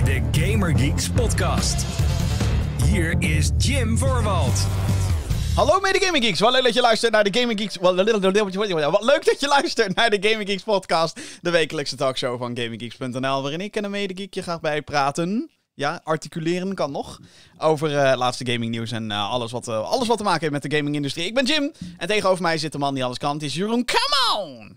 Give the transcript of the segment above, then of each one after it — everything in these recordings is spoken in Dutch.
bij de Gamer Geeks podcast. Hier is Jim Voorwald. Hallo mede Gaming Geeks, wat leuk dat je luistert naar de Gaming Geeks... Wat leuk dat je luistert naar de Gaming Geeks podcast. De wekelijkse talkshow van GamingGeeks.nl, waarin ik en een mede-geek je graag bijpraten. Ja, articuleren kan nog. Over laatste gaming nieuws en alles wat te maken heeft met de gaming-industrie. Ik ben Jim en tegenover mij zit de man die alles kan. Het is Jeroen, come on!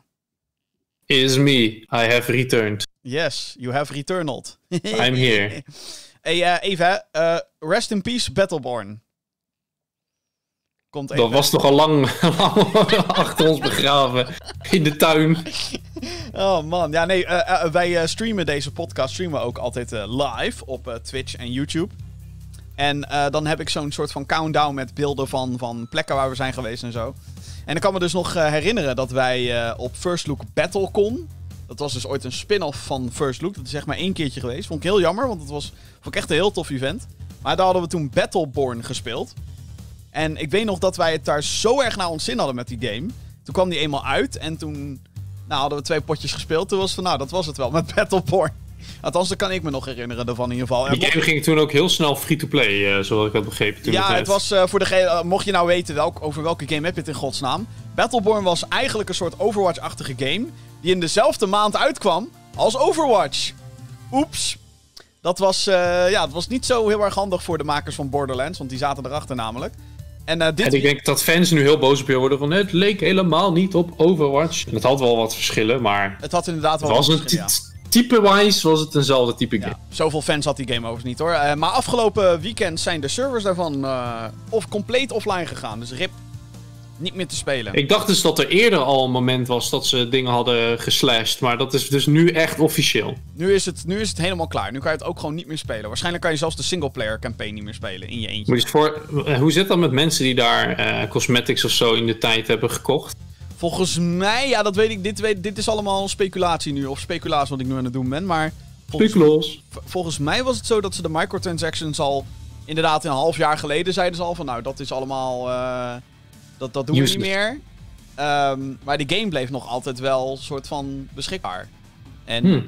Is me. I have returned. Yes, you have returned. I'm here. Hey, Eva, rest in peace Battleborn. Komt even. Dat was toch al lang achter ons begraven. In de tuin. Oh man, ja nee, wij streamen deze podcast ook altijd live op Twitch en YouTube. En dan heb ik zo'n soort van countdown met beelden van plekken waar we zijn geweest en zo. En ik kan me dus nog herinneren dat wij op First Look BattleCon... Dat was dus ooit een spin-off van First Look. Dat is echt maar 1 keertje geweest. Vond ik heel jammer, want vond ik echt een heel tof event. Maar daar hadden we toen Battleborn gespeeld. En ik weet nog dat wij het daar zo erg naar ons zin hadden met die game. Toen kwam die eenmaal uit en toen hadden we 2 potjes gespeeld. Toen was het van, dat was het wel met Battleborn. Althans, dat kan ik me nog herinneren ervan in ieder geval. Die game ging toen ook heel snel free-to-play, zoals ik had begrepen. Toen het was voor degene, mocht je nou weten over welke game heb je het in godsnaam. Battleborn was eigenlijk een soort Overwatch-achtige game die in dezelfde maand uitkwam als Overwatch. Oeps. Dat was, het was niet zo heel erg handig voor de makers van Borderlands, want die zaten erachter namelijk. En ik denk dat fans nu heel boos op je worden van het leek helemaal niet op Overwatch. En het had wel wat verschillen, maar... Het had inderdaad wel wat verschillen, Type-wise was het eenzelfde type game. Zoveel fans had die game overigens niet hoor. Maar afgelopen weekend zijn de servers daarvan compleet offline gegaan. Dus RIP. Niet meer te spelen. Ik dacht dus dat er eerder al een moment was dat ze dingen hadden geslashed. Maar dat is dus nu echt officieel. Nu is het helemaal klaar. Nu kan je het ook gewoon niet meer spelen. Waarschijnlijk kan je zelfs de singleplayer campaign niet meer spelen in je eentje. Hoe zit dat met mensen die daar cosmetics of zo in de tijd hebben gekocht? Volgens mij, ja dat weet ik, dit is allemaal speculatie nu. Of speculatie wat ik nu aan het doen ben. Maar volgens mij was het zo dat ze de microtransactions al... Inderdaad, een half jaar geleden zeiden ze al van dat is allemaal... Dat doen we niet meer. Maar die game bleef nog altijd wel soort van beschikbaar. En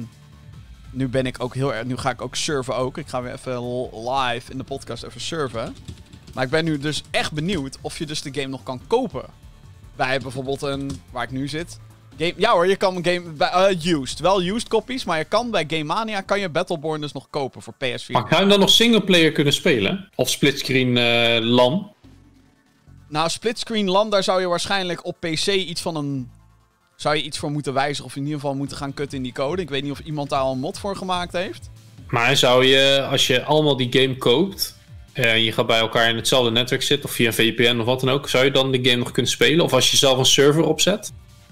nu ben ik ook nu ga ik ook surfen ook. Ik ga weer even live in de podcast even surfen. Maar ik ben nu dus echt benieuwd of je dus de game nog kan kopen. Wij hebben bijvoorbeeld waar ik nu zit... Ja hoor, je kan een game... used. Wel used copies, maar je kan bij Game Mania kan je Battleborn dus nog kopen voor PS4. Maar kan je dan nog singleplayer kunnen spelen? Of splitscreen LAN? Nou, splitscreen LAN, daar zou je waarschijnlijk op PC zou je iets voor moeten wijzigen. Of in ieder geval moeten gaan kutten in die code. Ik weet niet of iemand daar al een mod voor gemaakt heeft. Maar zou je, als je allemaal die game koopt... en je gaat bij elkaar in hetzelfde netwerk zitten... of via een VPN of wat dan ook... zou je dan de game nog kunnen spelen? Of als je zelf een server opzet?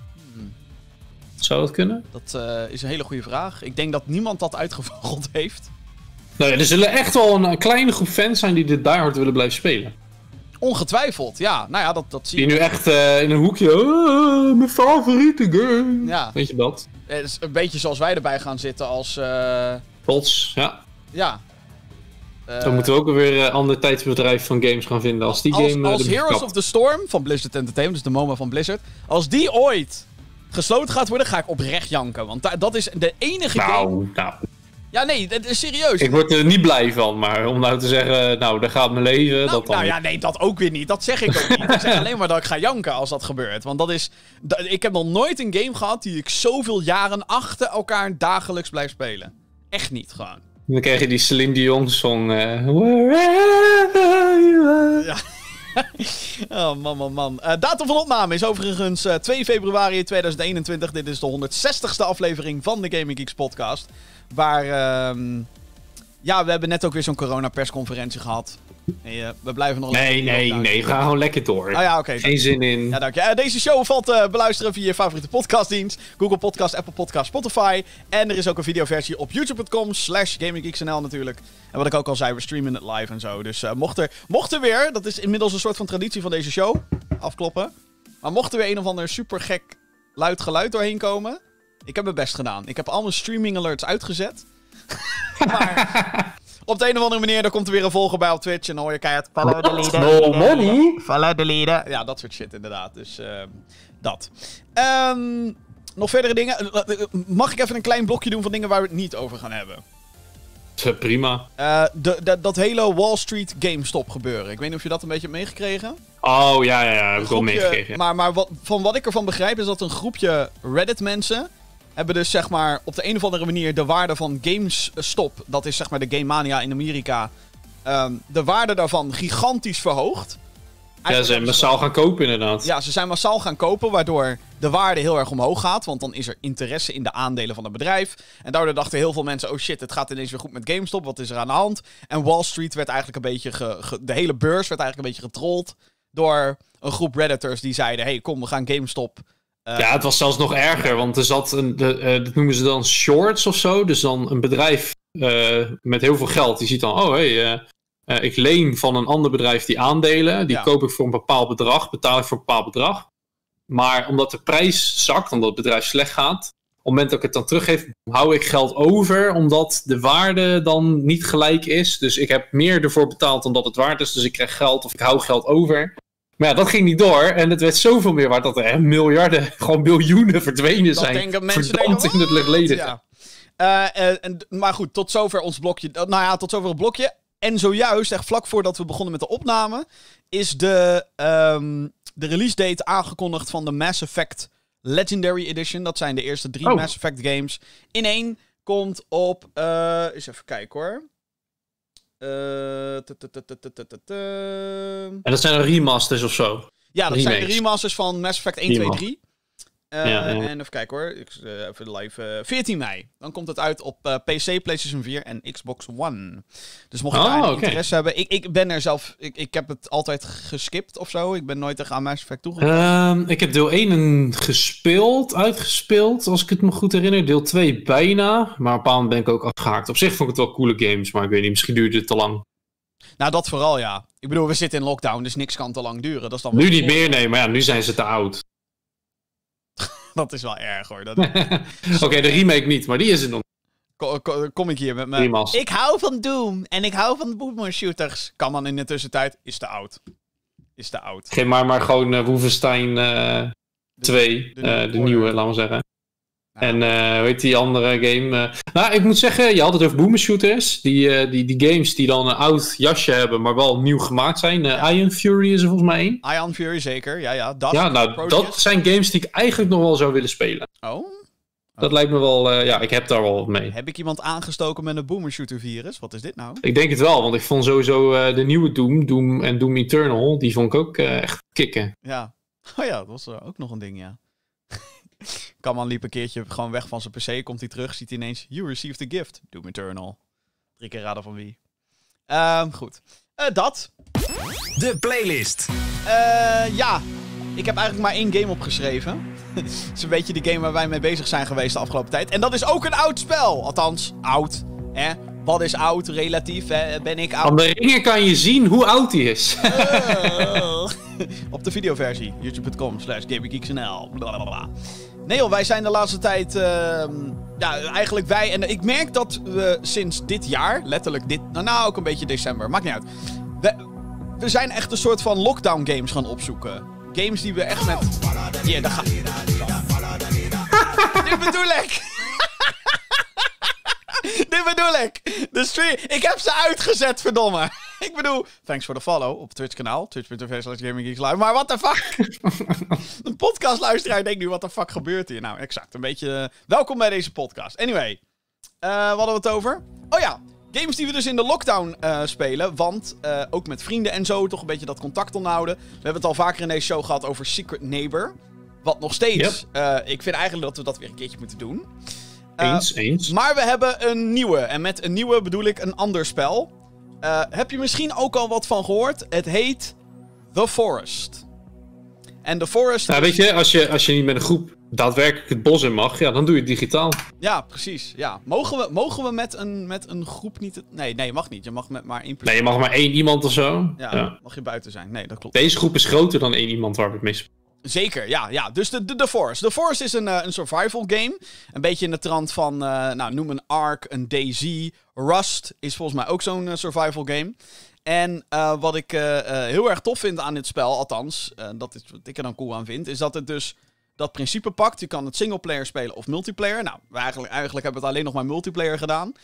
Zou dat kunnen? Dat is een hele goede vraag. Ik denk dat niemand dat uitgevogeld heeft. Nou ja, er zullen echt wel een kleine groep fans zijn... die dit diehard willen blijven spelen. Ongetwijfeld, ja. Nou ja, dat zie je. Die nu echt in een hoekje... mijn favoriete game. Ja. Weet je dat? Het is een beetje zoals wij erbij gaan zitten als... Bots, ja. Ja. Dan moeten we ook weer een ander tijdsbedrijf van games gaan vinden als die game... Als Heroes of the Storm van Blizzard Entertainment, dus de MOBA van Blizzard... Als die ooit gesloten gaat worden, ga ik oprecht janken. Want dat is de enige game... Nou... Ja, nee, dat is serieus. Ik word er niet blij van, maar om nou te zeggen, daar gaat mijn leven, dat dan ja, nee, dat ook weer niet. Dat zeg ik ook niet. Ik zeg alleen maar dat ik ga janken als dat gebeurt. Want ik heb nog nooit een game gehad die ik zoveel jaren achter elkaar dagelijks blijf spelen. Echt niet, gewoon. Dan krijg je die Celine Dion song, wherever you are. Ja. Oh, man. Datum van opname is overigens 2 februari 2021. Dit is de 160ste aflevering van de Gaming Geeks podcast. Waar, we hebben net ook weer zo'n corona-persconferentie gehad. Nee, we blijven nog... Nee, ga gewoon lekker door. Oh ja, oké. Geen zin in. Ja, dank je. Deze show valt te beluisteren via je favoriete podcastdienst. Google Podcast, Apple Podcast, Spotify. En er is ook een videoversie op youtube.com/GamingGeeksNL natuurlijk. En wat ik ook al zei, we streamen het live en zo. Dus mocht er weer, dat is inmiddels een soort van traditie van deze show, afkloppen. Maar mocht er weer een of ander super gek luid geluid doorheen komen... Ik heb mijn best gedaan. Ik heb al mijn streaming alerts uitgezet. Maar op de een of andere manier, dan komt er weer een volger bij op Twitch. En dan hoor je keihard... Follow the leader. No money. Follow the leader. Ja, dat soort shit inderdaad. Dus dat. Nog verdere dingen. Mag ik even een klein blokje doen van dingen waar we het niet over gaan hebben? Prima. Dat hele Wall Street GameStop gebeuren. Ik weet niet of je dat een beetje hebt meegekregen. Oh, ja, heb ik wel meegekregen. Maar van wat ik ervan begrijp is dat een groepje Reddit-mensen hebben dus zeg maar op de een of andere manier de waarde van GameStop, dat is zeg maar de Game Mania in Amerika, de waarde daarvan gigantisch verhoogd. Ja, ze zijn massaal gaan kopen inderdaad. Ja, ze zijn massaal gaan kopen, waardoor de waarde heel erg omhoog gaat. Want dan is er interesse in de aandelen van het bedrijf. En daardoor dachten heel veel mensen, oh shit, het gaat ineens weer goed met GameStop. Wat is er aan de hand? En Wall Street werd eigenlijk een beetje, de hele beurs werd eigenlijk een beetje getrold door een groep Redditors die zeiden, hey, kom, we gaan GameStop. Ja, het was zelfs nog erger, want er zat dat noemen ze dan shorts of zo. Dus dan een bedrijf met heel veel geld, die ziet dan, oh hey, ik leen van een ander bedrijf die aandelen. Die koop ik voor een bepaald bedrag, betaal ik voor een bepaald bedrag. Maar omdat de prijs zakt, omdat het bedrijf slecht gaat, op het moment dat ik het dan teruggeef, hou ik geld over, omdat de waarde dan niet gelijk is. Dus ik heb meer ervoor betaald dan dat het waard is, dus ik krijg geld of ik hou geld over. Maar ja, dat ging niet door en het werd zoveel meer waard dat er miljarden, gewoon biljoenen verdwenen dat zijn. Denken mensen verdampt in het legleden. Ja. Maar goed, tot zover ons blokje. Nou ja, tot zover het blokje. En zojuist, echt vlak voordat we begonnen met de opname, is de release date aangekondigd van de Mass Effect Legendary Edition. Dat zijn de eerste 3 Mass Effect games. In 1 komt op... eens even kijken hoor. En dat zijn remasters of zo? Ja, dat zijn de remasters van Mass Effect 1, 2, 3. En even kijken hoor. Even live. 14 mei. Dan komt het uit op PC, PlayStation 4 en Xbox One. Dus mocht je daar interesse hebben. Ik ben er zelf... Ik heb het altijd geskipt of zo. Ik ben nooit echt aan Mass Effect toegekomen. Ik heb deel 1 uitgespeeld, als ik het me goed herinner. Deel 2 bijna. Maar op een bepaald moment ben ik ook afgehaakt. Op zich vond ik het wel coole games, maar ik weet niet, misschien duurde het te lang. Nou, dat vooral, ja. Ik bedoel, we zitten in lockdown, dus niks kan te lang duren. Dat is dan nu niet meer, nee. Maar ja, nu zijn ze te oud. Dat is wel erg, hoor. Oké, de remake niet, maar die is er nog. Kom ik hier met me. Ik hou van Doom en ik hou van boomer shooters. Kan dan in de tussentijd. Is te oud. Geef maar gewoon Wolfenstein 2. De nieuwe, laten we zeggen. Nou. En hoe heet die andere game? Nou, ik moet zeggen, je had het over boomer shooters. Die games die dan een oud jasje hebben, maar wel nieuw gemaakt zijn. Iron Fury is er volgens mij 1. Iron Fury, zeker. Ja. Dat zijn games die ik eigenlijk nog wel zou willen spelen. Oh? Dat lijkt me wel... ik heb daar wel wat mee. Heb ik iemand aangestoken met een boomer shooter virus? Wat is dit nou? Ik denk het wel, want ik vond sowieso de nieuwe Doom en Doom Eternal, die vond ik ook echt kicken. Ja. Oh ja, dat was ook nog een ding, ja. Kamman liep een keertje gewoon weg van zijn PC. Komt hij terug, ziet hij ineens... You received a gift. Doom Eternal. 3 keer raden van wie. Goed. Dat. De playlist. Ja. Ik heb eigenlijk maar 1 game opgeschreven. Het is een beetje de game waar wij mee bezig zijn geweest de afgelopen tijd. En dat is ook een oud spel. Althans, oud. Wat is oud? Relatief, ben ik oud? Van de ringen kan je zien hoe oud hij is. Op de videoversie. youtube.com/GamerGeeksNL. Nee joh, wij zijn de laatste tijd... eigenlijk wij... En ik merk dat we sinds dit jaar, letterlijk dit... Nou, ook een beetje december. Maakt niet uit. We zijn echt een soort van lockdown games gaan opzoeken. Games die we echt met... Hier, daar gaat... Dit bedoel ik! Dit bedoel ik! De stream... Ik heb ze uitgezet, verdomme! Ik bedoel... Thanks for the follow op Twitch-kanaal. Twitch.tv/GamingGeeksLive. Maar what the fuck? Een podcastluisteraar denkt nu, what the fuck gebeurt hier? Nou, exact. Een beetje... welkom bij deze podcast. Anyway. Wat hadden we het over? Oh ja. Games die we dus in de lockdown spelen. Want ook met vrienden en zo toch een beetje dat contact onderhouden. We hebben het al vaker in deze show gehad over Secret Neighbor. Wat nog steeds... ik vind eigenlijk dat we dat weer een keertje moeten doen. Eens. Maar we hebben een nieuwe. En met een nieuwe bedoel ik een ander spel. Heb je misschien ook al wat van gehoord? Het heet The Forest. En The Forest... Nou, weet je, als je niet met een groep daadwerkelijk het bos in mag, ja, dan doe je het digitaal. Ja, precies. Ja. Mogen we met een groep niet... Nee, je mag niet. Je mag met maar 1 persoon. Nee, je mag maar 1 iemand of zo. Ja, mag je buiten zijn. Nee, dat klopt. Deze groep is groter dan 1 iemand waar we het mee spelen. Zeker, ja. Dus The Forest. The Forest is een survival game. Een beetje in de trant van, noem een Ark, een DayZ. Rust is volgens mij ook zo'n survival game. En wat ik heel erg tof vind aan dit spel, althans, dat is wat ik er dan cool aan vind, is dat het dus dat principe pakt. Je kan het singleplayer spelen of multiplayer. Nou, we eigenlijk hebben we het alleen nog maar multiplayer gedaan.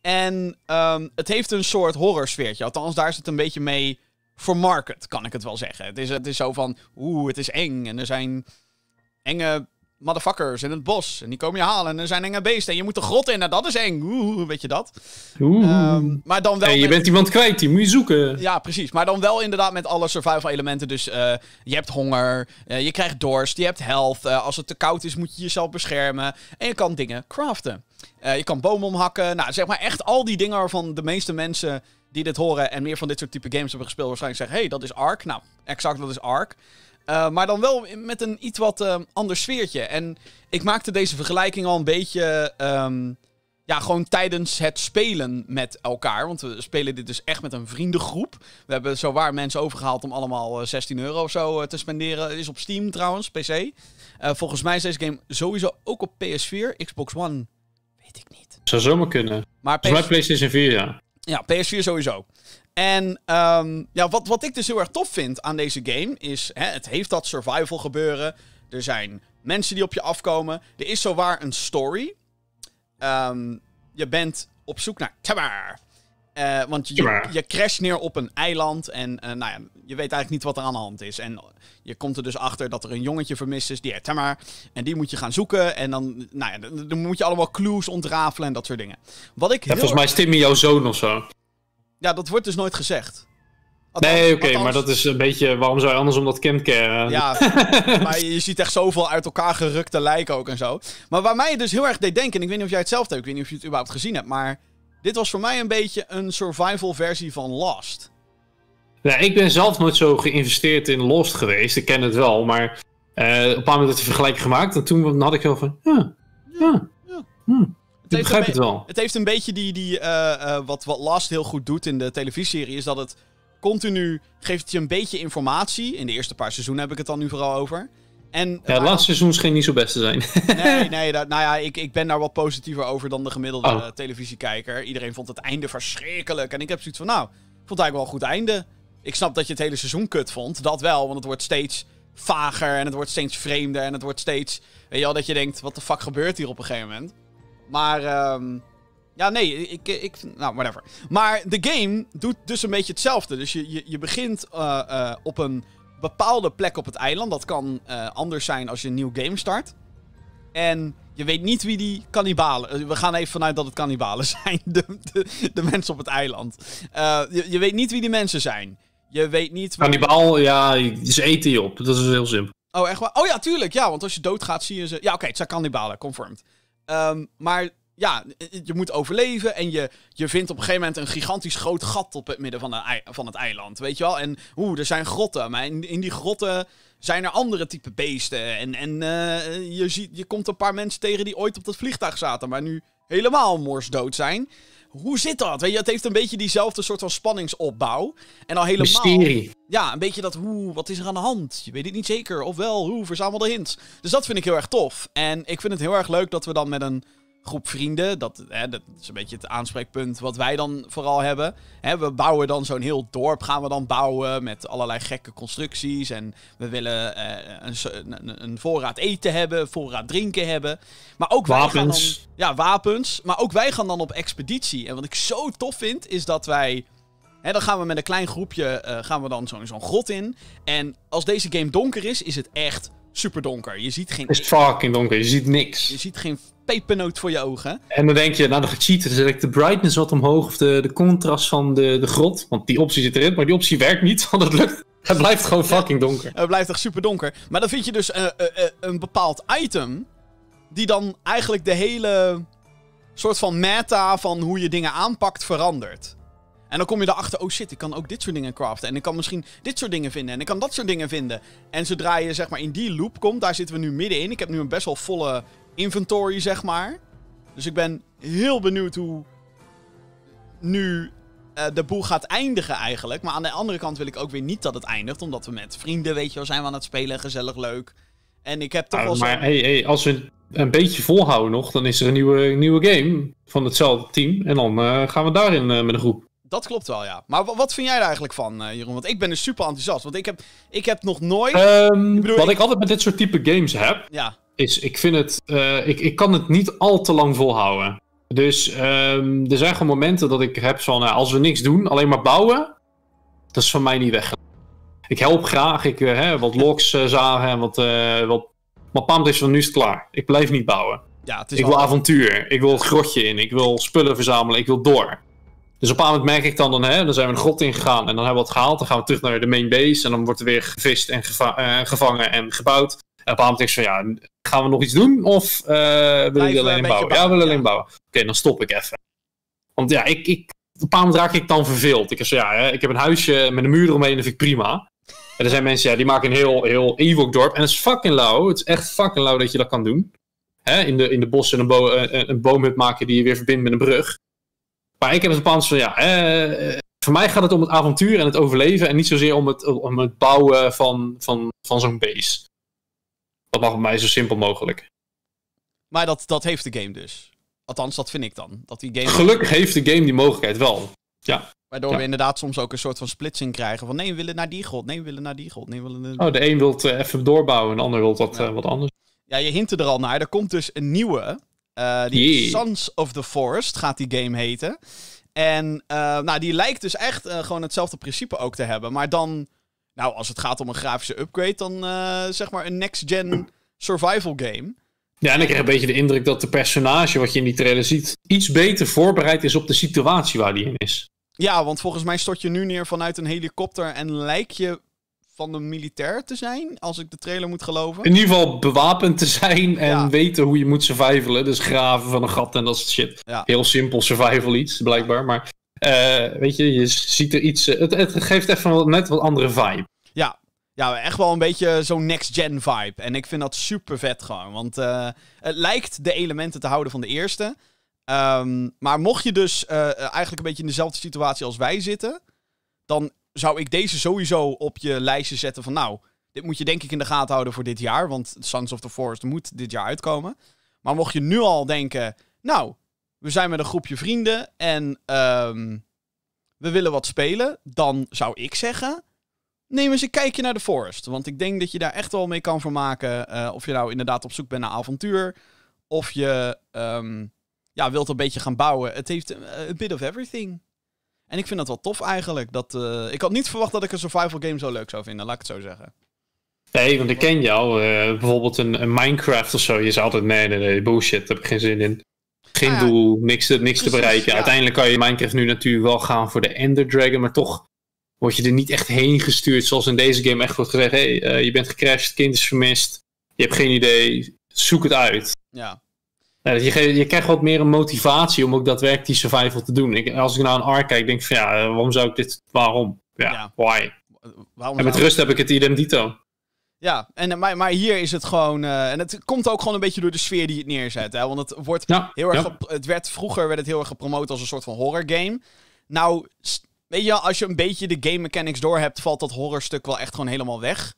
En het heeft een soort horrorsfeertje. Althans, daar is het een beetje mee vermarket, kan ik het wel zeggen. Het is zo van, het is eng. En er zijn enge motherfuckers in het bos. En die komen je halen. En er zijn enge beesten. En je moet de grot in. En dat is eng. Weet je dat? Maar dan wel... je bent iemand kwijt. Die moet je zoeken. Ja, precies. Maar dan wel inderdaad met alle survival elementen. Dus je hebt honger. Je krijgt dorst. Je hebt health. Als het te koud is, moet je jezelf beschermen. En je kan dingen craften. Je kan bomen omhakken. Nou, zeg maar echt al die dingen waarvan de meeste mensen die dit horen en meer van dit soort type games hebben gespeeld waarschijnlijk zeggen, hey, dat is Ark. Nou, exact, dat is Ark. Maar dan wel met een iets wat ander sfeertje. En ik maakte deze vergelijking al een beetje gewoon tijdens het spelen met elkaar. Want we spelen dit dus echt met een vriendengroep. We hebben zowaar mensen overgehaald om allemaal €16 of zo te spenderen. Het is op Steam trouwens, PC. Volgens mij is deze game sowieso ook op PS4. Xbox One, weet ik niet. Zou zomaar kunnen. Maar volgens mij PlayStation 4, ja. Ja, PS4 sowieso. En wat ik dus heel erg tof vind aan deze game is, het heeft dat survival gebeuren. Er zijn mensen die op je afkomen. Er is zowaar een story. Je bent op zoek naar Tamar. Want je crasht neer op een eiland en je weet eigenlijk niet wat er aan de hand is. En je komt er dus achter dat er een jongetje vermist is, die heet Tamar. En die moet je gaan zoeken en dan moet je allemaal clues ontrafelen en dat soort dingen. Volgens mij is Timmy jouw zoon of zo. Ja, dat wordt dus nooit gezegd. Althans, maar dat is een beetje, waarom zou je anders om dat kind caren? Ja, maar je ziet echt zoveel uit elkaar gerukte lijken ook en zo. Maar waar mij het dus heel erg deed denken, en ik weet niet of jij hetzelfde hebt, ik weet niet of je het überhaupt gezien hebt, maar dit was voor mij een beetje een survival versie van Lost. Ja, ik ben zelf nooit zo geïnvesteerd in Lost geweest, ik ken het wel, maar op een paar moment had hij vergelijking gemaakt en toen had ik heel van, ik begrijp het wel. Het heeft een beetje wat Lost heel goed doet in de televisieserie, is dat het continu geeft je een beetje informatie. In de eerste paar seizoenen heb ik het dan nu vooral over. En, het laatste seizoen scheen niet zo best te zijn. Nee, ik ben daar wat positiever over dan de gemiddelde televisiekijker. Iedereen vond het einde verschrikkelijk. En ik heb zoiets van, ik vond het eigenlijk wel een goed einde. Ik snap dat je het hele seizoen kut vond. Dat wel, want het wordt steeds vager en het wordt steeds vreemder. En het wordt steeds, weet je wel, dat je denkt, wat de fuck gebeurt hier op een gegeven moment? Maar, whatever. Maar de game doet dus een beetje hetzelfde. Dus je begint op een bepaalde plek op het eiland. Dat kan anders zijn als je een nieuw game start. En je weet niet wie die kannibalen... We gaan even vanuit dat het kannibalen zijn. De mensen op het eiland. Je weet niet wie die mensen zijn. Je weet niet... Kannibaal, ze eten je op. Dat is heel simpel. Oh, echt waar? Oh ja, tuurlijk. Ja, want als je doodgaat zie je ze... Ja, oké, het zijn kannibalen. Confirmed. Maar ja, je moet overleven en je vindt op een gegeven moment een gigantisch groot gat op het midden van het eiland, weet je wel? En er zijn grotten, maar in die grotten zijn er andere type beesten. En je komt een paar mensen tegen die ooit op dat vliegtuig zaten, maar nu helemaal morsdood zijn. Hoe zit dat? Weet je, het heeft een beetje diezelfde soort van spanningsopbouw. En al helemaal... Mysterie. Ja, een beetje dat, wat is er aan de hand? Je weet het niet zeker. Ofwel, verzamel de hints. Dus dat vind ik heel erg tof. En ik vind het heel erg leuk dat we dan met een groep vrienden, dat is een beetje het aanspreekpunt wat wij dan vooral hebben. We bouwen dan zo'n heel dorp, gaan we dan bouwen met allerlei gekke constructies. En we willen een voorraad eten hebben, voorraad drinken hebben. Maar ook wapens. Wapens. Maar ook wij gaan dan op expeditie. En wat ik zo tof vind, is dat wij... dan gaan we met een klein groepje gaan we dan zo'n grot in. En als deze game donker is het echt super donker. Je ziet geen... Het is fucking donker, je ziet niks. Je ziet geen pepernoot voor je ogen. En dan denk je, dan ga ik cheaten. Dan zet ik de brightness wat omhoog of de contrast van de grot. Want die optie zit erin, maar die optie werkt niet, want het lukt. Het blijft gewoon fucking donker. Het blijft echt super donker. Maar dan vind je dus een bepaald item die dan eigenlijk de hele soort van meta van hoe je dingen aanpakt verandert. En dan kom je erachter, oh shit, ik kan ook dit soort dingen craften. En ik kan misschien dit soort dingen vinden. En ik kan dat soort dingen vinden. En zodra je zeg maar in die loop komt, daar zitten we nu middenin. Ik heb nu een best wel volle inventory, zeg maar. Dus ik ben heel benieuwd hoe nu de boel gaat eindigen eigenlijk. Maar aan de andere kant wil ik ook weer niet dat het eindigt. Omdat we met vrienden, weet je wel, zijn we aan het spelen. Gezellig, leuk. En ik heb toch wel maar hey, als we een beetje volhouden nog, dan is er een nieuwe game van hetzelfde team. En dan gaan we daarin met een groep. Dat klopt wel, ja. Maar wat vind jij er eigenlijk van, Jeroen? Want ik ben dus super enthousiast. Want ik heb nog nooit... ik altijd met dit soort type games heb... Ja. Is, ik vind het... ik kan het niet al te lang volhouden. Dus er zijn gewoon momenten dat ik heb van, als we niks doen, alleen maar bouwen, dat is van mij niet weg. Ik help graag, wat logs zagen en wat... Maar Pam is van nu is het klaar. Ik blijf niet bouwen. Ja, het is ik wil avontuur. Ik wil het grotje in. Ik wil spullen verzamelen. Ik wil door. Dus op een moment merk ik dan zijn we een grot ingegaan en dan hebben we het gehaald. Dan gaan we terug naar de main base en dan wordt er weer gevist en gevangen en gebouwd. En op een moment denk ik van, gaan we nog iets doen of wil ik alleen bouwen? Ja, we willen alleen bouwen. Oké, dan stop ik even. Want op een moment raak ik dan verveeld. Ik heb een huisje met een muur eromheen, dat vind ik prima. En er zijn mensen, die maken een heel Ewok dorp. En dat is fucking lauw. Het is echt fucking lauw dat je dat kan doen. In de bossen een boomhut maken die je weer verbindt met een brug. Maar ik heb het bepaald van, voor mij gaat het om het avontuur en het overleven. En niet zozeer om het bouwen van zo'n base. Dat mag bij mij zo simpel mogelijk. Maar dat heeft de game dus. Althans, dat vind ik dan. Dat die game gelukkig heeft de game die mogelijkheid wel. Ja. Waardoor we inderdaad soms ook een soort van splitsing krijgen. Van nee, we willen naar die god. Nee, we willen naar die god. Nee, we willen... de een wil even doorbouwen en de ander wil wat anders. Ja, je hintte er al naar. Er komt dus een nieuwe. Sons of the Forest gaat die game heten. En die lijkt dus echt gewoon hetzelfde principe ook te hebben. Maar dan, als het gaat om een grafische upgrade, dan zeg maar een next-gen survival game. Ja, en ik krijg een beetje de indruk dat de personage wat je in die trailer ziet iets beter voorbereid is op de situatie waar die in is. Ja, want volgens mij stort je nu neer vanuit een helikopter en lijk je van de militair te zijn, als ik de trailer moet geloven. In ieder geval bewapend te zijn en weten hoe je moet survivalen. Dus graven van een gat en dat soort shit. Ja. Heel simpel survival iets, blijkbaar. Maar weet je ziet er iets... Het geeft even net wat andere vibe. Ja, echt wel een beetje zo'n next-gen vibe. En ik vind dat super vet gewoon. Want het lijkt de elementen te houden van de eerste. Maar mocht je dus eigenlijk een beetje in dezelfde situatie als wij zitten, dan zou ik deze sowieso op je lijstje zetten van dit moet je denk ik in de gaten houden voor dit jaar, want Sons of the Forest moet dit jaar uitkomen. Maar mocht je nu al denken, we zijn met een groepje vrienden en we willen wat spelen, dan zou ik zeggen, neem eens een kijkje naar The Forest. Want ik denk dat je daar echt wel mee kan vermaken, of je inderdaad op zoek bent naar avontuur, of je wilt een beetje gaan bouwen. Het heeft a bit of everything. En ik vind dat wel tof eigenlijk. Ik had niet verwacht dat ik een survival game zo leuk zou vinden, laat ik het zo zeggen. Nee, want ik ken jou. Bijvoorbeeld een Minecraft of zo. Je zei altijd, nee, bullshit, daar heb ik geen zin in. Geen doel, niks te bereiken. Ja. Uiteindelijk kan je Minecraft nu natuurlijk wel gaan voor de Ender Dragon, maar toch word je er niet echt heen gestuurd. Zoals in deze game echt wordt gezegd, je bent gecrashed, kind is vermist. Je hebt geen idee, zoek het uit. Ja. Je krijgt wat meer een motivatie om ook daadwerkelijk die survival te doen. Als ik naar een Ark kijk, denk ik van waarom zou ik dit... Waarom? Why? En met rust heb ik het idem dito. Ja, maar hier is het gewoon... en het komt ook gewoon een beetje door de sfeer die het neerzet. Hè? Want het wordt heel erg... Vroeger werd het heel erg gepromoot als een soort van horror game. Nou, weet je, als je een beetje de game mechanics door hebt, valt dat horrorstuk wel echt gewoon helemaal weg.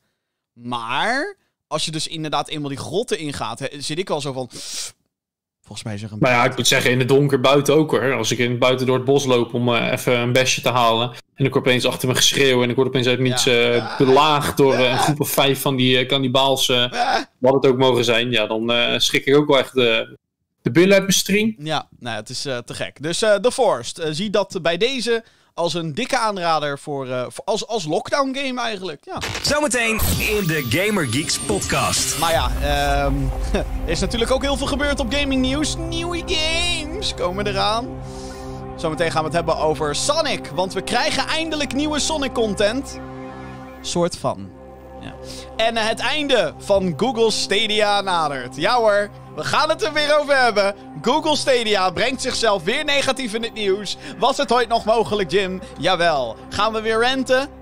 Maar als je dus inderdaad eenmaal die grotten ingaat, zit ik al zo van... Volgens mij zeggen. Maar ik moet zeggen, in het donker buiten ook hoor. Als ik buiten door het bos loop om even een besje te halen. En ik hoor opeens achter me geschreeuw. En ik word opeens uit niets belaagd door een groep of 5 van die kannibaals. Wat het ook mogen zijn. Ja, dan schrik ik ook wel echt de billen uit mijn string. Ja, het is te gek. Dus The Forest. Zie dat bij deze als een dikke aanrader voor als lockdown game eigenlijk. Ja. Zometeen in de Gamer Geeks podcast. Maar er is natuurlijk ook heel veel gebeurd op gaming nieuws. Nieuwe games komen eraan. Zometeen gaan we het hebben over Sonic. Want we krijgen eindelijk nieuwe Sonic content. Soort van. Ja. En het einde van Google Stadia nadert. Ja hoor, we gaan het er weer over hebben. Google Stadia brengt zichzelf weer negatief in het nieuws. Was het ooit nog mogelijk, Jim? Jawel. Gaan we weer ranten? 100%.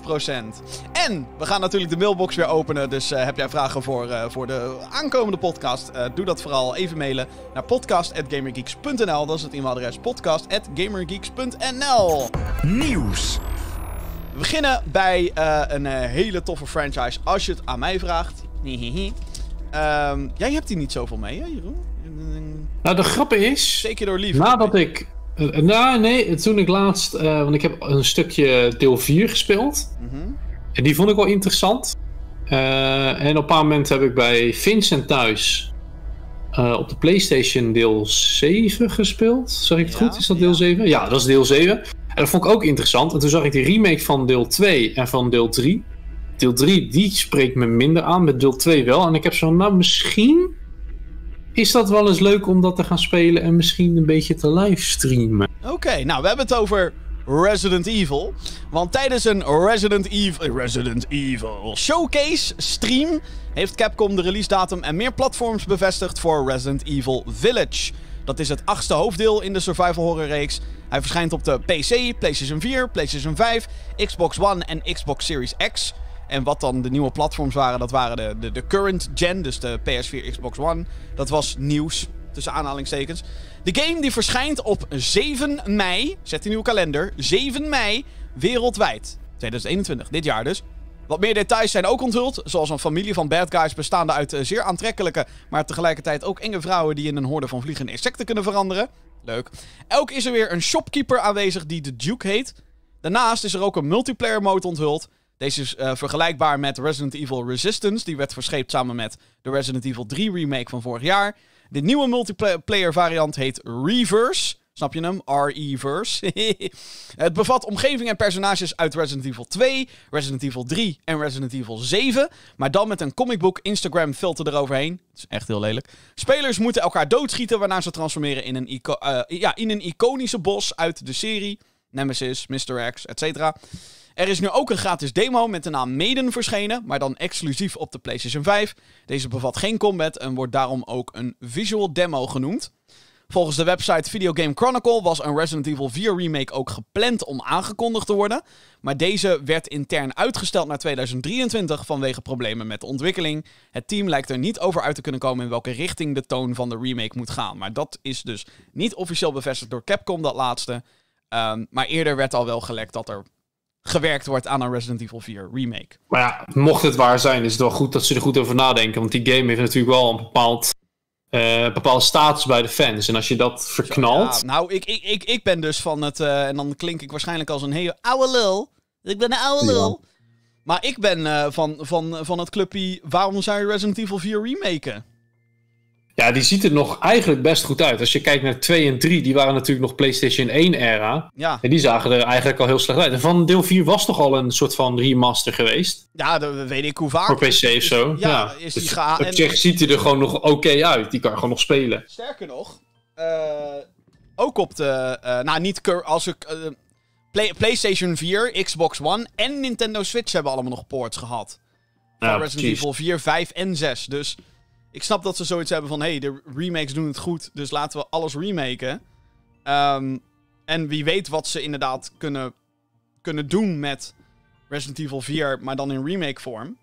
En we gaan natuurlijk de mailbox weer openen. Dus heb jij vragen voor de aankomende podcast? Doe dat vooral. Even mailen naar podcast@gamergeeks.nl. Dat is het e-mailadres podcast@gamergeeks.nl. Nieuws. We beginnen bij een hele toffe franchise, als je het aan mij vraagt. Jij hebt hier niet zoveel mee, hè, Jeroen? Nou, de grap is... Zeker door lief. Nadat ik... toen ik laatst... want ik heb een stukje deel 4 gespeeld. Mm-hmm. En die vond ik wel interessant. En op een paar moment heb ik bij Vincent thuis... op de PlayStation deel 7 gespeeld. Zag ik het goed? Is dat deel 7? Ja, dat is deel 7. En dat vond ik ook interessant. En toen zag ik de remake van deel 2 en van deel 3. Deel 3, die spreekt me minder aan. Met deel 2 wel. En ik heb zo, nou misschien is dat wel eens leuk om dat te gaan spelen en misschien een beetje te livestreamen. Oké, nou we hebben het over Resident Evil. Want tijdens een Resident Evil Showcase stream heeft Capcom de release datum en meer platforms bevestigd voor Resident Evil Village. Dat is het 8e hoofddeel in de survival horror reeks. Hij verschijnt op de PC, PlayStation 4, PlayStation 5, Xbox One en Xbox Series X. En wat dan de nieuwe platforms waren, dat waren de current gen, dus de PS4, Xbox One. Dat was nieuws, tussen aanhalingstekens. De game die verschijnt op 7 mei, zet in uw kalender, 7 mei, wereldwijd. 2021, dit jaar dus. Wat meer details zijn ook onthuld, zoals een familie van bad guys bestaande uit zeer aantrekkelijke, maar tegelijkertijd ook enge vrouwen die in een horde van vliegende insecten kunnen veranderen. Leuk. Ook is er weer een shopkeeper aanwezig die de Duke heet. Daarnaast is er ook een multiplayer mode onthuld. Deze is vergelijkbaar met Resident Evil Resistance. Die werd verscheept samen met de Resident Evil 3 remake van vorig jaar. De nieuwe multiplayer variant heet Reverse. Snap je hem? R-E-verse. Het bevat omgeving en personages uit Resident Evil 2, Resident Evil 3 en Resident Evil 7. Maar dan met een comicbook Instagram filter eroverheen. Dat is echt heel lelijk. Spelers moeten elkaar doodschieten waarna ze transformeren in een iconische boss uit de serie. Nemesis, Mr. X, etc. Er is nu ook een gratis demo met de naam Maiden verschenen, maar dan exclusief op de PlayStation 5. Deze bevat geen combat en wordt daarom ook een visual demo genoemd. Volgens de website Video Game Chronicle was een Resident Evil 4 remake ook gepland om aangekondigd te worden. Maar deze werd intern uitgesteld naar 2023 vanwege problemen met de ontwikkeling. Het team lijkt er niet over uit te kunnen komen in welke richting de toon van de remake moet gaan. Maar dat is dus niet officieel bevestigd door Capcom, dat laatste. Maar eerder werd al wel gelekt dat er gewerkt wordt aan een Resident Evil 4 remake. Maar ja, mocht het waar zijn, is het wel goed dat ze er goed over nadenken. Want die game heeft natuurlijk wel een bepaalde status bij de fans. En als je dat verknalt... Ja, nou, ik ben dus van het... en dan klink ik waarschijnlijk als een hele oude lul. Ik ben een oude lul. Ja. Maar ik ben van het clubje... Waarom zou je Resident Evil 4 remaken? Ja, die ziet er nog eigenlijk best goed uit. Als je kijkt naar 2 en 3, die waren natuurlijk nog PlayStation 1-era. Ja. En die zagen er eigenlijk al heel slecht uit. En van deel 4 was toch al een soort van remaster geweest? Ja, dat weet ik hoe vaak. Voor PC of zo. Ja, is die op zich ziet hij er gewoon nog oké uit. Die kan gewoon nog spelen. Sterker nog, ook op de... als ik... PlayStation 4, Xbox One en Nintendo Switch hebben allemaal nog ports gehad. Van Resident Evil 4, 5 en 6. Dus... Ik snap dat ze zoiets hebben van... Hey, de remakes doen het goed, dus laten we alles remaken. En wie weet wat ze inderdaad kunnen doen met Resident Evil 4... maar dan in remake vorm.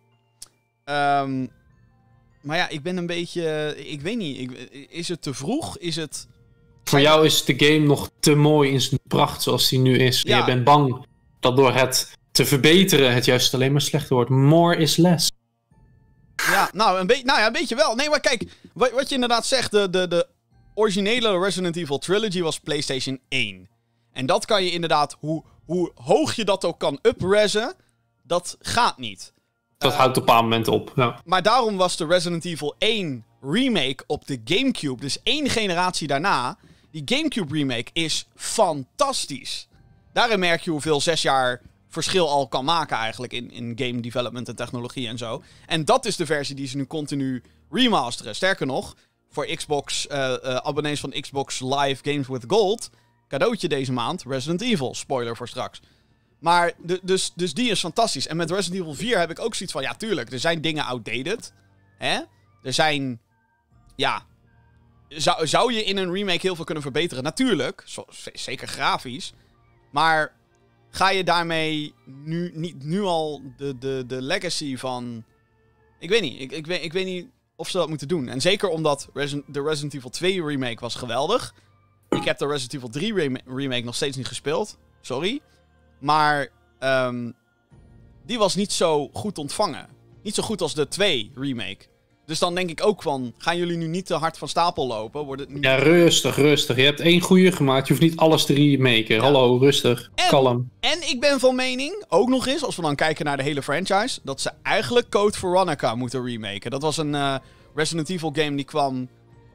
Maar ja, ik ben een beetje... Ik weet niet. Is het te vroeg? Is het... Voor jou is de game nog te mooi in zijn pracht zoals die nu is. Ja. En je bent bang dat door het te verbeteren... het juist alleen maar slechter wordt. More is less. Ja, een beetje wel. Nee, maar kijk, wat je inderdaad zegt, de originele Resident Evil Trilogy was PlayStation 1. En dat kan je inderdaad, hoe hoog je dat ook kan uprezen, dat gaat niet. Dat houdt op een paar momenten op, ja. Maar daarom was de Resident Evil 1 remake op de Gamecube, dus 1 generatie daarna, die Gamecube remake is fantastisch. Daarin merk je hoeveel 6 jaar... verschil al kan maken eigenlijk in game development en technologie en zo. En dat is de versie die ze nu continu remasteren. Sterker nog, voor Xbox abonnees van Xbox Live Games with Gold, cadeautje deze maand, Resident Evil. Spoiler voor straks. Maar, dus die is fantastisch. En met Resident Evil 4 heb ik ook zoiets van, ja tuurlijk, er zijn dingen outdated. Hè? Er zijn, ja... Zou je in een remake heel veel kunnen verbeteren? Natuurlijk, zeker grafisch. Maar... Ga je daarmee nu al de legacy van... Ik weet niet. Ik weet niet of ze dat moeten doen. En zeker omdat de Resident Evil 2 remake was geweldig. Ik heb de Resident Evil 3 remake nog steeds niet gespeeld. Sorry. Maar die was niet zo goed ontvangen. Niet zo goed als de 2 remake. Dus dan denk ik ook van... Gaan jullie nu niet te hard van stapel lopen? Wordt het niet... Ja, rustig. Je hebt 1 goede gemaakt. Je hoeft niet alles te remaken. Ja. Hallo, rustig. Kalm. En ik ben van mening, ook nog eens... Als we dan kijken naar de hele franchise... Dat ze eigenlijk Code Veronica moeten remaken. Dat was een Resident Evil game die kwam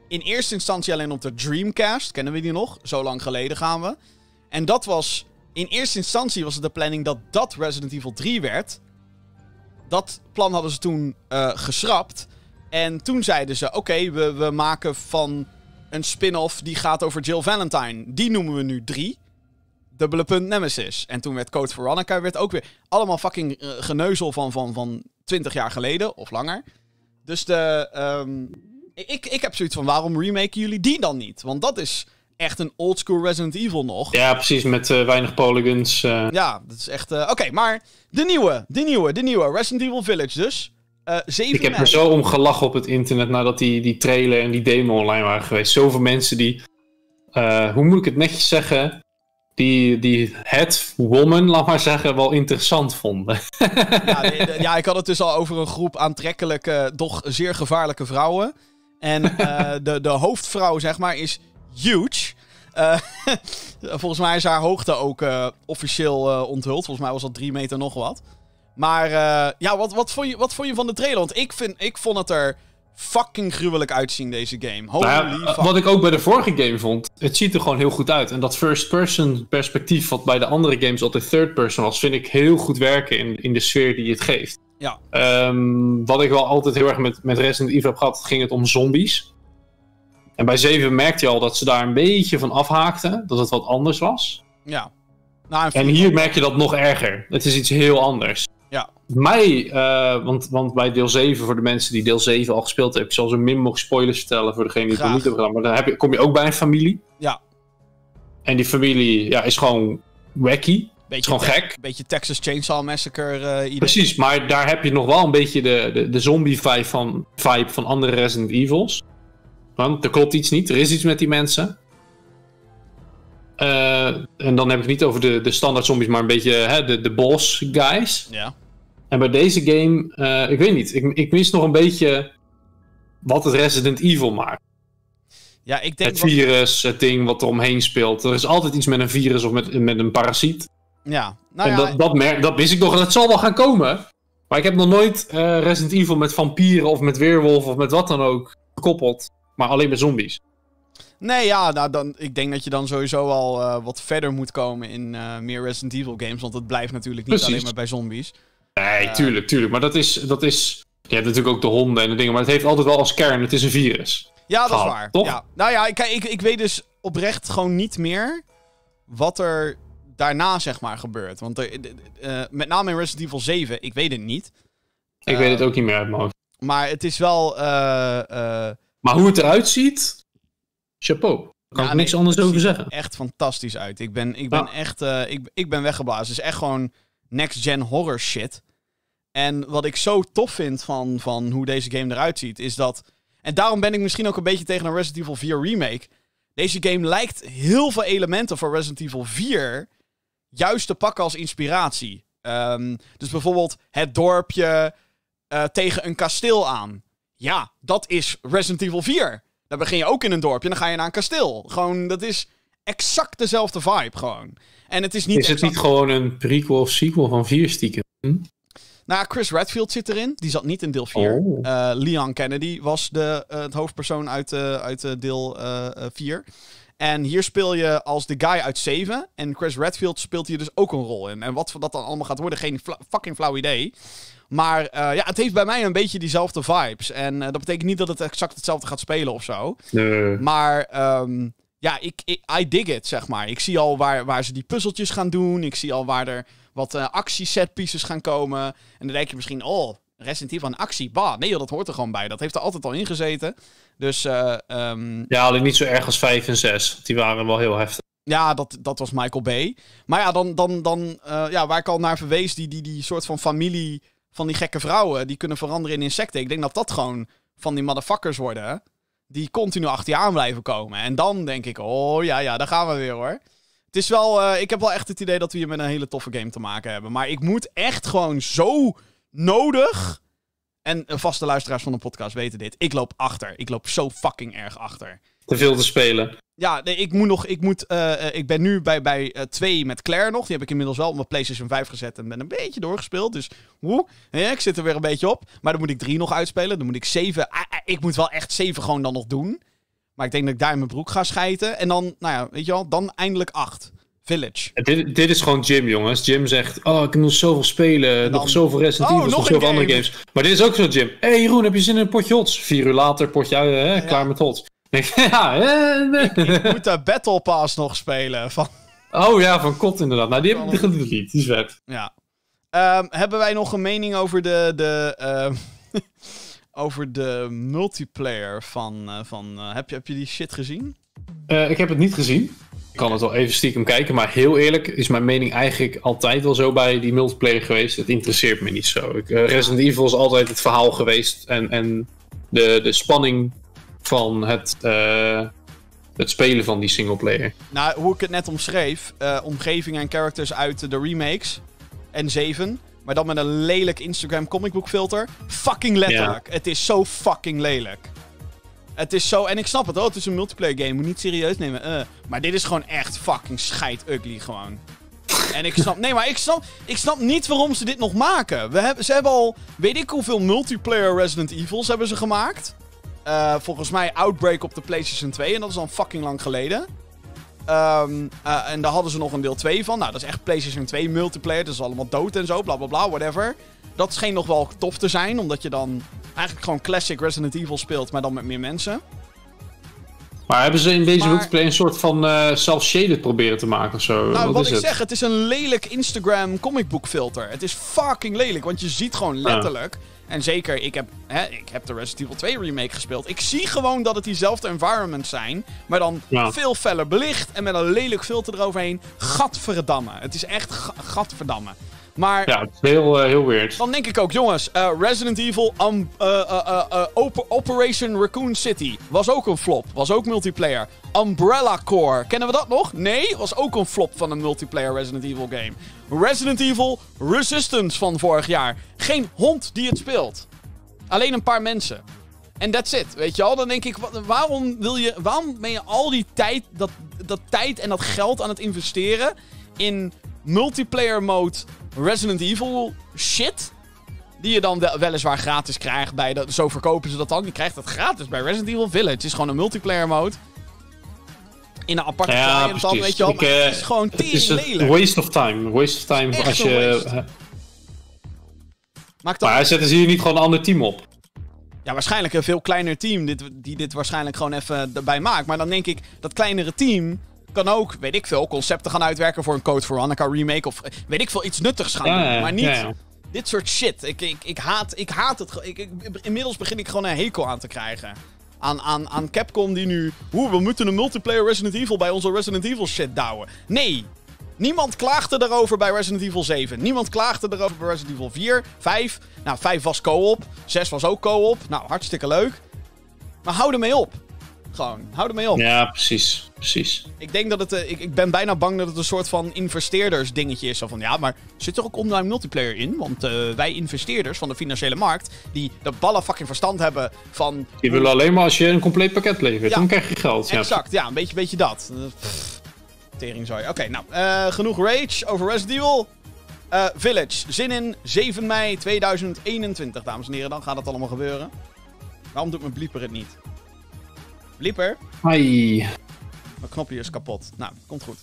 in eerste instantie alleen op de Dreamcast. Kennen we die nog? Zo lang geleden gaan we. En dat was... In eerste instantie was het de planning dat dat Resident Evil 3 werd. Dat plan hadden ze toen geschrapt. En toen zeiden ze... Oké, we maken van een spin-off die gaat over Jill Valentine. Die noemen we nu 3. _ Nemesis. En toen werd Code Veronica werd ook weer... Allemaal fucking geneuzel van 20 jaar geleden. Of langer. Dus ik heb zoiets van... Waarom remaken jullie die dan niet? Want dat is... Echt een oldschool Resident Evil nog. Ja, precies, met weinig polygons. Ja, dat is echt... Oké, maar de nieuwe. Resident Evil Village dus. 7 Ik heb mei. er zo om gelachen op het internet nadat die trailer en die demo online waren geweest. Zoveel mensen die... hoe moet ik het netjes zeggen? Die het woman, laat maar zeggen, wel interessant vonden. Ja, ik had het dus al over een groep aantrekkelijke, doch zeer gevaarlijke vrouwen. En de hoofdvrouw, zeg maar, is... huge. Volgens mij is haar hoogte ook officieel onthuld. Volgens mij was dat 3 meter nog wat. Maar wat vond je van de trailer? Want ik vond het er fucking gruwelijk uitzien, deze game. Holy fuck. Wat ik ook bij de vorige game vond, het ziet er gewoon heel goed uit. En dat first-person perspectief, wat bij de andere games altijd third-person was, vind ik heel goed werken in de sfeer die het geeft. Ja. Wat ik wel altijd heel erg met Resident Evil heb gehad, ging het om zombies. En bij 7 merkte je al dat ze daar een beetje van afhaakten. Dat het wat anders was. Ja. Nou, en hier merk je dat nog erger. Het is iets heel anders. Ja. Want bij deel 7, voor de mensen die deel 7 al gespeeld hebben... ik zal zo min mogelijk spoilers vertellen voor degene die het nog niet hebben gedaan. Maar dan kom je ook bij een familie. Ja. En die familie is gewoon wacky. Het is gewoon gek. Een beetje Texas Chainsaw Massacre idee. Precies, maar daar heb je nog wel een beetje de zombie vibe van andere Resident Evils. Want er klopt iets niet, er is iets met die mensen. En dan heb ik het niet over de standaard zombies, maar een beetje de boss guys. Ja. En bij deze game, ik weet niet, ik mis nog een beetje wat het Resident Evil maakt. Ja, ik denk het virus, het ding wat er omheen speelt. Er is altijd iets met een virus of met een parasiet. Ja. En dat wist ik nog en dat zal wel gaan komen. Maar ik heb nog nooit Resident Evil met vampieren of met weerwolven of met wat dan ook gekoppeld. Maar alleen met zombies. Nee, ja, ik denk dat je dan sowieso al wat verder moet komen in meer Resident Evil games. Want het blijft natuurlijk niet alleen maar bij zombies. Nee, tuurlijk. Maar dat is... Je hebt natuurlijk ook de honden en de dingen. Maar het heeft altijd wel als kern, het is een virus. Ja, dat is waar. Toch? Ja. Nou ja, ik weet dus oprecht gewoon niet meer wat er daarna, zeg maar, gebeurt. Want met name in Resident Evil 7, ik weet het niet. Ik weet het ook niet meer uit mijn hoofd. Maar het is wel... Maar hoe het eruit ziet... Chapeau. Daar kan ik niks anders over zeggen. Echt fantastisch uit. Ik ben echt... ik ben weggeblazen. Het is echt gewoon next-gen horror shit. En wat ik zo tof vind van hoe deze game eruit ziet, is dat... En daarom ben ik misschien ook een beetje tegen een Resident Evil 4 remake. Deze game lijkt heel veel elementen van Resident Evil 4 juist te pakken als inspiratie. Dus bijvoorbeeld het dorpje tegen een kasteel aan. Ja, dat is Resident Evil 4. Dan begin je ook in een dorpje en dan ga je naar een kasteel. Gewoon, dat is exact dezelfde vibe gewoon. En het is niet... Is het niet gewoon een prequel of sequel van 4 stiekem? Nou, Chris Redfield zit erin. Die zat niet in deel 4. Leon Kennedy was het hoofdpersoon uit deel 4. En hier speel je als de guy uit 7. En Chris Redfield speelt hier dus ook een rol in. En wat dat dan allemaal gaat worden, geen fucking flauw idee. Maar het heeft bij mij een beetje diezelfde vibes. En dat betekent niet dat het exact hetzelfde gaat spelen of zo. Nee. Maar I dig it, zeg maar. Ik zie al waar ze die puzzeltjes gaan doen. Ik zie al waar er wat actie-setpieces gaan komen. En dan denk je misschien, Resident Evil een actie. Bah, nee, dat hoort er gewoon bij. Dat heeft er altijd al in gezeten. Dus... Ja, alleen niet zo erg als 5 en 6. Die waren wel heel heftig. Ja, dat was Michael Bay. Maar ja, dan waar ik al naar verwees, die soort van familie van die gekke vrouwen, die kunnen veranderen in insecten. Ik denk dat gewoon van die motherfuckers worden, die continu achter je aan blijven komen. En dan denk ik, daar gaan we weer, hoor. Het is wel, ik heb wel echt het idee dat we hier met een hele toffe game te maken hebben. Maar ik moet echt gewoon zo nodig... En vaste luisteraars van de podcast weten dit. Ik loop achter. Ik loop zo fucking erg achter. Te veel te spelen. Ja, nee, ik ben nu bij 2 met Claire nog. Die heb ik inmiddels wel op mijn PlayStation 5 gezet en ben een beetje doorgespeeld. Dus ik zit er weer een beetje op. Maar dan moet ik 3 nog uitspelen. Dan moet ik 7... ik moet wel echt 7 gewoon dan nog doen. Maar ik denk dat ik daar in mijn broek ga schijten. En dan, nou ja, weet je wel, dan eindelijk 8. Village. Dit is gewoon Jim, jongens. Jim zegt, ik heb nog zoveel spelen, dan, nog zoveel Resident Evil, nog zoveel andere games. Maar dit is ook zo, Jim. Hé Jeroen, heb je zin in een potje HOTS? 4 uur later, potje uit, klaar met HOTS. Ik moet de Battle Pass nog spelen. Oh ja, van kot inderdaad. Nou, die heb ik niet. Die is vet. Ja. Hebben wij nog een mening over over de multiplayer van heb je die shit gezien? Ik heb het niet gezien. Ik kan het wel even stiekem kijken, maar heel eerlijk is mijn mening eigenlijk altijd wel zo bij die multiplayer geweest. Het interesseert me niet zo. Resident Evil is altijd het verhaal geweest en de spanning van het spelen van die singleplayer. Nou, hoe ik het net omschreef, omgeving en characters uit de remakes en 7, maar dan met een lelijk Instagram comicbook filter. Fucking letterlijk. Ja. Het is zo fucking lelijk. Het is zo... En ik snap het, het is een multiplayer game. Moet niet serieus nemen. Maar dit is gewoon echt fucking scheid-ugly gewoon. En ik snap... Nee, maar ik snap niet waarom ze dit nog maken. Ze hebben al... Weet ik hoeveel multiplayer Resident Evils hebben ze gemaakt. Volgens mij Outbreak op de PlayStation 2. En dat is al fucking lang geleden. En daar hadden ze nog een deel 2 van. Nou, dat is echt PlayStation 2 multiplayer. Dat is allemaal dood en zo. Blablabla, whatever. Dat scheen nog wel tof te zijn. Omdat je dan eigenlijk gewoon classic Resident Evil speelt. Maar dan met meer mensen. Maar hebben ze in deze multiplayer een soort van self-shaded proberen te maken of zo? Nou, wat ik zeg, het is een lelijk Instagram comicbook filter. Het is fucking lelijk. Want je ziet gewoon letterlijk... En zeker, ik heb de Resident Evil 2 remake gespeeld. Ik zie gewoon dat het diezelfde environments zijn. Maar dan veel feller belicht. En met een lelijk filter eroverheen. Gadverdamme. Het is echt gadverdamme. Maar... Ja, het is heel weird. Dan denk ik ook, jongens. Resident Evil Operation Raccoon City. Was ook een flop. Was ook multiplayer. Umbrella Corps. Kennen we dat nog? Nee, was ook een flop van een multiplayer Resident Evil game. Resident Evil Resistance van vorig jaar. Geen hond die het speelt. Alleen een paar mensen. En that's it, weet je wel? Dan denk ik, waarom ben je al die tijd, dat tijd en dat geld aan het investeren in multiplayer mode Resident Evil shit? Die je dan weliswaar gratis krijgt bij zo verkopen ze dat dan. Je krijgt dat gratis bij Resident Evil Village. Het is gewoon een multiplayer mode. In een aparte client dan, weet je wel. Maar het is gewoon tering lelijk. Waste of time. Waste of time echt als je... Maar zetten ze hier niet gewoon een ander team op? Ja, waarschijnlijk een veel kleiner team die dit waarschijnlijk gewoon even erbij maakt. Maar dan denk ik, dat kleinere team kan ook, weet ik veel, concepten gaan uitwerken voor een Code Veronica remake. Of weet ik veel, iets nuttigs gaan doen. Maar niet dit soort shit. Ik haat het. Inmiddels begin ik gewoon een hekel aan te krijgen. Aan Capcom die nu... we moeten een multiplayer Resident Evil bij onze Resident Evil shit douwen. Nee. Niemand klaagde erover bij Resident Evil 7. Niemand klaagde erover bij Resident Evil 4, 5. Nou, 5 was co-op. 6 was ook co-op. Nou, hartstikke leuk. Maar hou ermee op. Gewoon, hou ermee op. Ja, precies. Ik denk dat het... Ik ben bijna bang dat het een soort van investeerders dingetje is. Zo van, ja, maar zit er ook online multiplayer in? Want wij investeerders van de financiële markt, die de ballen fucking verstand hebben van... Die willen alleen maar als je een compleet pakket levert. Dan krijg je geld. Exact, ja, een beetje dat. Teringzooi. Oké, nou, genoeg rage over Resident Evil. Village, zin in 7 mei 2021, dames en heren. Dan gaat het allemaal gebeuren. Waarom doet mijn blieper het niet? Blieper? Hai. Mijn knopje is kapot. Nou, komt goed.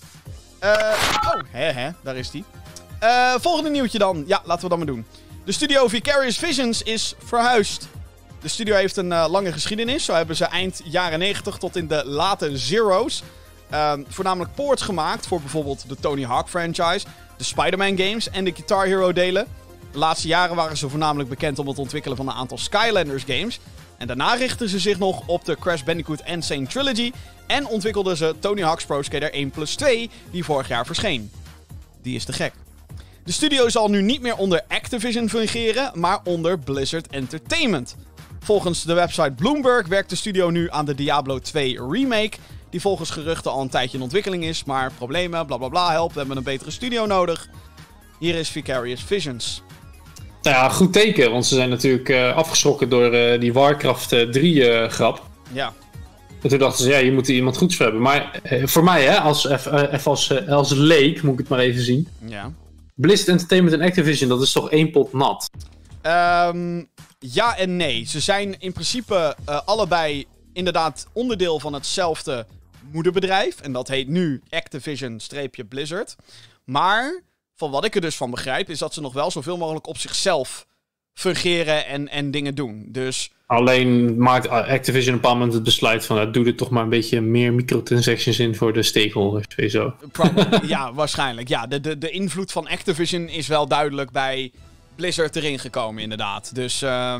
Daar is die. Volgende nieuwtje dan. Ja, laten we dat maar doen. De studio Vicarious Visions is verhuisd. De studio heeft een lange geschiedenis. Zo hebben ze eind jaren 90 tot in de late zero's voornamelijk ports gemaakt voor bijvoorbeeld de Tony Hawk franchise, de Spider-Man games en de Guitar Hero delen. De laatste jaren waren ze voornamelijk bekend om het ontwikkelen van een aantal Skylanders games. En daarna richtten ze zich nog op de Crash Bandicoot Insane Trilogy en ontwikkelden ze Tony Hawk's Pro Skater 1+2, die vorig jaar verscheen. Die is te gek. De studio zal nu niet meer onder Activision fungeren, maar onder Blizzard Entertainment. Volgens de website Bloomberg werkt de studio nu aan de Diablo 2 remake, die volgens geruchten al een tijdje in ontwikkeling is, maar problemen, blablabla, help, we hebben een betere studio nodig. Hier is Vicarious Visions. Nou ja, goed teken, want ze zijn natuurlijk afgeschrokken door die Warcraft 3 grap. Ja. En toen dachten ze, ja, je moet er iemand goeds voor hebben. Maar voor mij, hè, als leek, moet ik het maar even zien. Ja. Blizzard Entertainment en Activision, dat is toch één pot nat? Ja en nee. Ze zijn in principe allebei inderdaad onderdeel van hetzelfde moederbedrijf. En dat heet nu Activision-Blizzard. Maar van wat ik er dus van begrijp, is dat ze nog wel zoveel mogelijk op zichzelf fungeren en dingen doen. Dus... Alleen maakt Activision op een bepaald moment het besluit van... doe er toch maar een beetje meer microtransactions in voor de stakeholders. Sowieso. Ja, waarschijnlijk. Ja, de invloed van Activision is wel duidelijk bij Blizzard erin gekomen, inderdaad. Dus...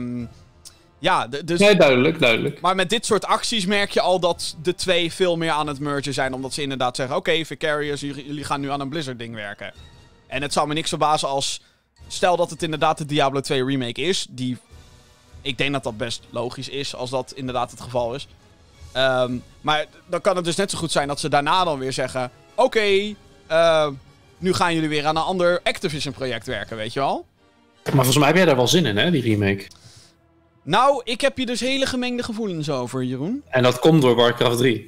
ja, dus... Nee, duidelijk. Maar met dit soort acties merk je al dat de twee veel meer aan het mergen zijn. Omdat ze inderdaad zeggen... Oké, Vicarious, jullie gaan nu aan een Blizzard-ding werken. En het zou me niks verbazen als... Stel dat het inderdaad de Diablo 2 remake is. Die... Ik denk dat dat best logisch is als dat inderdaad het geval is. Maar dan kan het dus net zo goed zijn dat ze daarna dan weer zeggen... Oké, nu gaan jullie weer aan een ander Activision-project werken, weet je wel? Maar volgens mij heb jij daar wel zin in, hè, die remake? Nou, ik heb hier dus hele gemengde gevoelens over, Jeroen. En dat komt door Warcraft 3?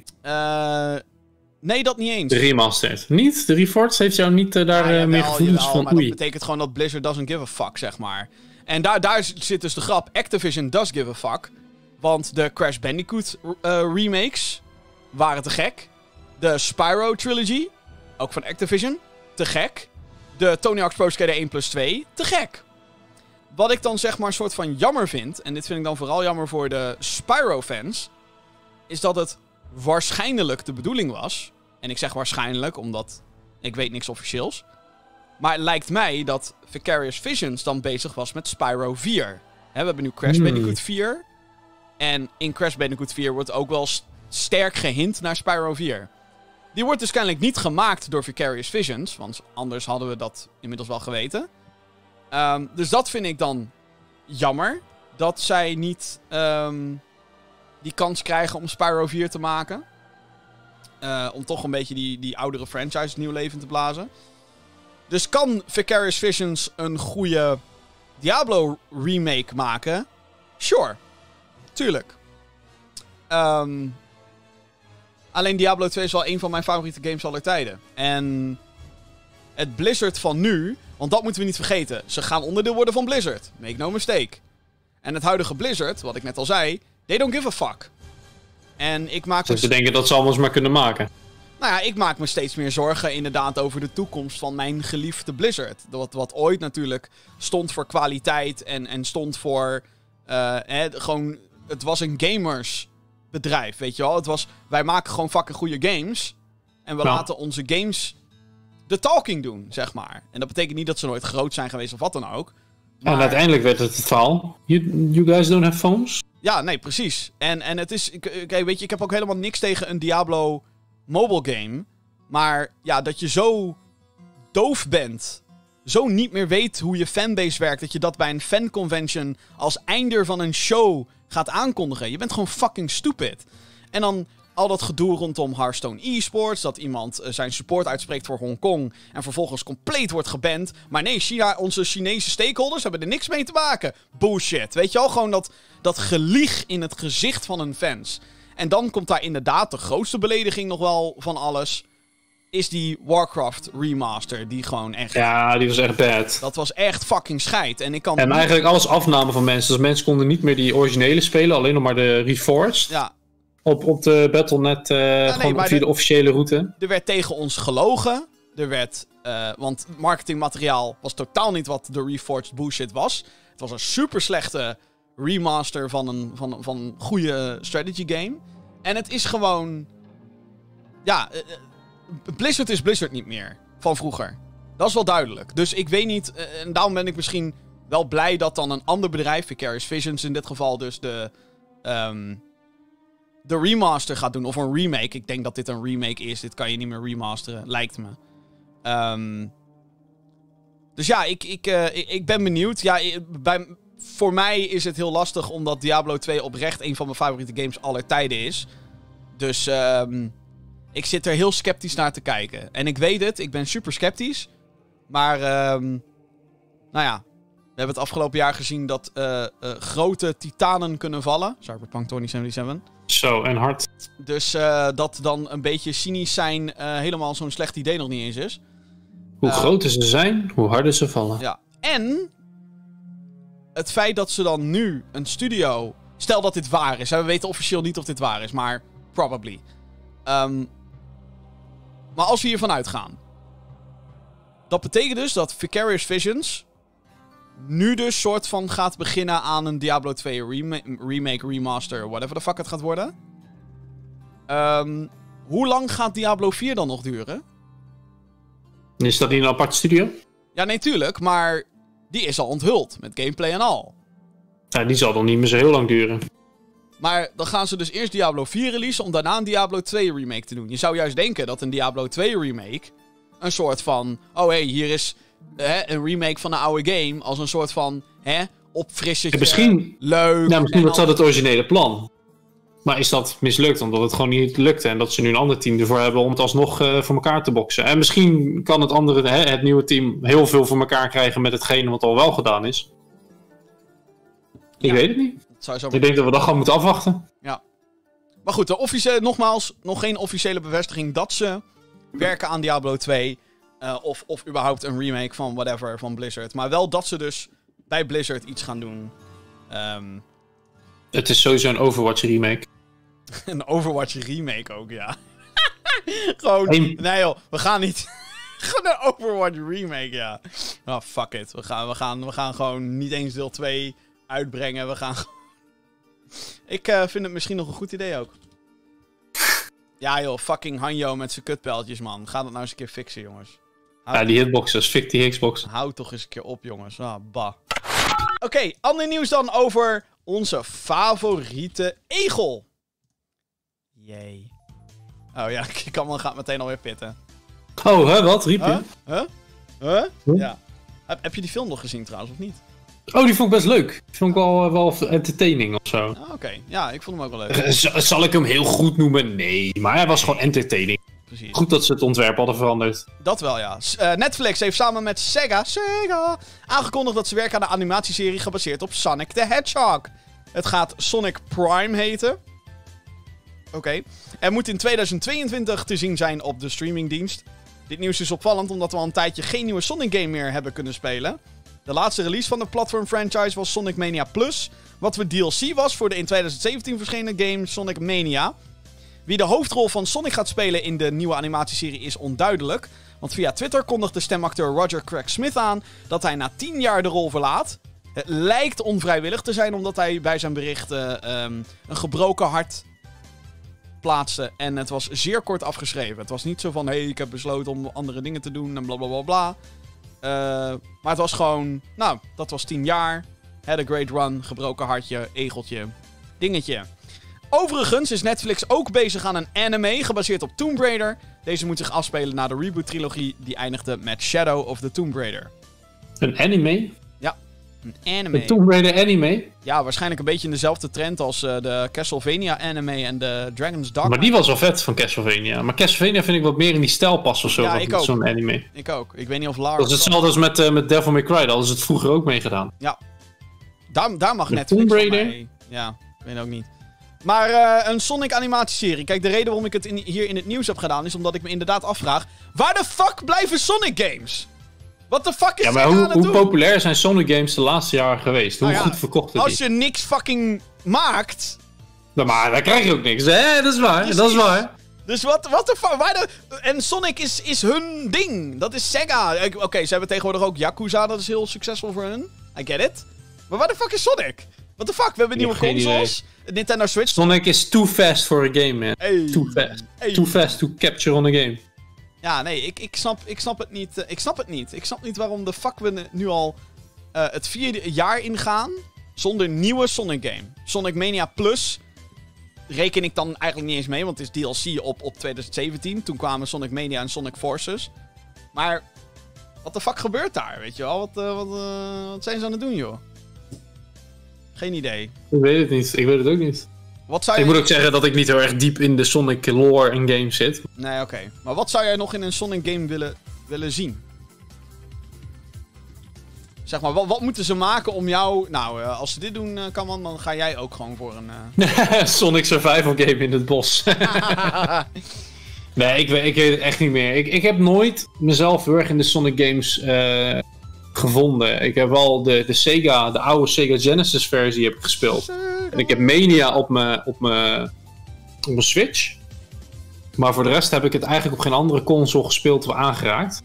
Nee, dat niet eens. De remastered. Niet? De Reforged heeft jou niet daar meer gevoelens van? Maar dat betekent gewoon dat Blizzard doesn't give a fuck, zeg maar. En daar zit dus de grap. Activision does give a fuck. Want de Crash Bandicoot remakes waren te gek. De Spyro Trilogy, ook van Activision, te gek. De Tony Hawk's Pro Skater 1+2, te gek. Wat ik dan zeg maar een soort van jammer vind, en dit vind ik dan vooral jammer voor de Spyro-fans, is dat het waarschijnlijk de bedoeling was. En ik zeg waarschijnlijk, omdat ik weet niks officieels. Maar het lijkt mij dat Vicarious Visions dan bezig was met Spyro 4. We hebben nu Crash Bandicoot 4. En in Crash Bandicoot 4 wordt ook wel sterk gehint naar Spyro 4. Die wordt dus kennelijk niet gemaakt door Vicarious Visions. Want anders hadden we dat inmiddels wel geweten. Dus dat vind ik dan jammer. Dat zij niet die kans krijgen om Spyro 4 te maken. Om toch een beetje die oudere franchise nieuw leven te blazen. Dus kan Vicarious Visions een goede Diablo remake maken? Sure. Tuurlijk. Alleen Diablo 2 is wel een van mijn favoriete games aller tijden. En het Blizzard van nu, want dat moeten we niet vergeten. Ze gaan onderdeel worden van Blizzard. Make no mistake. En het huidige Blizzard, wat ik net al zei, they don't give a fuck. En ik maak dus ze denken dat ze alles maar kunnen maken. Nou ja, ik maak me steeds meer zorgen inderdaad over de toekomst van mijn geliefde Blizzard. Wat ooit natuurlijk stond voor kwaliteit en stond voor... gewoon, het was een gamersbedrijf, weet je wel. Wij maken gewoon fucking goede games. En we laten onze games de talking doen, zeg maar. En dat betekent niet dat ze nooit groot zijn geweest of wat dan ook. Maar... En uiteindelijk werd het verhaal. You guys don't have phones? Ja, nee, precies. En het is... weet je, ik heb ook helemaal niks tegen een Diablo mobile game. Maar ja, dat je zo doof bent, zo niet meer weet hoe je fanbase werkt, dat je dat bij een fanconvention als einder van een show gaat aankondigen. Je bent gewoon fucking stupid. En dan al dat gedoe rondom Hearthstone eSports, dat iemand zijn support uitspreekt voor Hongkong en vervolgens compleet wordt geband. Maar nee, onze Chinese stakeholders hebben er niks mee te maken. Bullshit. Weet je wel, gewoon dat gelieg in het gezicht van hun fans. En dan komt daar inderdaad de grootste belediging nog wel van alles, is die Warcraft remaster, die gewoon echt... Ja, die was echt bad. Dat was echt fucking scheid. En eigenlijk alles afnamen van mensen. Dus mensen konden niet meer die originele spelen, alleen nog maar de Reforged. Ja. Op de Battle.net, gewoon via de officiële route. Er werd tegen ons gelogen. Er werd... want marketingmateriaal was totaal niet wat de Reforged bullshit was. Het was een super slechte remaster van een goede strategy game. En het is gewoon... Ja, Blizzard is Blizzard niet meer. Van vroeger. Dat is wel duidelijk. Dus ik weet niet... en daarom ben ik misschien wel blij dat dan een ander bedrijf, Vicarious Visions in dit geval, dus de remaster gaat doen. Of een remake. Ik denk dat dit een remake is. Dit kan je niet meer remasteren. Lijkt me. Dus ja, ik ben benieuwd. Ja, voor mij is het heel lastig, omdat Diablo 2 oprecht een van mijn favoriete games aller tijden is. Dus ik zit er heel sceptisch naar te kijken. En ik weet het, ik ben super sceptisch. Maar, nou ja, we hebben het afgelopen jaar gezien dat grote titanen kunnen vallen. Cyberpunk 2077. Zo, en hard. Dus dat dan een beetje cynisch zijn helemaal zo'n slecht idee nog niet eens is. Hoe groter ze zijn, hoe harder ze vallen. Ja, en het feit dat ze dan nu een studio Stel dat dit waar is. We weten officieel niet of dit waar is, maar probably. Maar als we hiervan uitgaan. Dat betekent dus dat Vicarious Visions nu dus soort van gaat beginnen aan een Diablo 2 remake, remaster, whatever the fuck het gaat worden. Hoe lang gaat Diablo 4 dan nog duren? Is dat niet een aparte studio? Ja, nee, tuurlijk, maar die is al onthuld met gameplay en al. Ja, die zal dan niet meer zo heel lang duren. Maar dan gaan ze dus eerst Diablo 4 releasen om daarna een Diablo 2 remake te doen. Je zou juist denken dat een Diablo 2 remake een soort van... Oh hé, hier is een remake van een oude game als een soort van opfrissertje. Misschien, leuk. Nou, misschien was dat het originele plan. Maar is dat mislukt omdat het gewoon niet lukte en dat ze nu een ander team ervoor hebben om het alsnog voor elkaar te boksen. En misschien kan het nieuwe team heel veel voor elkaar krijgen met hetgene wat al wel gedaan is. Ik weet het niet. Ik denk dat we dat gewoon moeten afwachten. Ja. Maar goed, nogmaals, nog geen officiële bevestiging dat ze werken aan Diablo 2. Of überhaupt een remake van whatever van Blizzard. Maar wel dat ze dus bij Blizzard iets gaan doen. Het is sowieso een Overwatch remake. Een Overwatch remake ook, ja. Gewoon, nee joh, we gaan niet... Gewoon een Overwatch remake, ja. Oh, fuck it. We gaan gewoon niet eens deel 2 uitbrengen. We gaan... Ik vind het misschien nog een goed idee ook. Ja joh, fucking Hanjo met zijn kutpijltjes, man. Ga dat nou eens een keer fixen, jongens. Die hitboxers, fix die Xbox. Hou toch eens een keer op, jongens. Bah. Oké, ander nieuws dan over onze favoriete egel. Jee. Oh ja, Kamal gaat meteen alweer pitten. Oh, wat? Riep je? Huh? Ja. Heb je die film nog gezien trouwens, of niet? Oh, die vond ik best leuk. Die vond ik wel entertaining of zo. Oké. Ja, ik vond hem ook wel leuk. Zal ik hem heel goed noemen? Nee, maar hij was gewoon entertaining. Precies. Goed dat ze het ontwerp hadden veranderd. Dat wel, ja. Netflix heeft samen met Sega aangekondigd dat ze werken aan een animatieserie gebaseerd op Sonic the Hedgehog. Het gaat Sonic Prime heten. Oké. Er moet in 2022 te zien zijn op de streamingdienst. Dit nieuws is opvallend omdat we al een tijdje geen nieuwe Sonic game meer hebben kunnen spelen. De laatste release van de platform franchise was Sonic Mania Plus, wat weer DLC was voor de in 2017 verschenen game Sonic Mania. Wie de hoofdrol van Sonic gaat spelen in de nieuwe animatieserie is onduidelijk, want via Twitter kondigde stemacteur Roger Craig Smith aan dat hij na 10 jaar de rol verlaat. Het lijkt onvrijwillig te zijn omdat hij bij zijn bericht een gebroken hart plaatste en het was zeer kort afgeschreven. Het was niet zo van, ik heb besloten om andere dingen te doen en blablabla. Bla, bla, bla. Maar het was gewoon, dat was 10 jaar. Had a great run, gebroken hartje, egeltje, dingetje. Overigens is Netflix ook bezig aan een anime gebaseerd op Tomb Raider. Deze moet zich afspelen na de reboot-trilogie die eindigde met Shadow of the Tomb Raider. Een anime? Ja, een anime. Een Tomb Raider anime? Ja, waarschijnlijk een beetje in dezelfde trend als de Castlevania anime en de Dragon's Dogma. Maar die was wel vet van Castlevania. Maar Castlevania vind ik wat meer in die stijl passen of zo. Ja, ik ook. Zo'n anime. Ik ook. Ik weet niet of Lara... Dat is hetzelfde als met Devil May Cry. Daar hadden ze het vroeger ook mee gedaan. Ja. Daar mag Netflix Tomb Raider? van mij... Ja, ik weet ook niet. Maar een Sonic animatieserie. Kijk, de reden waarom ik het hier in het nieuws heb gedaan is omdat ik me inderdaad afvraag... Waar de fuck blijven Sonic games? Wat de fuck is maar hoe populair zijn Sonic games de laatste jaren geweest? Hoe goed verkocht het als je niks fucking maakt... Maar dan krijg je ook niks. Dat is waar. Precies. Dat is waar. Dus wat de fuck? En Sonic is hun ding. Dat is Sega. Oké, ze hebben tegenwoordig ook Yakuza. Dat is heel succesvol voor hun. I get it. Maar waar de fuck is Sonic? What the fuck? We hebben nieuwe consoles. Nintendo Switch. Sonic is too fast for a game, man. Hey. Too fast. Hey. Too fast to capture on a game. Ja, nee, ik snap het niet. Ik snap het niet. Ik snap niet waarom de fuck we nu al het 4e jaar ingaan zonder nieuwe Sonic game. Sonic Mania Plus reken ik dan eigenlijk niet eens mee, want het is DLC op 2017. Toen kwamen Sonic Mania en Sonic Forces. Maar wat de fuck gebeurt daar, weet je wel? Wat zijn ze aan het doen, joh? Geen idee. Ik weet het niet. Ik weet het ook niet. Ik moet ook zeggen dat ik niet heel erg diep in de Sonic lore en games zit. Nee, oké. Maar wat zou jij nog in een Sonic game willen zien? Zeg maar, wat moeten ze maken om jou... Nou, als ze dit doen, Kaman, dan ga jij ook gewoon voor een... Sonic Survival game in het bos. Nee, ik weet het echt niet meer. Ik heb nooit mezelf heel erg in de Sonic games gevonden. Ik heb wel de Sega, de oude Sega Genesis versie heb ik gespeeld. ik heb Mania op mijn Switch. Maar voor de rest heb ik het eigenlijk op geen andere console gespeeld of aangeraakt.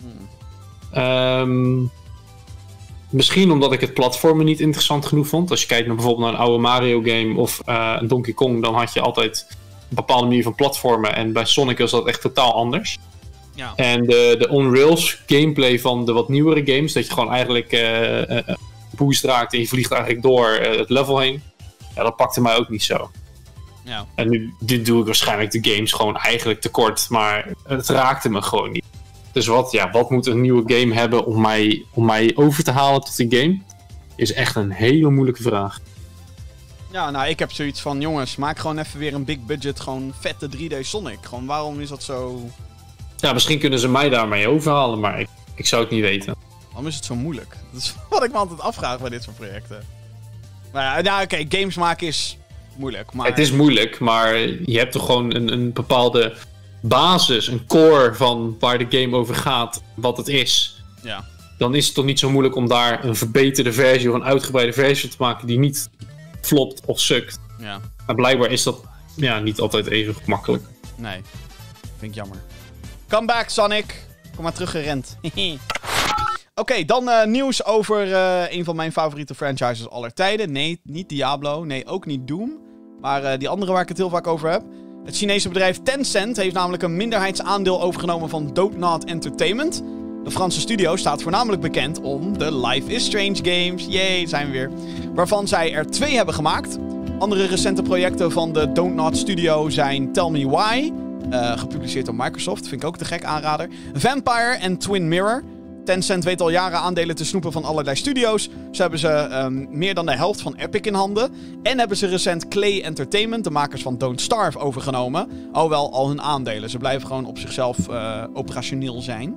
Misschien omdat ik het platformen niet interessant genoeg vond. Als je kijkt naar bijvoorbeeld naar een oude Mario game of een Donkey Kong, dan had je altijd een bepaalde manier van platformen. En bij Sonic is dat echt totaal anders. Ja. En de on-rails gameplay van de wat nieuwere games, dat je gewoon eigenlijk boost raakt en je vliegt eigenlijk door het level heen. Ja, dat pakte mij ook niet zo. Ja. En nu doe ik waarschijnlijk de games gewoon eigenlijk tekort, maar het raakte me gewoon niet. Dus wat moet een nieuwe game hebben om mij over te halen tot die game? Is echt een hele moeilijke vraag. Ja, nou, ik heb zoiets van, jongens, maak gewoon even weer een big budget, gewoon vette 3D Sonic. Gewoon, waarom is dat zo... Ja, misschien kunnen ze mij daarmee overhalen, maar ik zou het niet weten. Waarom is het zo moeilijk? Dat is wat ik me altijd afvraag bij dit soort projecten. Maar ja, oké, games maken is moeilijk. Maar... Het is moeilijk, maar je hebt toch gewoon een bepaalde basis, een core van waar de game over gaat, wat het is. Ja. Dan is het toch niet zo moeilijk om daar een verbeterde versie of een uitgebreide versie te maken die niet flopt of sukt. Ja. Maar blijkbaar is dat niet altijd even makkelijk. Nee, vind ik jammer. Come back, Sonic. Kom maar teruggerend. Oké, dan nieuws over een van mijn favoriete franchises aller tijden. Nee, niet Diablo. Nee, ook niet Doom. Maar die andere waar ik het heel vaak over heb. Het Chinese bedrijf Tencent heeft namelijk een minderheidsaandeel overgenomen van Dontnod Entertainment. De Franse studio staat voornamelijk bekend om de Life is Strange games. Yay, zijn we weer. Waarvan zij er 2 hebben gemaakt. Andere recente projecten van de Dontnod studio zijn Tell Me Why, gepubliceerd door Microsoft, vind ik ook te gek aanrader. Vampire en Twin Mirror. Tencent weet al jaren aandelen te snoepen van allerlei studio's. Zo hebben ze meer dan de helft van Epic in handen. En hebben ze recent Clay Entertainment, de makers van Don't Starve, overgenomen. Alhoewel al hun aandelen. Ze blijven gewoon op zichzelf operationeel zijn.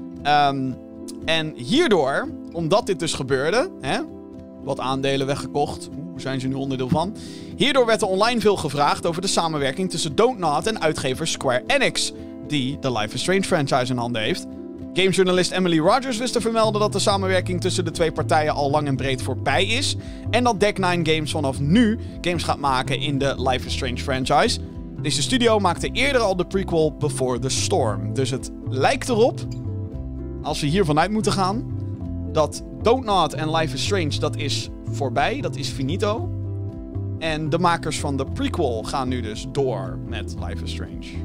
En hierdoor, omdat dit dus gebeurde, wat aandelen weggekocht. Hoe zijn ze nu onderdeel van? Hierdoor werd er online veel gevraagd over de samenwerking tussen Dontnod en uitgever Square Enix, die de Life is Strange franchise in handen heeft. Gamejournalist Emily Rogers wist te vermelden dat de samenwerking tussen de 2 partijen al lang en breed voorbij is. En dat Deck Nine Games vanaf nu games gaat maken in de Life is Strange franchise. Deze studio maakte eerder al de prequel Before the Storm. Dus het lijkt erop, als we hiervan uit moeten gaan, dat Dontnod en Life is Strange, dat is voorbij, dat is finito. En de makers van de prequel gaan nu dus door met Life is Strange.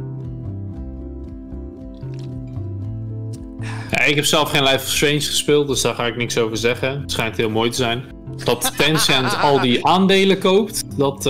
Ja, ik heb zelf geen Life is Strange gespeeld, dus daar ga ik niks over zeggen. Het schijnt heel mooi te zijn. Dat Tencent al die aandelen koopt, dat,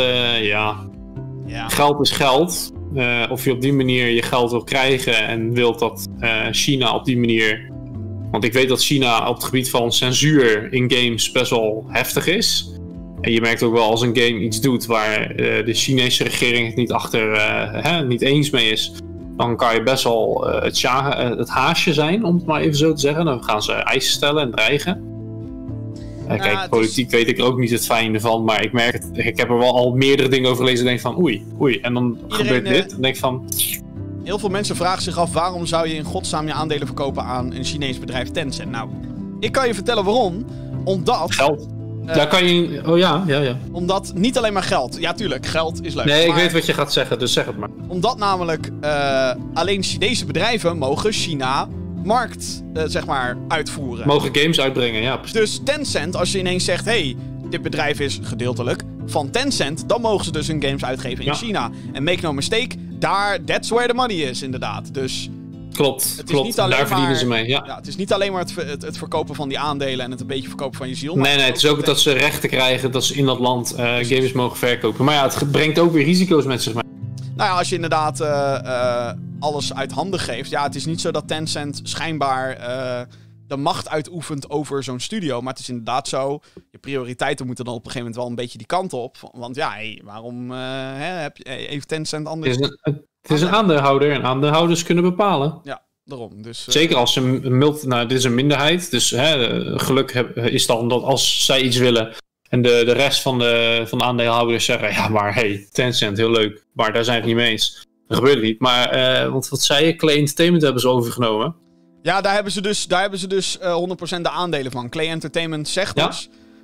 geld is geld. Of je op die manier je geld wil krijgen en wilt dat China op die manier... Want ik weet dat China op het gebied van censuur in games best wel heftig is. En je merkt ook wel als een game iets doet waar de Chinese regering het niet eens mee is... Dan kan je best wel het haasje zijn, om het maar even zo te zeggen. Dan gaan ze eisen stellen en dreigen. Kijk, politiek weet ik er ook niet het fijne van. Maar ik merk het, ik heb er wel al meerdere dingen over gelezen en denk van oei. En dan gebeurt dit. En denk van... Heel veel mensen vragen zich af, waarom zou je in godsnaam je aandelen verkopen aan een Chinees bedrijf Tencent? Nou, ik kan je vertellen waarom. Omdat... Geld. Daar kan je... Oh ja. Omdat niet alleen maar geld. Ja, tuurlijk, geld is leuk. Nee, maar... ik weet wat je gaat zeggen, dus zeg het maar. Omdat namelijk alleen Chinese bedrijven mogen China markt, uitvoeren. Mogen games uitbrengen, ja. Precies. Dus Tencent, als je ineens zegt, dit bedrijf is gedeeltelijk van Tencent, dan mogen ze dus hun games uitgeven in China. En make no mistake, that's where the money is, inderdaad. Dus... Klopt. Daar verdienen ze mee. Ja. Het is niet alleen maar het verkopen van die aandelen en het een beetje verkopen van je ziel. Nee, het is ook dat ze rechten krijgen dat ze in dat land games mogen verkopen. Maar ja, het brengt ook weer risico's met zich mee. Nou ja, als je inderdaad alles uit handen geeft. Ja, het is niet zo dat Tencent schijnbaar de macht uitoefent over zo'n studio. Maar het is inderdaad zo, je prioriteiten moeten dan op een gegeven moment wel een beetje die kant op. Want ja, waarom heeft Tencent anders... Het is een aandeelhouder en aandeelhouders kunnen bepalen. Ja, daarom. Dus, zeker als ze dit is een minderheid. Dus geluk is dan dat als zij iets willen en de rest van de aandeelhouders zeggen, ja maar Tencent, heel leuk. Maar daar zijn we het niet mee eens. Dat gebeurt niet. Maar, want wat zei je? Clay Entertainment hebben ze overgenomen. Ja, daar hebben ze dus 100% de aandelen van. Clay Entertainment zegt dus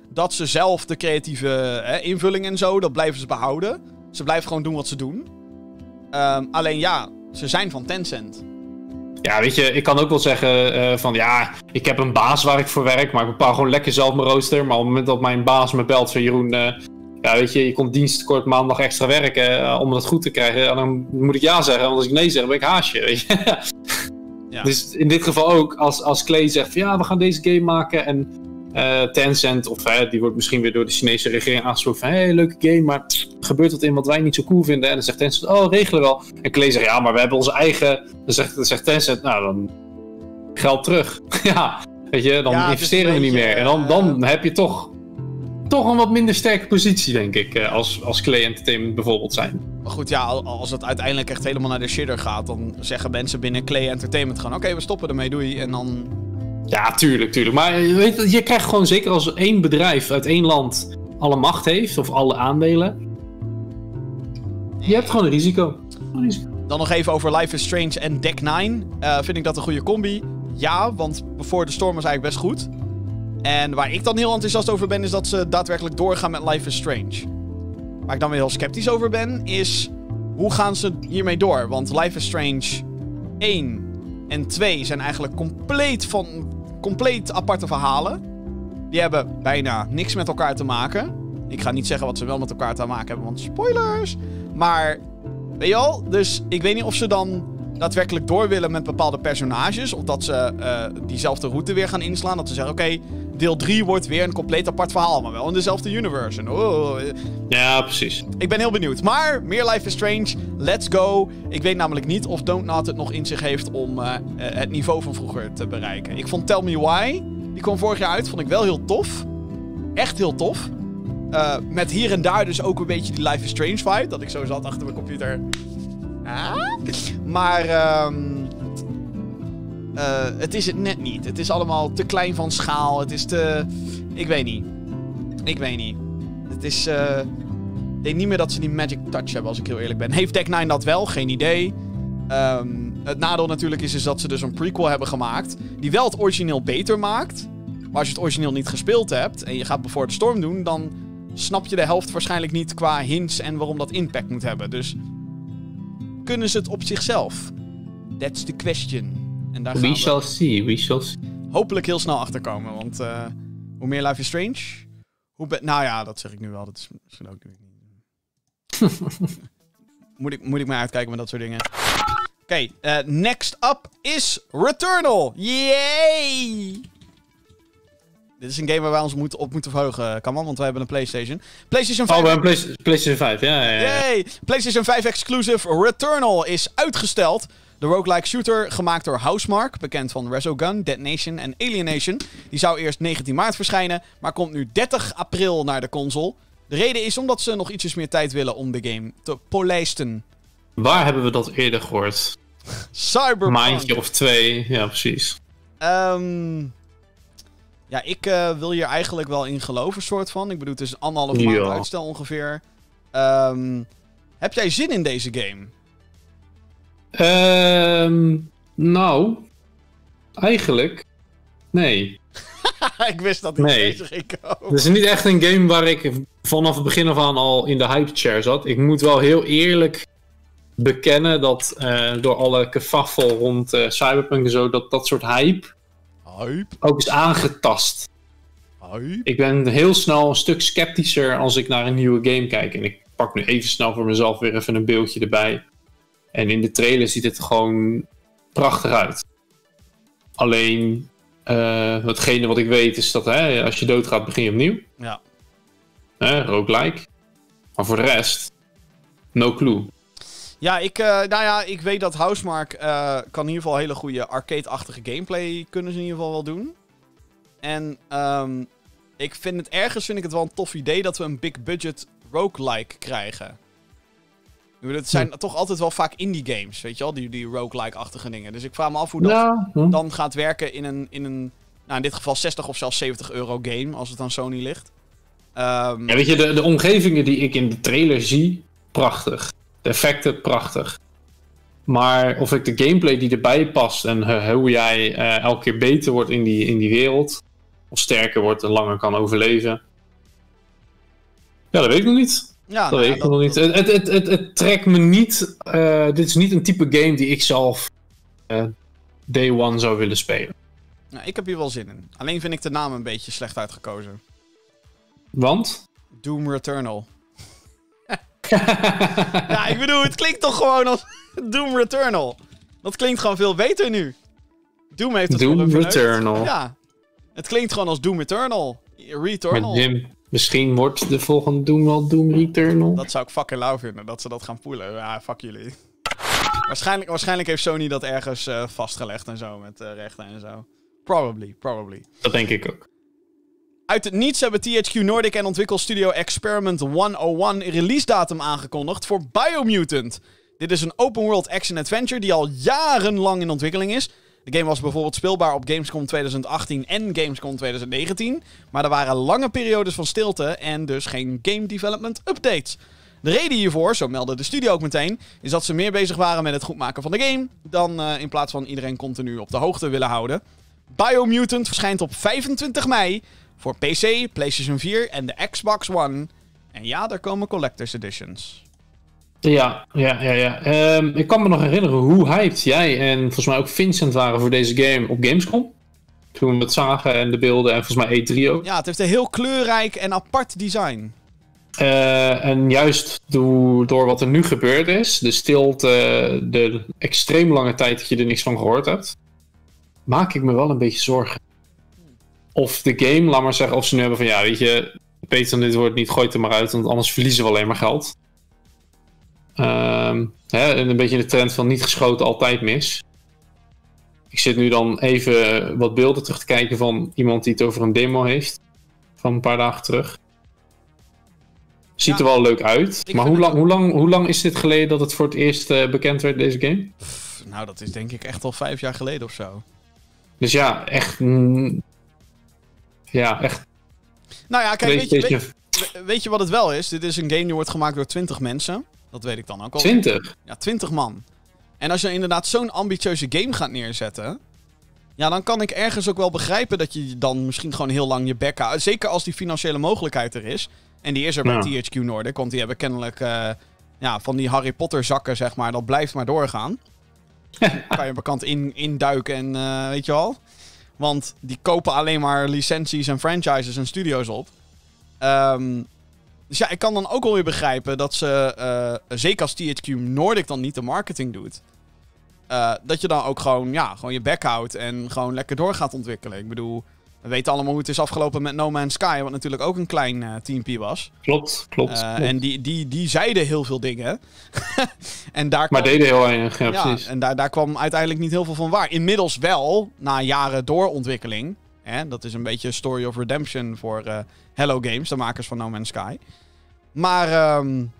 dat ze zelf de creatieve invulling en zo, dat blijven ze behouden. Ze blijven gewoon doen wat ze doen. Alleen ja, ze zijn van Tencent. Ja, weet je, ik kan ook wel zeggen van ja, ik heb een baas waar ik voor werk, maar ik bepaal gewoon lekker zelf mijn rooster. Maar op het moment dat mijn baas me belt van Jeroen, ja weet je komt dienstkort maandag extra werken om dat goed te krijgen. En dan moet ik ja zeggen, want als ik nee zeg, ben ik haasje, weet je. Ja. Dus in dit geval ook, als Clay zegt van ja, we gaan deze game maken en Tencent, of die wordt misschien weer door de Chinese regering aangesproken van hey, leuke game, maar gebeurt wat in wat wij niet zo cool vinden. En dan zegt Tencent, oh, regelen wel. En Clay zegt, ja, maar we hebben onze eigen. Dan zegt Tencent, nou, dan geld terug. Ja, weet je, dan investeren we niet meer. En dan heb je toch een wat minder sterke positie, denk ik, als Clay Entertainment bijvoorbeeld zijn. Maar goed, ja, als het uiteindelijk echt helemaal naar de shitter gaat, dan zeggen mensen binnen Clay Entertainment gewoon, oké, we stoppen ermee, doei. En dan... Ja, tuurlijk. Maar je krijgt gewoon, zeker als één bedrijf uit één land alle macht heeft, of alle aandelen, je hebt gewoon een risico. Dan nog even over Life is Strange en Deck 9. Vind ik dat een goede combi? Ja, want Before the Storm was eigenlijk best goed. En waar ik dan heel enthousiast over ben, is dat ze daadwerkelijk doorgaan met Life is Strange. Waar ik dan weer heel sceptisch over ben, is hoe gaan ze hiermee door? Want Life is Strange 1 en 2 zijn eigenlijk compleet aparte verhalen. Die hebben bijna niks met elkaar te maken. Ik ga niet zeggen wat ze wel met elkaar te maken hebben, want spoilers. Maar, weet je al? Dus ik weet niet of ze dan daadwerkelijk door willen met bepaalde personages. Of dat ze diezelfde route weer gaan inslaan. Dat ze zeggen, oké, deel 3 wordt weer een compleet apart verhaal. Maar wel in dezelfde universe. En, ja, precies. Ik ben heel benieuwd. Maar, meer Life is Strange. Let's go. Ik weet namelijk niet of Dontnod het nog in zich heeft om het niveau van vroeger te bereiken. Ik vond Tell Me Why. Die kwam vorig jaar uit. Vond ik wel heel tof. Echt heel tof. Met hier en daar dus ook een beetje die Life is Strange vibe. Dat ik zo zat achter mijn computer. Maar het is het net niet. Het is allemaal te klein van schaal. Het is te... Ik weet niet. Het is... Ik denk niet meer dat ze die magic touch hebben, als ik heel eerlijk ben. Heeft Deck 9 dat wel? Geen idee. Het nadeel natuurlijk is dat ze dus een prequel hebben gemaakt. Die wel het origineel beter maakt. Maar als je het origineel niet gespeeld hebt en je gaat Before the Storm doen, dan snap je de helft waarschijnlijk niet qua hints en waarom dat impact moet hebben. Dus kunnen ze het op zichzelf? That's the question. En daar we shall see. Hopelijk heel snel achterkomen, want hoe meer Life is Strange, nou ja, dat zeg ik nu wel. Dat is misschien ook niet. moet ik maar uitkijken met dat soort dingen. Oké, next up is Returnal. Yay! Dit is een game waar wij ons op moeten verheugen, Kaman, want wij hebben een PlayStation. PlayStation 5. Oh, we hebben een PlayStation 5, ja. Yay! PlayStation 5 exclusive Returnal is uitgesteld. De roguelike shooter, gemaakt door Housemarque, bekend van Resogun, Dead Nation en Alienation. Die zou eerst 19 maart verschijnen, maar komt nu 30 april naar de console. De reden is omdat ze nog ietsjes meer tijd willen om de game te polijsten. Waar hebben we dat eerder gehoord? Cyberpunk. Maandje of 2, ja precies. Ja, ik wil hier eigenlijk wel in geloven, soort van. Ik bedoel, het is 1,5 maand uitstel ongeveer. Heb jij zin in deze game? Nou, eigenlijk, nee. Ik wist dat ik deze ging komen. Het is niet echt een game waar ik vanaf het begin af aan al in de hype chair zat. Ik moet wel heel eerlijk bekennen dat door alle kefaffel rond Cyberpunk en zo, dat soort hype ook is aangetast. Ik ben heel snel een stuk sceptischer als ik naar een nieuwe game kijk. En ik pak nu even snel voor mezelf weer even een beeldje erbij. En in de trailer ziet het gewoon prachtig uit. Alleen, hetgene wat ik weet is dat als je doodgaat begin je opnieuw. Ja. Roguelike. Maar voor de rest, no clue. Ja, ik weet dat Housemarque kan in ieder geval hele goede arcade-achtige gameplay kunnen ze in ieder geval wel doen. En ik vind het wel een tof idee dat we een big budget roguelike krijgen. Het zijn toch altijd wel vaak indie games, weet je wel, die roguelike-achtige dingen. Dus ik vraag me af hoe dat dan gaat werken in een nou in dit geval 60 of zelfs 70 euro game, als het aan Sony ligt. Ja, weet je, de omgevingen die ik in de trailer zie, prachtig. De effecten, prachtig. Maar of ik de gameplay die erbij past en hoe jij elke keer beter wordt in die wereld, of sterker wordt en langer kan overleven, Ja, dat weet ik nog niet. Ja, dat weet ik nog niet. Het trekt me niet... dit is niet een type game die ik zelf day one zou willen spelen. Nou, ik heb hier wel zin in. Alleen vind ik de naam een beetje slecht uitgekozen. Want? Doom Returnal. Ja, ik bedoel, het klinkt toch gewoon als Doom Returnal. Dat klinkt gewoon veel beter nu. Doom heeft het Doom Returnal. Ja. Het klinkt gewoon als Doom Eternal. Returnal. Maar Jim, misschien wordt de volgende Doom wel Doom Returnal. Dat zou ik fucking lauw vinden, dat ze dat gaan poelen. Ja, fuck jullie. Waarschijnlijk heeft Sony dat ergens vastgelegd en zo, met rechten en zo. Probably. Dat denk ik ook. Uit het niets hebben THQ Nordic en ontwikkelstudio Experiment 101 release datum aangekondigd voor Biomutant. Dit is een open world action-adventure die al jarenlang in ontwikkeling is. De game was bijvoorbeeld speelbaar op Gamescom 2018 en Gamescom 2019. Maar er waren lange periodes van stilte en dus geen game development updates. De reden hiervoor, zo meldde de studio ook meteen, is dat ze meer bezig waren met het goedmaken van de game dan in plaats van iedereen continu op de hoogte willen houden. Biomutant verschijnt op 25 mei voor PC, PlayStation 4 en de Xbox One. En ja, er komen collector's editions. Ja. Ik kan me nog herinneren hoe hyped jij en volgens mij ook Vincent waren voor deze game op Gamescom. Toen we het zagen en de beelden en volgens mij E3 ook. Ja, het heeft een heel kleurrijk en apart design. En juist door wat er nu gebeurd is, de stilte, de extreem lange tijd dat je er niks van gehoord hebt, maak ik me wel een beetje zorgen. Of de game, laat maar zeggen, of ze nu hebben van ja, weet je, beter dan dit wordt niet, gooi het er maar uit, want anders verliezen we alleen maar geld. Een beetje de trend van niet geschoten, altijd mis. Ik zit nu dan even wat beelden terug te kijken van iemand die het over een demo heeft. Van een paar dagen terug. Ziet er wel leuk uit. Maar hoe lang is dit geleden dat het voor het eerst bekend werd, deze game? Nou, dat is denk ik echt al 5 jaar geleden of zo. Dus ja, echt... echt... Nou ja, kijk, weet je wat het wel is? Dit is een game die wordt gemaakt door 20 mensen. Dat weet ik dan ook al. 20? Ja, 20 man. En als je inderdaad zo'n ambitieuze game gaat neerzetten, ja, dan kan ik ergens ook wel begrijpen dat je dan misschien gewoon heel lang je bek houdt. Zeker als die financiële mogelijkheid er is. En die is er bij THQ Nordic, want die hebben kennelijk van die Harry Potter zakken, zeg maar, dat blijft maar doorgaan. Kan je bekend induiken en weet je wel. Want die kopen alleen maar licenties en franchises en studio's op. Dus ja, ik kan dan ook wel weer begrijpen dat ze, zeker als THQ Nordic dan niet de marketing doet, dat je dan ook gewoon je bek houdt en gewoon lekker door gaat ontwikkelen. Ik bedoel, we weten allemaal hoe het is afgelopen met No Man's Sky, wat natuurlijk ook een klein teampje was. Klopt. En die zeiden heel veel dingen. Maar deden heel weinig, ja, precies. En daar kwam uiteindelijk niet heel veel van waar. Inmiddels wel, na jaren doorontwikkeling. Dat is een beetje Story of Redemption voor Hello Games, de makers van No Man's Sky. Maar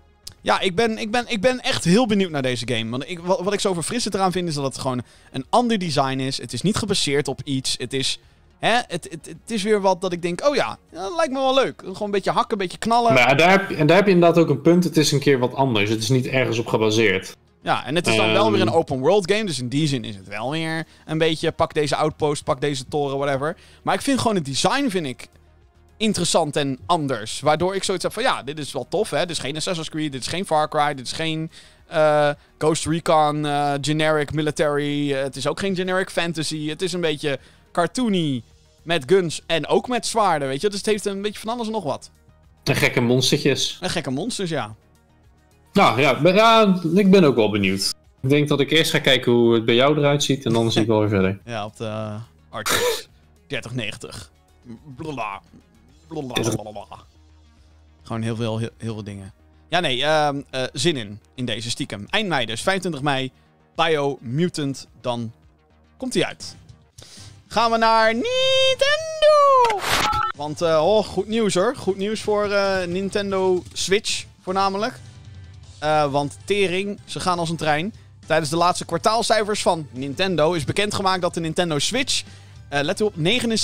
ik ben echt heel benieuwd naar deze game. Want wat ik zo verfrissend eraan vind is dat het gewoon een ander design is. Het is niet gebaseerd op iets. Het is... Het is weer wat dat ik denk, oh ja, dat lijkt me wel leuk. Gewoon een beetje hakken, een beetje knallen. Maar daar heb je inderdaad ook een punt. Het is een keer wat anders. Het is niet ergens op gebaseerd. Ja, en het is dan wel weer een open world game. Dus in die zin is het wel weer een beetje, pak deze outpost, pak deze toren, whatever. Maar ik vind gewoon het design interessant en anders. Waardoor ik zoiets heb van, ja, dit is wel tof, hè. Dit is geen Assassin's Creed, dit is geen Far Cry, dit is geen Ghost Recon, generic military. Het is ook geen generic fantasy. Het is een beetje cartoony met guns en ook met zwaarden, weet je. Dus het heeft een beetje van alles en nog wat. En gekke monstertjes. En gekke monsters, ja. Nou ja, ik ben ook wel benieuwd. Ik denk dat ik eerst ga kijken hoe het bij jou eruit ziet en dan zie ik wel weer verder. Ja, op de RTX 3090. Blablabla. Gewoon heel veel dingen. Ja, nee, zin in deze stiekem. Eind mei dus, 25 mei. Biomutant, dan komt hij uit. Gaan we naar Nintendo! Want, goed nieuws hoor. Goed nieuws voor Nintendo Switch voornamelijk. Want tering, ze gaan als een trein. Tijdens de laatste kwartaalcijfers van Nintendo is bekendgemaakt dat de Nintendo Switch, let u op,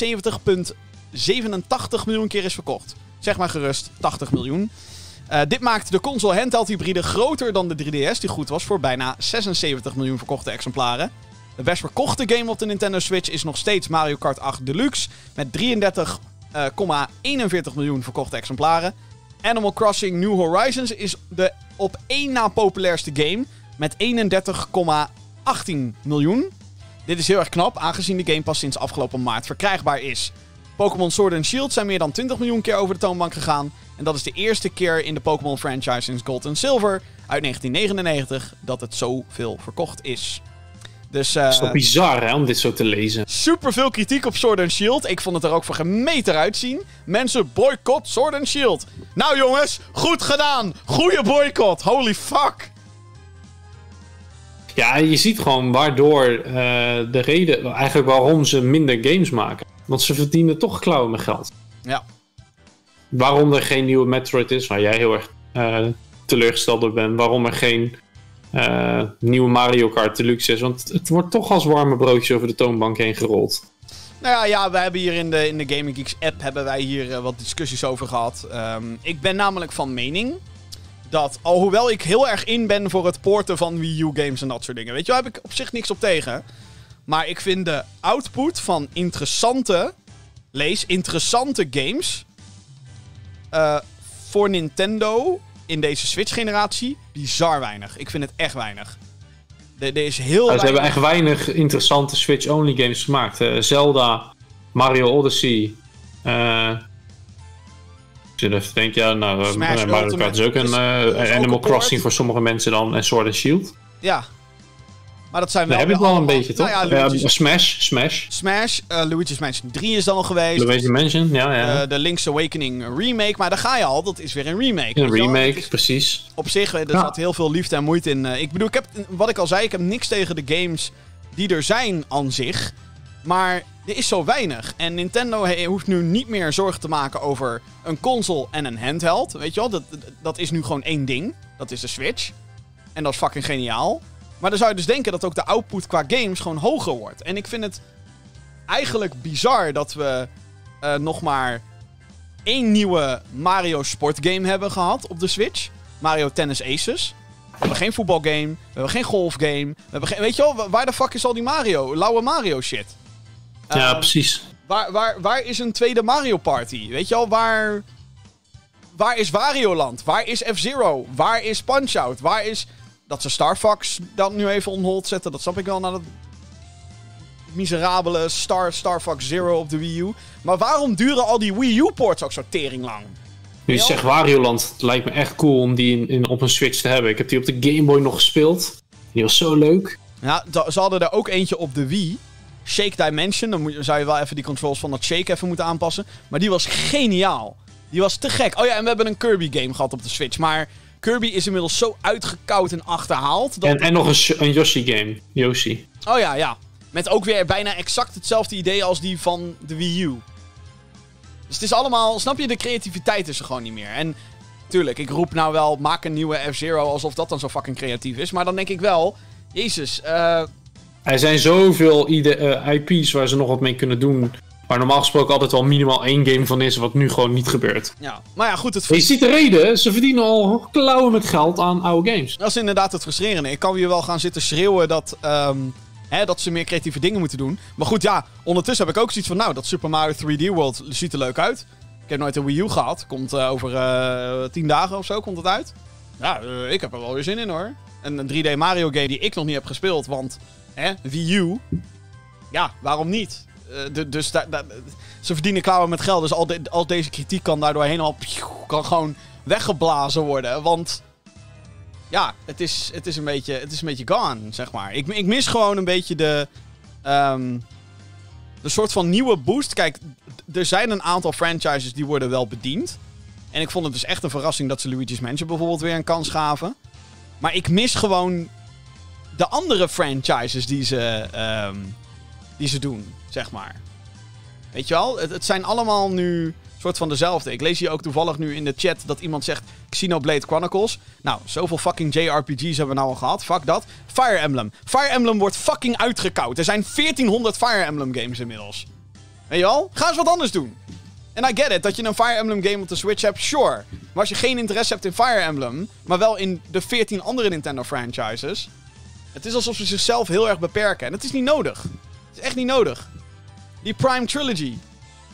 79,87 miljoen keer is verkocht. Zeg maar gerust 80 miljoen. Dit maakt de console handheld hybride groter dan de 3DS, die goed was voor bijna 76 miljoen verkochte exemplaren. De best verkochte game op de Nintendo Switch is nog steeds Mario Kart 8 Deluxe met 33,41 miljoen verkochte exemplaren. Animal Crossing New Horizons is de op één na populairste game met 31,18 miljoen. Dit is heel erg knap, aangezien de game pas sinds afgelopen maart verkrijgbaar is. Pokémon Sword and Shield zijn meer dan 20 miljoen keer over de toonbank gegaan. En dat is de eerste keer in de Pokémon franchise sinds Gold en Silver uit 1999 dat het zoveel verkocht is. Dus, het is toch bizar, hè, om dit zo te lezen. Super veel kritiek op Sword and Shield. Ik vond het er ook voor geen meter uitzien. Mensen, boycott Sword and Shield. Nou jongens, goed gedaan. Goeie boycott. Holy fuck. Ja, je ziet gewoon waardoor de reden, eigenlijk waarom ze minder games maken. Want ze verdienen toch klauwen met geld. Ja. Waarom er geen nieuwe Metroid is, waar jij heel erg teleurgesteld door bent. Waarom er geen nieuwe Mario Kart Deluxe is. Want het wordt toch als warme broodjes over de toonbank heen gerold. Nou ja, we hebben hier in de Gaming Geeks app hebben wij hier wat discussies over gehad. Ik ben namelijk van mening dat, alhoewel ik heel erg in ben voor het porten van Wii U games en dat soort dingen. Weet je, daar heb ik op zich niks op tegen. Maar ik vind de output van interessante games voor Nintendo in deze Switch-generatie bizar weinig. Ik vind het echt weinig. Er is heel weinig. Ze hebben echt weinig interessante Switch-only games gemaakt. Zelda, Mario Odyssey. Ik even denken, ja, nou, Mario Kart is ook een Animal Crossing voor sommige mensen dan en Sword and Shield. Ja. Maar dat zijn wel... Daar heb ik wel een beetje, toch? Nou ja, Smash. Luigi's Mansion 3 is dan al geweest. Luigi's Mansion, ja. De Link's Awakening remake. Maar daar ga je al, dat is weer een remake. Een remake, precies. Op zich, er zat heel veel liefde en moeite in. Ik bedoel, wat ik al zei, ik heb niks tegen de games die er zijn aan zich. Maar er is zo weinig. En Nintendo hoeft nu niet meer zorgen te maken over een console en een handheld. Weet je wel, dat is nu gewoon één ding. Dat is de Switch. En dat is fucking geniaal. Maar dan zou je dus denken dat ook de output qua games gewoon hoger wordt. En ik vind het eigenlijk bizar dat we nog maar 1 nieuwe Mario sportgame hebben gehad op de Switch. Mario Tennis Aces. We hebben geen voetbalgame. We hebben geen golfgame. We hebben geen... Weet je wel, waar de fuck is al die Mario? Lauwe Mario shit. Ja, precies. Waar is een tweede Mario Party? Weet je wel, waar is Wario Land? Waar is F-Zero? Waar is Punch-Out? Waar is... Dat ze Star Fox dan nu even on hold zetten, dat snap ik wel, na dat miserabele Star Fox Zero op de Wii U. Maar waarom duren al die Wii U-ports ook zo tering lang? Nu je zegt Wario Land, het lijkt me echt cool om die op een Switch te hebben. Ik heb die op de Game Boy nog gespeeld. Die was zo leuk. Ja, ze hadden er ook eentje op de Wii. Shake Dimension, dan zou je wel even die controls van dat Shake even moeten aanpassen. Maar die was geniaal. Die was te gek. Oh ja, en we hebben een Kirby-game gehad op de Switch, maar... Kirby is inmiddels zo uitgekoud en achterhaald. Dat... En nog een Yoshi-game. Yoshi. Oh ja. Met ook weer bijna exact hetzelfde idee als die van de Wii U. Dus het is allemaal... Snap je, de creativiteit is er gewoon niet meer. En tuurlijk, ik roep nou wel, maak een nieuwe F-Zero alsof dat dan zo fucking creatief is. Maar dan denk ik wel, jezus. Er zijn zoveel IP's waar ze nog wat mee kunnen doen... Waar normaal gesproken altijd wel minimaal 1 game van is, wat nu gewoon niet gebeurt. Ja, maar ja, goed. Je ziet de reden, ze verdienen al klauwen met geld aan oude games. Dat is inderdaad het frustrerende. Ik kan hier wel gaan zitten schreeuwen dat ze meer creatieve dingen moeten doen. Maar goed, ja, ondertussen heb ik ook zoiets van, nou, dat Super Mario 3D World ziet er leuk uit. Ik heb nooit een Wii U gehad. Komt over 10 dagen of zo, komt het uit. Ja, ik heb er wel weer zin in hoor. Een 3D Mario game die ik nog niet heb gespeeld, want Wii U, ja, waarom niet? Dus ze verdienen klauwen met geld. Dus al deze kritiek kan daardoor helemaal... kan gewoon weggeblazen worden. Want... Ja, het is een beetje gone, zeg maar. Ik mis gewoon een beetje de soort van nieuwe boost. Kijk, er zijn een aantal franchises die worden wel bediend. En ik vond het dus echt een verrassing dat ze Luigi's Mansion bijvoorbeeld weer een kans gaven. Maar ik mis gewoon de andere franchises die ze doen, zeg maar. Weet je wel? Het zijn allemaal nu soort van dezelfde. Ik lees hier ook toevallig nu in de chat dat iemand zegt Xenoblade Chronicles. Nou, zoveel fucking JRPG's hebben we nou al gehad. Fuck dat. Fire Emblem. Fire Emblem wordt fucking uitgekoud. Er zijn 1400 Fire Emblem games inmiddels. Weet je wel? Ga eens wat anders doen. En I get it, dat je een Fire Emblem game op de Switch hebt, sure. Maar als je geen interesse hebt in Fire Emblem, maar wel in de 14 andere Nintendo franchises... Het is alsof ze zichzelf heel erg beperken. En het is niet nodig. Het is echt niet nodig. Die Prime Trilogy.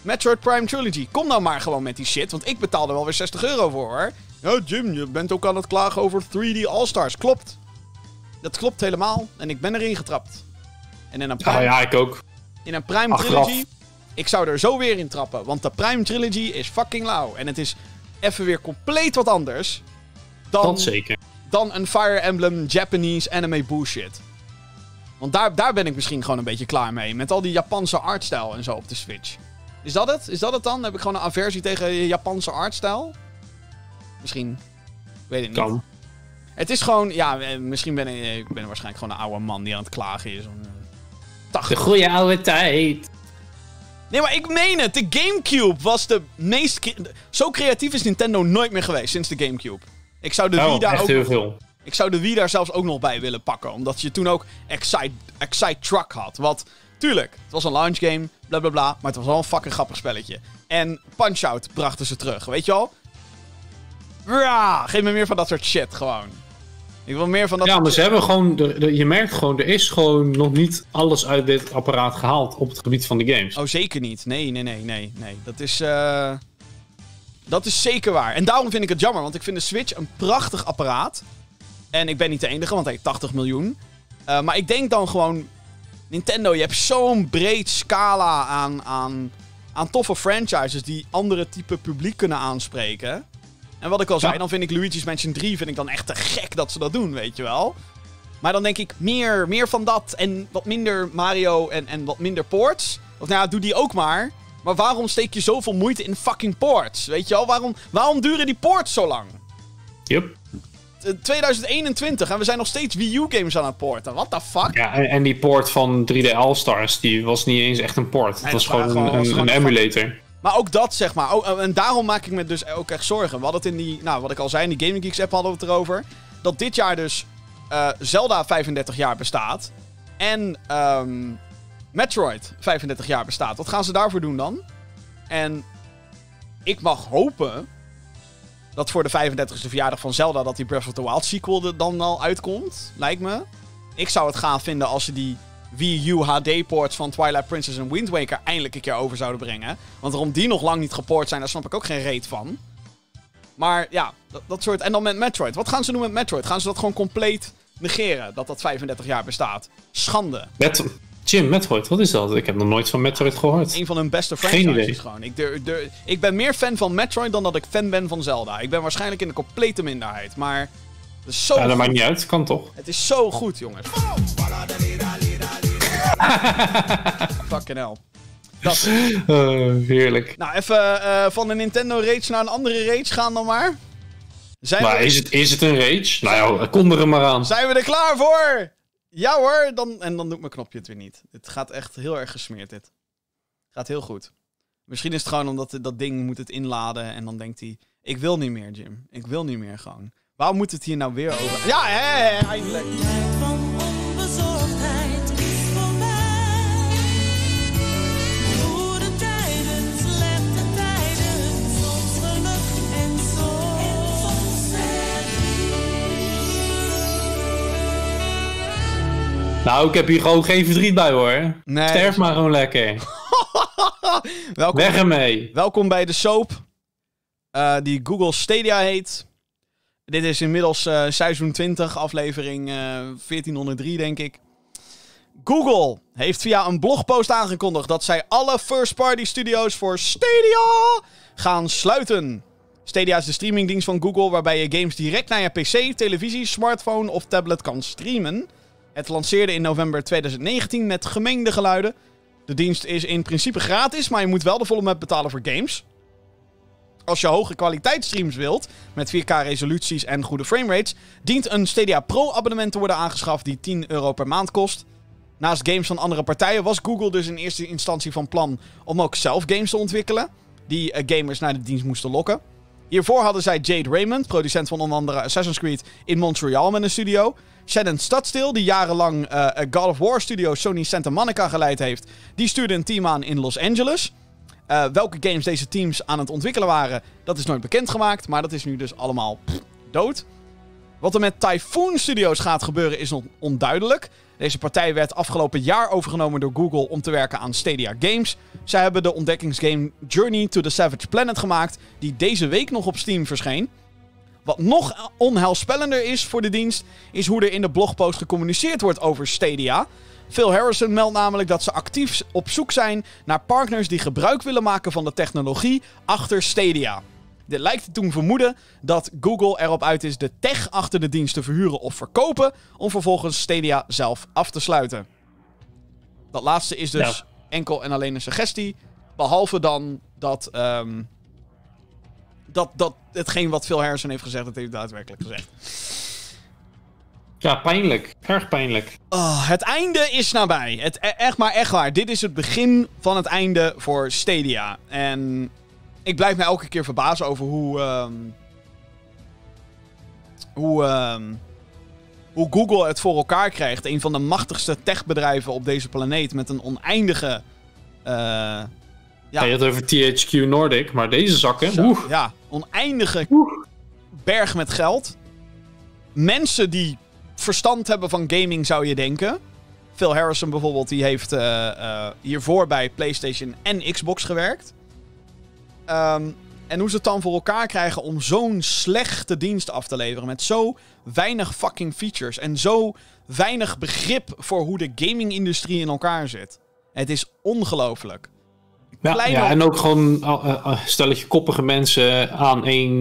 Metroid Prime Trilogy. Kom nou maar gewoon met die shit, want ik betaalde wel weer €60 voor, hoor. Ja, Jim, je bent ook aan het klagen over 3D All-Stars. Klopt. Dat klopt helemaal. En ik ben erin getrapt. En in een Prime... ja, ik ook. In een Prime Trilogy... Ik zou er zo weer in trappen. Want de Prime Trilogy is fucking lauw. En het is even weer compleet wat anders. Dat zeker. Dan een Fire Emblem Japanese anime bullshit. Want daar ben ik misschien gewoon een beetje klaar mee. Met al die Japanse artstijl en zo op de Switch. Is dat het? Is dat het dan? Heb ik gewoon een aversie tegen Japanse artstijl? Misschien. Ik weet het niet. Kan. Het is gewoon... Ja, misschien ben ik waarschijnlijk gewoon een oude man die aan het klagen is. De goede oude tijd. Nee, maar ik meen het. De Gamecube was de meest... Zo creatief is Nintendo nooit meer geweest sinds de Gamecube. Ik zou de Wii daar echt ook... heel veel. Ik zou de Wii daar zelfs ook nog bij willen pakken. Omdat je toen ook Excite Truck had. Wat, tuurlijk, het was een launch game, blablabla. Maar het was wel een fucking grappig spelletje. En Punch-Out brachten ze terug, weet je wel? Ja, geef me meer van dat soort shit gewoon. Ik wil meer van dat maar ze hebben gewoon... je merkt gewoon, er is gewoon nog niet alles uit dit apparaat gehaald op het gebied van de games. Oh, zeker niet. Nee. Dat is zeker waar. En daarom vind ik het jammer, want ik vind de Switch een prachtig apparaat. En ik ben niet de enige, want hij heeft 80 miljoen. Maar ik denk dan gewoon... Nintendo, je hebt zo'n breed scala aan toffe franchises die andere type publiek kunnen aanspreken. En wat ik al zei, dan vind ik Luigi's Mansion 3 vind ik dan echt te gek dat ze dat doen, weet je wel. Maar dan denk ik meer van dat en wat minder Mario en wat minder ports. Of nou ja, doe die ook maar. Maar waarom steek je zoveel moeite in fucking ports? Weet je wel, waarom duren die ports zo lang? Yep. 2021 en we zijn nog steeds Wii U-games aan het porten. What the fuck? Ja, en die port van 3D All-Stars, die was niet eens echt een port. Het was gewoon een emulator. Maar ook dat, zeg maar. En daarom maak ik me dus ook echt zorgen. We hadden het in die... Nou, wat ik al zei, in die Gaming Geeks app hadden we het erover. Dat dit jaar dus Zelda 35 jaar bestaat. En Metroid 35 jaar bestaat. Wat gaan ze daarvoor doen dan? En ik mag hopen dat voor de 35e verjaardag van Zelda dat die Breath of the Wild sequel er dan al uitkomt. Lijkt me. Ik zou het gaaf vinden als ze die Wii U HD-ports van Twilight Princess en Wind Waker eindelijk een keer over zouden brengen. Want waarom die nog lang niet gepoord zijn, daar snap ik ook geen reet van. Maar ja, dat soort... En dan met Metroid. Wat gaan ze doen met Metroid? Gaan ze dat gewoon compleet negeren? Dat 35 jaar bestaat? Schande. Jim, Metroid, wat is dat? Ik heb nog nooit van Metroid gehoord. Een van hun beste franchises gewoon. Ik ben meer fan van Metroid dan dat ik fan ben van Zelda. Ik ben waarschijnlijk in de complete minderheid, maar... Het is zo ja, dat goed. maakt niet uit. Kan toch? Het is zo goed, jongens. Fucking hell. Dat. Heerlijk. Nou, even van de Nintendo Rage naar een andere Rage gaan dan maar. Is het een Rage? Nou ja, kom er maar aan. Zijn we er klaar voor? Ja hoor, dan doet mijn knopje het weer niet. Het gaat echt heel erg gesmeerd, dit. Gaat heel goed. Misschien is het gewoon omdat dat ding moet het inladen en dan denkt hij... Ik wil niet meer, Jim. Ik wil niet meer gewoon. Waarom moet het hier nou weer over... Ja, eindelijk. Van onbezorgdheid is voorbij. Goede tijden, slechte tijden. Soms geluk en soms Nou, ik heb hier gewoon geen verdriet bij, hoor. Nee, Sterf maar gewoon lekker. Weg ermee. Welkom bij de soap. Die Google Stadia heet. Dit is inmiddels seizoen 20, aflevering 1403, denk ik. Google heeft via een blogpost aangekondigd dat zij alle first-party studio's voor Stadia gaan sluiten. Stadia is de streamingdienst van Google waarbij je games direct naar je PC, televisie, smartphone of tablet kan streamen. Het lanceerde in november 2019 met gemengde geluiden. De dienst is in principe gratis, maar je moet wel de volle map betalen voor games. Als je hoge kwaliteitsstreams wilt, met 4K resoluties en goede framerates, dient een Stadia Pro abonnement te worden aangeschaft die €10 per maand kost. Naast games van andere partijen was Google dus in eerste instantie van plan om ook zelf games te ontwikkelen, die gamers naar de dienst moesten lokken. Hiervoor hadden zij Jade Raymond, producent van onder andere Assassin's Creed, in Montreal met een studio. Shannon Studstill, die jarenlang God of War studio Sony Santa Monica geleid heeft, die stuurde een team aan in Los Angeles. Welke games deze teams aan het ontwikkelen waren, dat is nooit bekendgemaakt, maar dat is nu dus allemaal dood. Wat er met Typhoon Studios gaat gebeuren is nog onduidelijk. Deze partij werd afgelopen jaar overgenomen door Google om te werken aan Stadia Games. Zij hebben de ontdekkingsgame Journey to the Savage Planet gemaakt, die deze week nog op Steam verscheen. Wat nog onheilspellender is voor de dienst, is hoe er in de blogpost gecommuniceerd wordt over Stadia. Phil Harrison meldt namelijk dat ze actief op zoek zijn naar partners die gebruik willen maken van de technologie achter Stadia. Dit lijkt te doen vermoeden dat Google erop uit is de tech achter de dienst te verhuren of verkopen, om vervolgens Stadia zelf af te sluiten. Dat laatste is dus enkel en alleen een suggestie, behalve dan dat hetgeen wat Phil Harrison heeft gezegd, dat heeft hij daadwerkelijk gezegd. Ja, pijnlijk. Erg pijnlijk. Oh, het einde is nabij. Echt waar. Dit is het begin van het einde voor Stadia. En ik blijf me elke keer verbazen over hoe Google het voor elkaar krijgt. Een van de machtigste techbedrijven op deze planeet met een oneindige... Ja, je had het over THQ Nordic, maar deze zakken... Ja, oneindige berg met geld. Mensen die verstand hebben van gaming, zou je denken. Phil Harrison bijvoorbeeld, die heeft hiervoor bij PlayStation en Xbox gewerkt. En hoe ze het dan voor elkaar krijgen om zo'n slechte dienst af te leveren. Met zo weinig fucking features. En zo weinig begrip voor hoe de gaming-industrie in elkaar zit. Het is ongelooflijk. Ja, en ook gewoon stelletje koppige mensen aan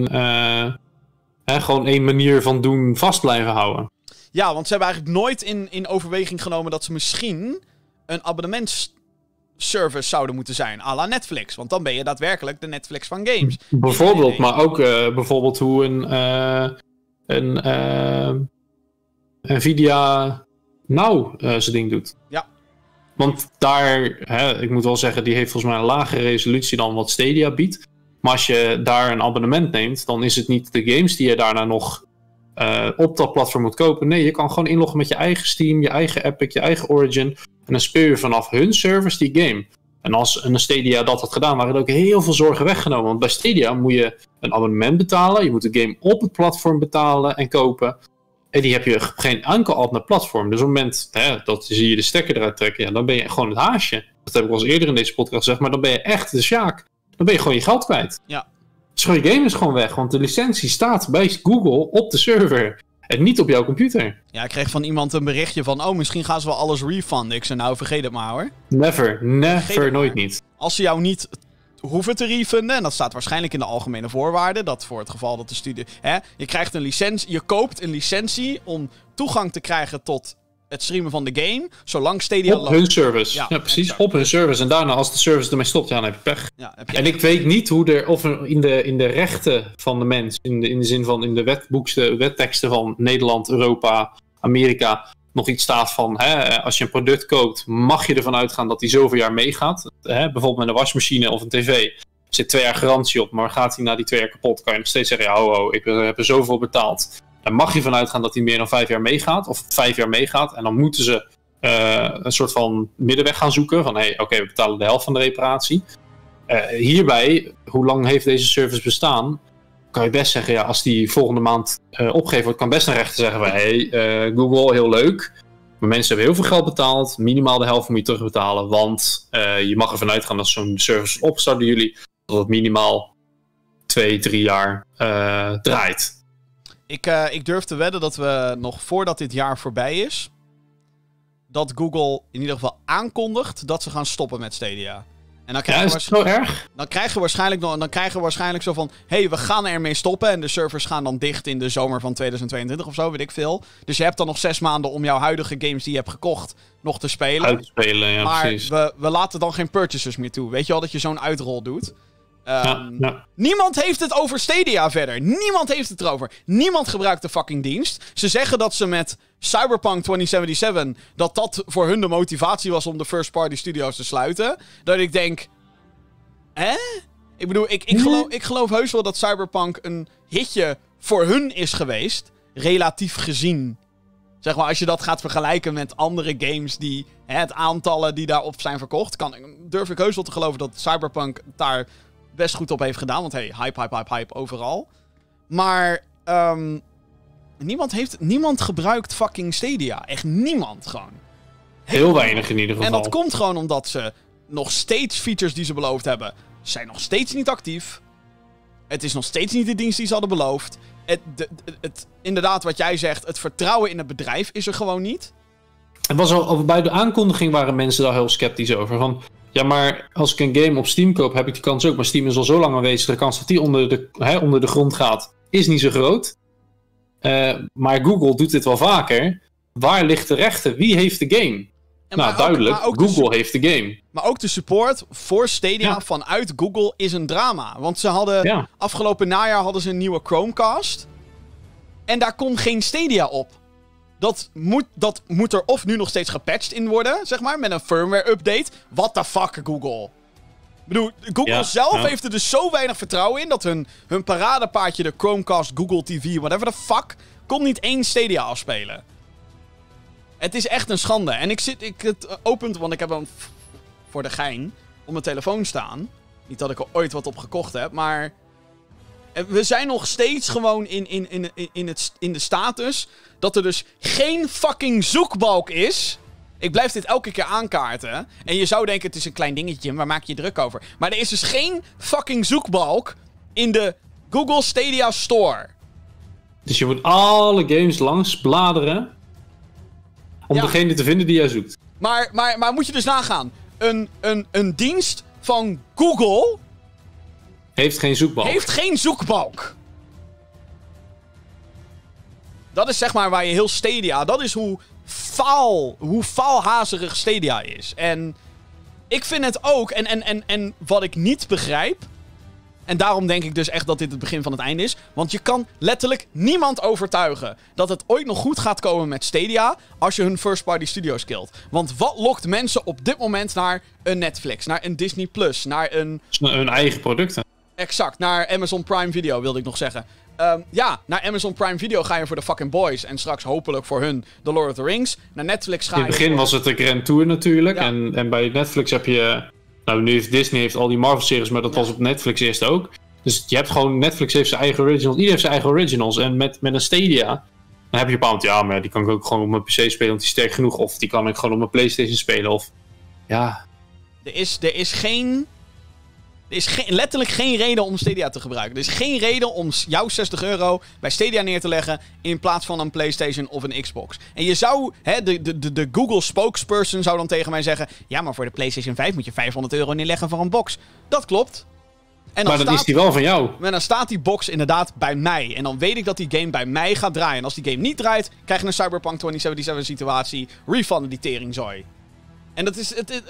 gewoon één manier van doen vast blijven houden. Ja, want ze hebben eigenlijk nooit in overweging genomen dat ze misschien een abonnementsservice zouden moeten zijn. À la Netflix. Want dan ben je daadwerkelijk de Netflix van games. Bijvoorbeeld, maar ook bijvoorbeeld hoe een Nvidia Now zijn ding doet. Ja. Want daar, ik moet wel zeggen, die heeft volgens mij een lagere resolutie dan wat Stadia biedt. Maar als je daar een abonnement neemt, dan is het niet de games die je daarna nog op dat platform moet kopen. Nee, je kan gewoon inloggen met je eigen Steam, je eigen Epic, je eigen Origin. En dan speel je vanaf hun servers die game. En als een Stadia dat had gedaan, waren er ook heel veel zorgen weggenomen. Want bij Stadia moet je een abonnement betalen. Je moet de game op het platform betalen en kopen. En die heb je geen enkel ander platform. Dus op het moment dat zie je de stekker eruit trekken, ja, dan ben je gewoon het haasje. Dat heb ik al eens eerder in deze podcast gezegd, maar dan ben je echt de sjaak. Dan ben je gewoon je geld kwijt. Ja. Dus je game is gewoon weg, want de licentie staat bij Google op de server. En niet op jouw computer. Ja, ik kreeg van iemand een berichtje van, misschien gaan ze wel alles refunden. Ik zei, nou, vergeet het maar hoor. Never, nooit niet. Als ze jou niet hoeven te refunden, en dat staat waarschijnlijk in de algemene voorwaarden, dat voor het geval dat de studie... je krijgt een licentie, je koopt een licentie om toegang te krijgen tot het streamen van de game, zolang Stadia op hun service. Ja, precies, exact. Op hun service. En daarna, als de service ermee stopt, ja, dan heb je pech. Ja, en ik weet niet hoe er, of er in de rechten van de mens, in de zin van in de wetteksten van Nederland, Europa, Amerika, nog iets staat van, als je een product koopt, mag je ervan uitgaan dat die zoveel jaar meegaat. Bijvoorbeeld met een wasmachine of een tv. Er zit 2 jaar garantie op, maar gaat die na die 2 jaar kapot, kan je nog steeds zeggen, ja, ik heb er zoveel betaald. Dan mag je vanuit gaan dat die meer dan 5 jaar meegaat, of 5 jaar meegaat. En dan moeten ze een soort van middenweg gaan zoeken. Van, oké, we betalen de helft van de reparatie. Hierbij, hoe lang heeft deze service bestaan? Kan je best zeggen, ja, als die volgende maand opgegeven wordt, kan best een rechter zeggen van, Google, heel leuk. Maar mensen hebben heel veel geld betaald. Minimaal de helft moet je terugbetalen. Want je mag ervan uitgaan dat zo'n service opstart door jullie, dat het minimaal 2-3 jaar draait. Ik durf te wedden dat we nog voordat dit jaar voorbij is, dat Google in ieder geval aankondigt dat ze gaan stoppen met Stadia. En dan krijgen is het zo erg? Dan krijgen we waarschijnlijk zo van, we gaan ermee stoppen en de servers gaan dan dicht in de zomer van 2022 of zo, weet ik veel. Dus je hebt dan nog 6 maanden om jouw huidige games die je hebt gekocht nog te spelen. Ja, maar precies. we laten dan geen purchases meer toe. Weet je wel, dat je zo'n uitrol doet. Ja. Niemand heeft het over Stadia verder. Niemand heeft het erover. Niemand gebruikt de fucking dienst. Ze zeggen dat ze met Cyberpunk 2077... dat voor hun de motivatie was om de first party studios te sluiten. Dat ik denk... Ik bedoel, ik geloof heus wel dat Cyberpunk een hitje voor hun is geweest. Relatief gezien. Zeg maar, als je dat gaat vergelijken met andere games die... het aantallen die daarop zijn verkocht... durf ik heus wel te geloven dat Cyberpunk daar best goed op heeft gedaan. Want hype overal. Maar Niemand gebruikt fucking Stadia. Echt niemand gewoon. Heel weinig in ieder geval. En dat komt gewoon omdat ze nog steeds features die ze beloofd hebben, zijn nog steeds niet actief. Het is nog steeds niet de dienst die ze hadden beloofd. Inderdaad, wat jij zegt, het vertrouwen in het bedrijf is er gewoon niet. Het was al bij de aankondiging waren mensen daar heel sceptisch over. Van, ja, maar als ik een game op Steam koop, heb ik die kans ook. Maar Steam is al zo lang aanwezig. De kans dat die onder de grond gaat, is niet zo groot. Maar Google doet dit wel vaker. Waar ligt de rechten? Wie heeft de game? Duidelijk. Google heeft de game. Maar ook de support voor Stadia vanuit Google is een drama. Want ze hadden afgelopen najaar hadden ze een nieuwe Chromecast. En daar kon geen Stadia op. Dat moet er of nu nog steeds gepatcht in worden, zeg maar, met een firmware update. What the fuck, Google? Ik bedoel, Google zelf heeft er dus zo weinig vertrouwen in dat hun paradepaardje, de Chromecast, Google TV, whatever the fuck, kon niet één Stadia afspelen. Het is echt een schande. En het opent, want ik heb hem voor de gein op mijn telefoon staan. Niet dat ik er ooit wat op gekocht heb, maar we zijn nog steeds gewoon in de status dat er dus geen fucking zoekbalk is. Ik blijf dit elke keer aankaarten. En je zou denken, het is een klein dingetje, waar maak je je druk over? Maar er is dus geen fucking zoekbalk in de Google Stadia Store. Dus je moet alle games langs bladeren om degene te vinden die jij zoekt. Maar moet je dus nagaan. Een dienst van Google heeft geen zoekbalk. Dat is zeg maar waar je heel Stadia... Dat is hoe faalhazerig Stadia is. En ik vind het ook... En wat ik niet begrijp... En daarom denk ik dus echt dat dit het begin van het einde is. Want je kan letterlijk niemand overtuigen dat het ooit nog goed gaat komen met Stadia als je hun first-party studios killt. Want wat lokt mensen op dit moment naar een Netflix, naar een Disney+, naar een... Hun eigen producten. Exact, naar Amazon Prime Video wilde ik nog zeggen. Naar Amazon Prime Video ga je voor de fucking boys. En straks hopelijk voor hun The Lord of the Rings. Naar Netflix ga je... In het begin was het de Grand Tour natuurlijk. Ja. En bij Netflix heb je... Nou, nu heeft Disney al die Marvel-series, maar dat was op Netflix eerst ook. Dus je hebt gewoon... Netflix heeft zijn eigen originals. Iedereen heeft zijn eigen originals. En met een Stadia... Dan heb je bepaald... Ja, maar die kan ik ook gewoon op mijn PC spelen, want die is sterk genoeg. Of die kan ik gewoon op mijn PlayStation spelen. Of... Ja... Er is letterlijk geen reden om Stadia te gebruiken. Er is geen reden om jouw €60 bij Stadia neer te leggen in plaats van een PlayStation of een Xbox. En je zou, de Google spokesperson zou dan tegen mij zeggen... Ja, maar voor de PlayStation 5 moet je €500 neerleggen voor een box. Dat klopt. En dan maar dan is die wel van jou. Maar dan staat die box inderdaad bij mij. En dan weet ik dat die game bij mij gaat draaien. En als die game niet draait, krijg je een Cyberpunk 2077 situatie. Refunden die teringzooi. En dat is...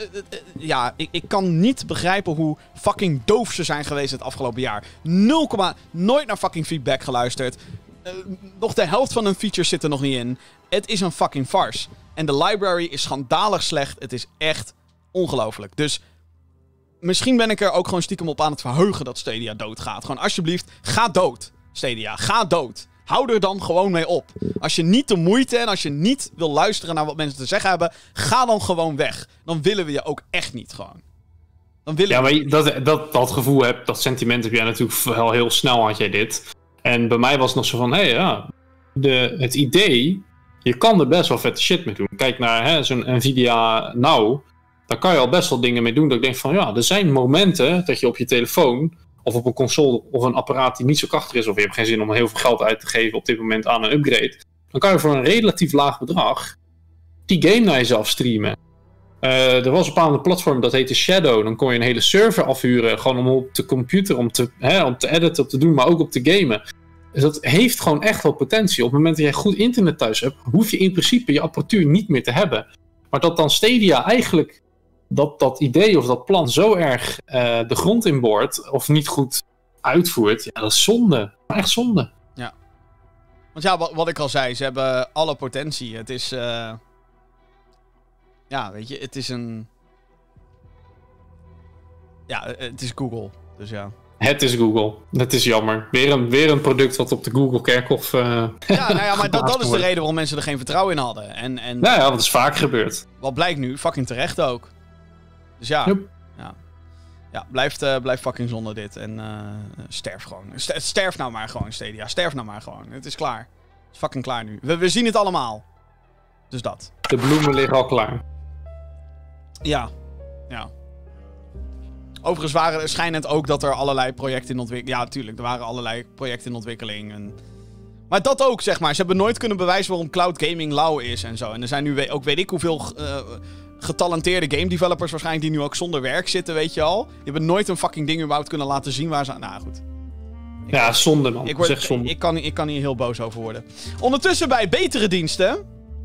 Ik kan niet begrijpen hoe fucking doof ze zijn geweest het afgelopen jaar. Nooit naar fucking feedback geluisterd. Nog de helft van hun features zit er nog niet in. Het is een fucking farce. En de library is schandalig slecht. Het is echt ongelooflijk. Dus misschien ben ik er ook gewoon stiekem op aan het verheugen dat Stadia doodgaat. Gewoon alsjeblieft, ga dood, Stadia. Ga dood. Hou er dan gewoon mee op. Als je niet de moeite en als je niet wil luisteren naar wat mensen te zeggen hebben, ga dan gewoon weg. Dan willen we je ook echt niet gewoon. Dan willen maar dat gevoel heb, dat sentiment heb jij natuurlijk wel heel snel, had jij dit. En bij mij was het nog zo van, het idee, je kan er best wel vette shit mee doen. Kijk naar zo'n Nvidia Now, daar kan je al best wel dingen mee doen. Dat ik denk van, er zijn momenten dat je op je telefoon of op een console of een apparaat die niet zo krachtig is, of je hebt geen zin om heel veel geld uit te geven op dit moment aan een upgrade, dan kan je voor een relatief laag bedrag die game naar jezelf streamen. Er was een bepaalde platform dat heette Shadow. Dan kon je een hele server afhuren, gewoon om op de computer, om te editen, op te doen, maar ook op te gamen. Dus dat heeft gewoon echt wel potentie. Op het moment dat jij goed internet thuis hebt, hoef je in principe je apparatuur niet meer te hebben. Maar dat dan Stadia eigenlijk dat idee of dat plan zo erg de grond inboort of niet goed uitvoert, dat is zonde. Echt zonde. Ja. Want wat ik al zei, ze hebben alle potentie. Het is... weet je, het is een... Ja, het is Google. Dus ja. Het is Google. Dat is jammer. Weer een product wat op de Google Kerkhof... maar dat is de reden waarom mensen er geen vertrouwen in hadden. En dat is vaak gebeurd. Wat blijkt nu? Fucking terecht ook. Dus ja. Yep. Ja, blijft fucking zonde dit. En sterf gewoon. Sterf nou maar gewoon, Stadia. Sterf nou maar gewoon. Het is klaar. is fucking klaar nu. We zien het allemaal. Dus dat. De bloemen liggen al klaar. Ja. Overigens schijnt het ook dat er allerlei projecten in ontwikkeling... Ja, natuurlijk, er waren allerlei projecten in ontwikkeling. Maar dat ook, zeg maar. Ze hebben nooit kunnen bewijzen waarom cloud gaming lauw is en zo. En er zijn nu ook weet ik hoeveel getalenteerde game developers waarschijnlijk die nu ook zonder werk zitten, weet je al. Die hebben nooit een fucking ding überhaupt kunnen laten zien waar ze... Nou, goed. Ja, zonde man. Zeg zonde. Ik kan hier heel boos over worden. Ondertussen bij betere diensten...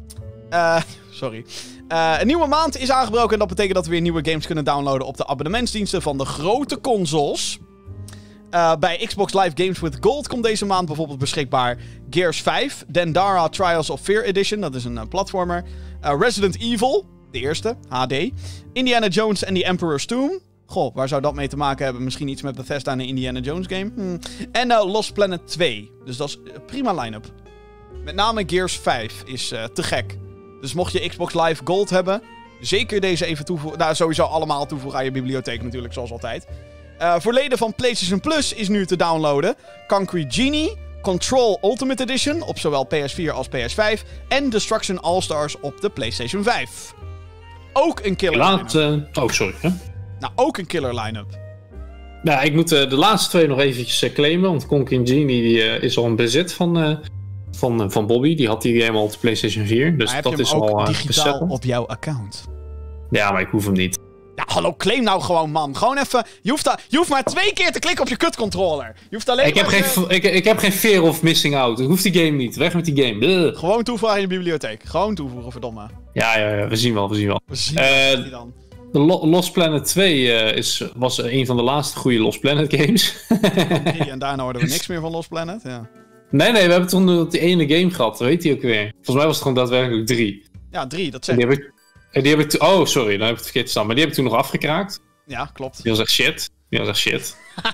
sorry. Een nieuwe maand is aangebroken en dat betekent dat we weer nieuwe games kunnen downloaden op de abonnementsdiensten van de grote consoles. Bij Xbox Live Games with Gold komt deze maand bijvoorbeeld beschikbaar Gears 5, Dandara Trials of Fear Edition, dat is een platformer, Resident Evil, de eerste, HD, Indiana Jones and the Emperor's Tomb. Goh, waar zou dat mee te maken hebben? Misschien iets met Bethesda en de Indiana Jones game. En Lost Planet 2. Dus dat is een prima line-up. Met name Gears 5 is te gek. Dus mocht je Xbox Live Gold hebben, zeker deze even toevoegen. Nou, sowieso allemaal toevoegen aan je bibliotheek natuurlijk, zoals altijd. Voor leden van PlayStation Plus is nu te downloaden Concrete Genie, Control Ultimate Edition op zowel PS4 als PS5 en Destruction All-Stars op de PlayStation 5. Ook een killer line-up. Oh, sorry. Hè? Nou, ook een killer line-up. Nou, ik moet de laatste twee nog eventjes claimen, want Concrete Genie die, is al in bezit van Bobby. Die had die helemaal op de PlayStation 4. Dus maar dat heb je is hem ook al digitaal bezet. op jouw account? Ja, maar ik hoef hem niet. Ja, hallo, claim nou gewoon, man. Gewoon even... Je hoeft maar 2 keer te klikken op je kutcontroller. Je hoeft alleen Ik heb geen fear of missing out. Ik hoef die game niet. Weg met die game. Ugh. Gewoon toevoegen aan je bibliotheek. Gewoon toevoegen, verdomme. Ja, we zien wel. We zien die dan. De Lost Planet 2 was een van de laatste goede Lost Planet games. En daarna hoorden we niks meer van Lost Planet, ja. Nee, we hebben toen die ene game gehad. Dat weet hij ook weer. Volgens mij was het gewoon daadwerkelijk 3. Ja, 3, dat zeg ik. Oh, sorry, dan heb ik het verkeerd staan. Maar die heb ik toen nog afgekraakt. Ja, klopt. Die was echt shit.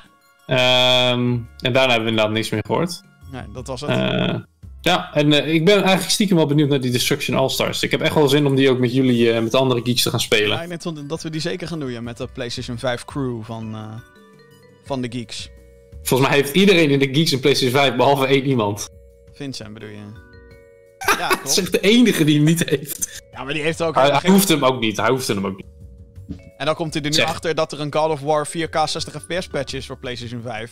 En daarna hebben we inderdaad niks meer gehoord. Nee, dat was het. Ja, en ik ben eigenlijk stiekem wel benieuwd naar die Destruction All-Stars. Ik heb echt wel zin om die ook met jullie, met de andere geeks te gaan spelen. Ja, ik denk dat we die zeker gaan doen, ja, met de PlayStation 5 crew van de geeks. Volgens mij heeft iedereen in de geeks een PlayStation 5, behalve 1 iemand. Vincent bedoel je? Ja, Dat is klopt. echt de enige die hem niet heeft. Ja, maar die heeft ook... Hij hoeft hem ook niet. En dan komt hij er nu achter dat er een God of War 4K 60 fps patch is voor PlayStation 5.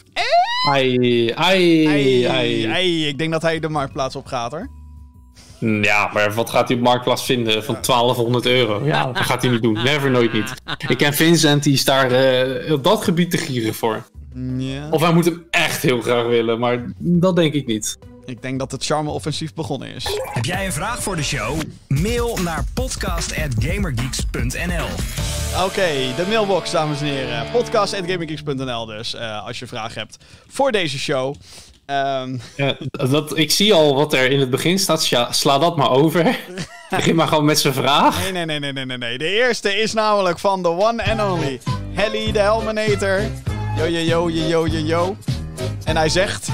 Ai, ik denk dat hij de marktplaats op gaat, hoor. Ja, maar wat gaat hij op Marktplaats vinden van €1200? Ja, dat gaat hij niet doen. Never, nooit niet. Ik ken Vincent, die is daar op dat gebied te gieren voor. Ja. Of hij moet hem echt heel graag willen, maar dat denk ik niet. Ik denk dat het charme-offensief begonnen is. Heb jij een vraag voor de show? Mail naar podcast@gamergeeks.nl. Oké, de mailbox, dames en heren. Podcast@gamergeeks.nl dus, als je vragen hebt voor deze show. Ja, ik zie al wat er in het begin staat. Sla dat maar over. Begin maar gewoon met zijn vraag. Nee. De eerste is namelijk van the one and only Helly de Helminator. Yo. En hij zegt...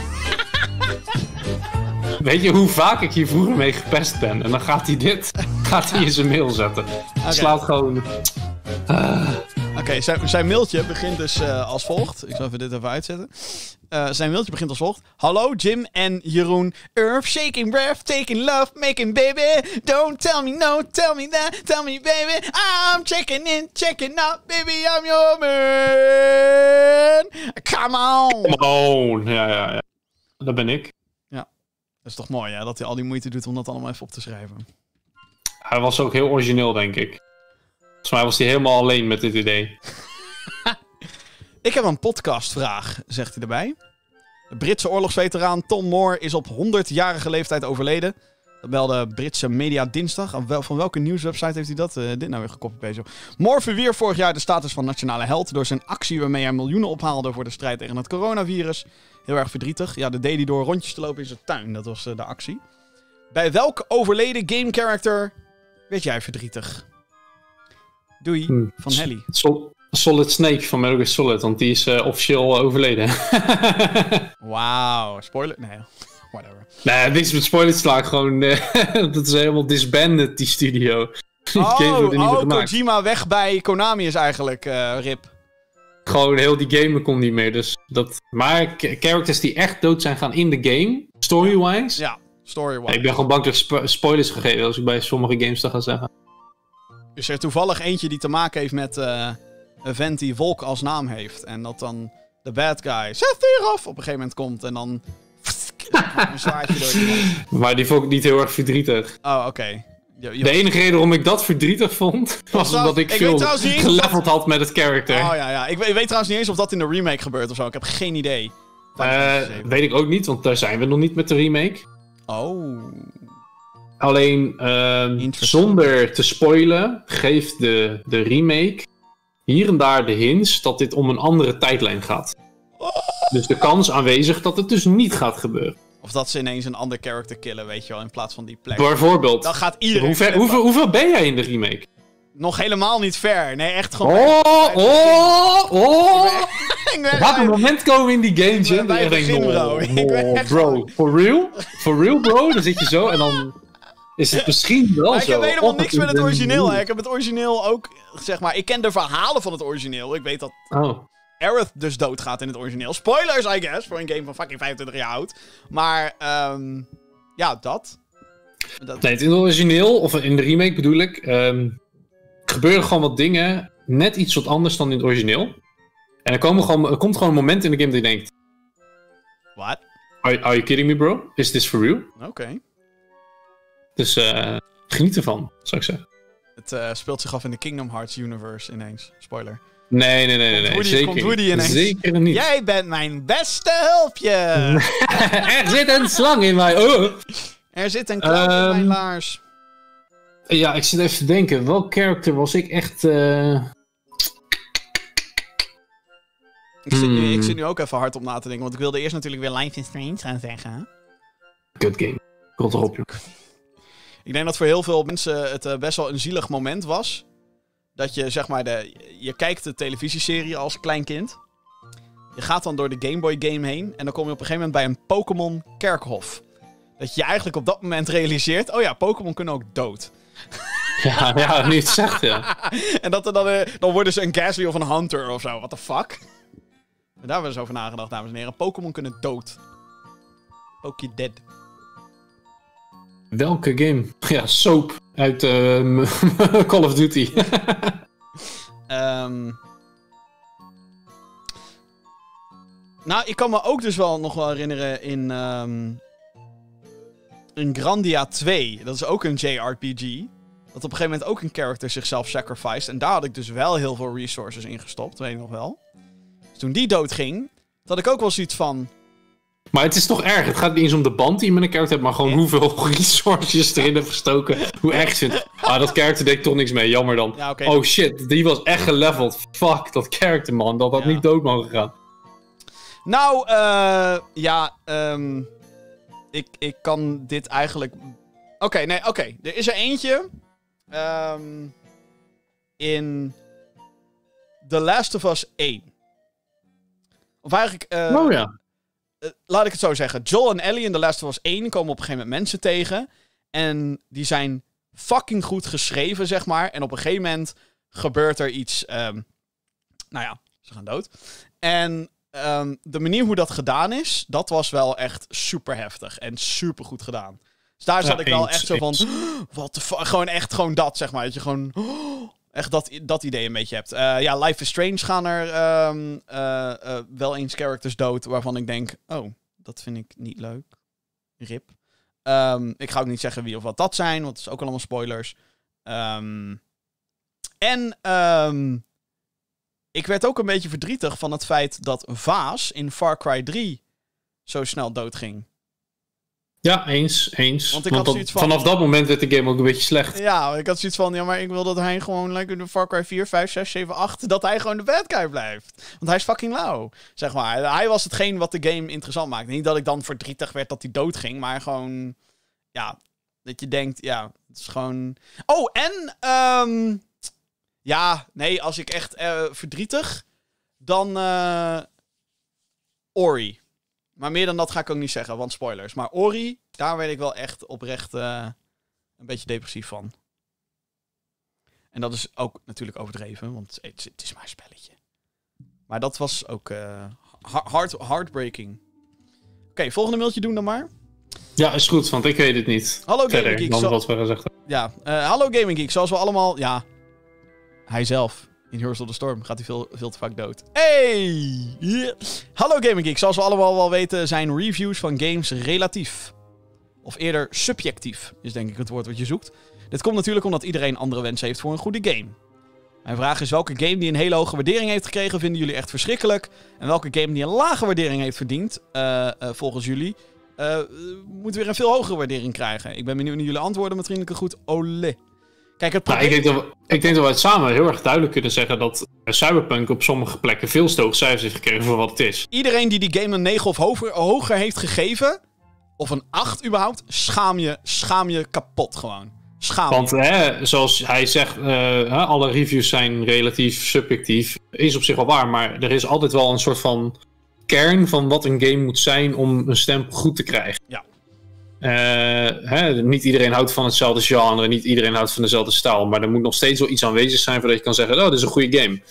Weet je hoe vaak ik hier vroeger mee gepest ben? En dan gaat hij in zijn mail zetten. Okay. Slaat gewoon... Oké, zijn mailtje begint dus als volgt. Ik zal dit even uitzetten. Zijn mailtje begint als volgt. Hallo Jim en Jeroen. Earth, shaking breath, taking love, making baby. Don't tell me no, tell me that, tell me baby. I'm checking in, checking out, baby, I'm your man. Come on. Ja. Dat ben ik. Ja, dat is toch mooi, hè? Dat hij al die moeite doet om dat allemaal even op te schrijven. Hij was ook heel origineel, denk ik. Volgens mij was hij helemaal alleen met dit idee. Ik heb een podcastvraag, zegt hij erbij. De Britse oorlogsveteraan Tom Moore is op 100-jarige leeftijd overleden. Dat meldde Britse Media dinsdag. Van welke nieuwswebsite heeft hij dat? Dit nou weer gekopieerd. Moore verwierf vorig jaar de status van nationale held door zijn actie waarmee hij miljoenen ophaalde voor de strijd tegen het coronavirus. Heel erg verdrietig. Ja, dat deed hij door rondjes te lopen in zijn tuin. Dat was de actie. Bij welk overleden game character werd jij verdrietig? Doei, van Helly. Solid Snake van Metal Gear Solid, want die is officieel overleden. Wauw, spoiler? Nee, whatever. Nee, niks met spoilers slaan, gewoon... dat is helemaal disbanded, die studio. Kojima weg bij Konami is eigenlijk rip. Gewoon heel die game kon niet meer, dus dat... Maar characters die echt dood zijn gaan in de game, story-wise... Ja, Story-wise. Ik ben gewoon bang dat ik spoilers gegeven als ik bij sommige games dat ga zeggen. Is er toevallig eentje die te maken heeft met een vent die Volk als naam heeft. En dat dan de bad guy, zet hier af, op een gegeven moment komt. En dan een zwaardje door iemand. Maar die vond ik niet heel erg verdrietig. Oh, oké. De enige reden waarom ik dat verdrietig vond, was omdat ik veel geleveld had met het character. Oh ja. Ik weet trouwens niet eens of dat in de remake gebeurt of zo. Ik heb geen idee. Weet ik ook niet, want daar zijn we nog niet met de remake. Oh. Alleen, zonder te spoilen, geeft de remake hier en daar de hints dat dit om een andere tijdlijn gaat. Dus de kans aanwezig dat het dus niet gaat gebeuren. Of dat ze ineens een ander character killen, weet je wel, in plaats van die plek. Bijvoorbeeld. Dan gaat iedereen... Hoeveel ben jij in de remake? Nog helemaal niet ver. Nee, echt gewoon... Er gaat een moment komen in die game, Jim. Bij het begin, bro. For real? For real, bro? Dan zit je zo en dan is het misschien wel maar zo. Ik heb helemaal niks met het origineel, hè. Ik heb het origineel ook, zeg maar... Ik ken de verhalen van het origineel. Ik weet dat Aerith dus doodgaat in het origineel. Spoilers, I guess, voor een game van fucking 25 jaar oud. Maar, ja, dat. Nee, in het origineel, of in de remake bedoel ik... gebeuren gewoon wat dingen net iets wat anders dan in het origineel. En er komt gewoon een moment in de game dat je denkt... What? Are you kidding me, bro? Is this for real? Oké. Dus geniet ervan, zou ik zeggen. Het speelt zich af in de Kingdom Hearts universe ineens. Spoiler. Nee. Zeker niet. Jij bent mijn beste hulpje! Er zit een slang in mijn oor! Er zit een klauw in mijn laars. Ja, ik zit even te denken. Welk character was ik echt... Ik zit nu ook even hard op na te denken. Want ik wilde eerst natuurlijk weer Life is Strange gaan zeggen. Good game. Rot erop, joh. Ik denk dat voor heel veel mensen het best wel een zielig moment was. Dat je, zeg maar, je kijkt de televisieserie als klein kind. Je gaat dan door de Game Boy game heen. En dan kom je op een gegeven moment bij een Pokémon kerkhof. Dat je eigenlijk op dat moment realiseert... Oh ja, Pokémon kunnen ook dood. Ja, nu het zegt, ja. En dat er dan worden ze een Ghastly of een Hunter of zo. What the fuck? En daar hebben we eens over nagedacht, dames en heren. Pokémon kunnen dood. Poké dead. Welke game? Ja, Soap uit Call of Duty. Nou, ik kan me ook dus nog wel herinneren in Grandia 2. Dat is ook een JRPG. Dat op een gegeven moment ook een character zichzelf sacrificed. En daar had ik dus wel heel veel resources in gestopt, weet ik nog wel. Dus toen die doodging, had ik ook wel zoiets van... Maar het is toch erg. Het gaat niet eens om de band die je met een character hebt, maar gewoon hoeveel resources erin hebt gestoken. Hoe erg zit. Dat character deed toch niks mee. Jammer dan. Ja, okay. Oh shit, die was echt geleveld. Fuck, dat character, man. Dat had niet dood mogen gaan. Nou, ik kan dit eigenlijk... Oké. Er is er eentje... in The Last of Us 1. Of eigenlijk... laat ik het zo zeggen. Joel en Ellie in The Last of Us 1 komen op een gegeven moment mensen tegen. En die zijn fucking goed geschreven, zeg maar. En op een gegeven moment gebeurt er iets... nou ja, ze gaan dood. En de manier hoe dat gedaan is, dat was wel echt super heftig. En super goed gedaan. Dus daar zat ik wel echt zo van... What the fuck? Gewoon dat, zeg maar. Dat je gewoon... echt dat idee een beetje hebt. Ja, Life is Strange gaan er wel eens characters dood waarvan ik denk... Oh, dat vind ik niet leuk. Rip. Ik ga ook niet zeggen wie of wat dat zijn, want het is ook allemaal spoilers. Ik werd ook een beetje verdrietig van het feit dat Vaas in Far Cry 3 zo snel doodging. Ja, eens. Want ik had zoiets van... Vanaf dat moment werd de game ook een beetje slecht. Ja, ik had zoiets van... Ja, maar ik wil dat hij gewoon... Like in Far Cry 4, 5, 6, 7, 8... Dat hij gewoon de bad guy blijft. Want hij is fucking lauw. Zeg maar. Hij was hetgeen wat de game interessant maakte. Niet dat ik dan verdrietig werd dat hij doodging. Maar gewoon... Ja, dat je denkt... Ja, het is gewoon... Oh, en... ja, nee, als ik echt verdrietig... Dan... Ori. Maar meer dan dat ga ik ook niet zeggen, want spoilers. Maar Ori, daar werd ik wel echt oprecht een beetje depressief van. En dat is ook natuurlijk overdreven, want het is maar een spelletje. Maar dat was ook heartbreaking. Oké, volgende mailtje doen dan maar. Ja, is goed, want ik weet het niet. Hallo Verder, Gaming Geek. dan wat we gezegd hebben. Ja, hallo Gaming Geek. Zoals we allemaal... Ja, hij zelf. In Heroes of the Storm gaat hij veel te vaak dood. Hey! Yeah. Hallo Gaming Geek. Zoals we allemaal wel weten zijn reviews van games relatief. Of eerder subjectief, is denk ik het woord wat je zoekt. Dit komt natuurlijk omdat iedereen andere wensen heeft voor een goede game. Mijn vraag is welke game die een hele hoge waardering heeft gekregen vinden jullie echt verschrikkelijk? En welke game die een lage waardering heeft verdiend, volgens jullie, moet weer een veel hogere waardering krijgen? Ik ben benieuwd naar jullie antwoorden met vriendelijke groet. Olé. Kijk, het probleem... ik denk dat we het samen heel erg duidelijk kunnen zeggen dat Cyberpunk op sommige plekken veel te hoge cijfers heeft gekregen voor wat het is. Iedereen die die game een 9 of hoger heeft gegeven, of een 8 überhaupt, schaam je kapot gewoon. Want zoals hij zegt, alle reviews zijn relatief subjectief. Is op zich wel waar, maar er is altijd wel een soort van kern van wat een game moet zijn om een stempel goed te krijgen. Ja. Niet iedereen houdt van hetzelfde genre, niet iedereen houdt van dezelfde stijl, maar er moet nog steeds wel iets aanwezig zijn voordat je kan zeggen, oh, dit is een goede game.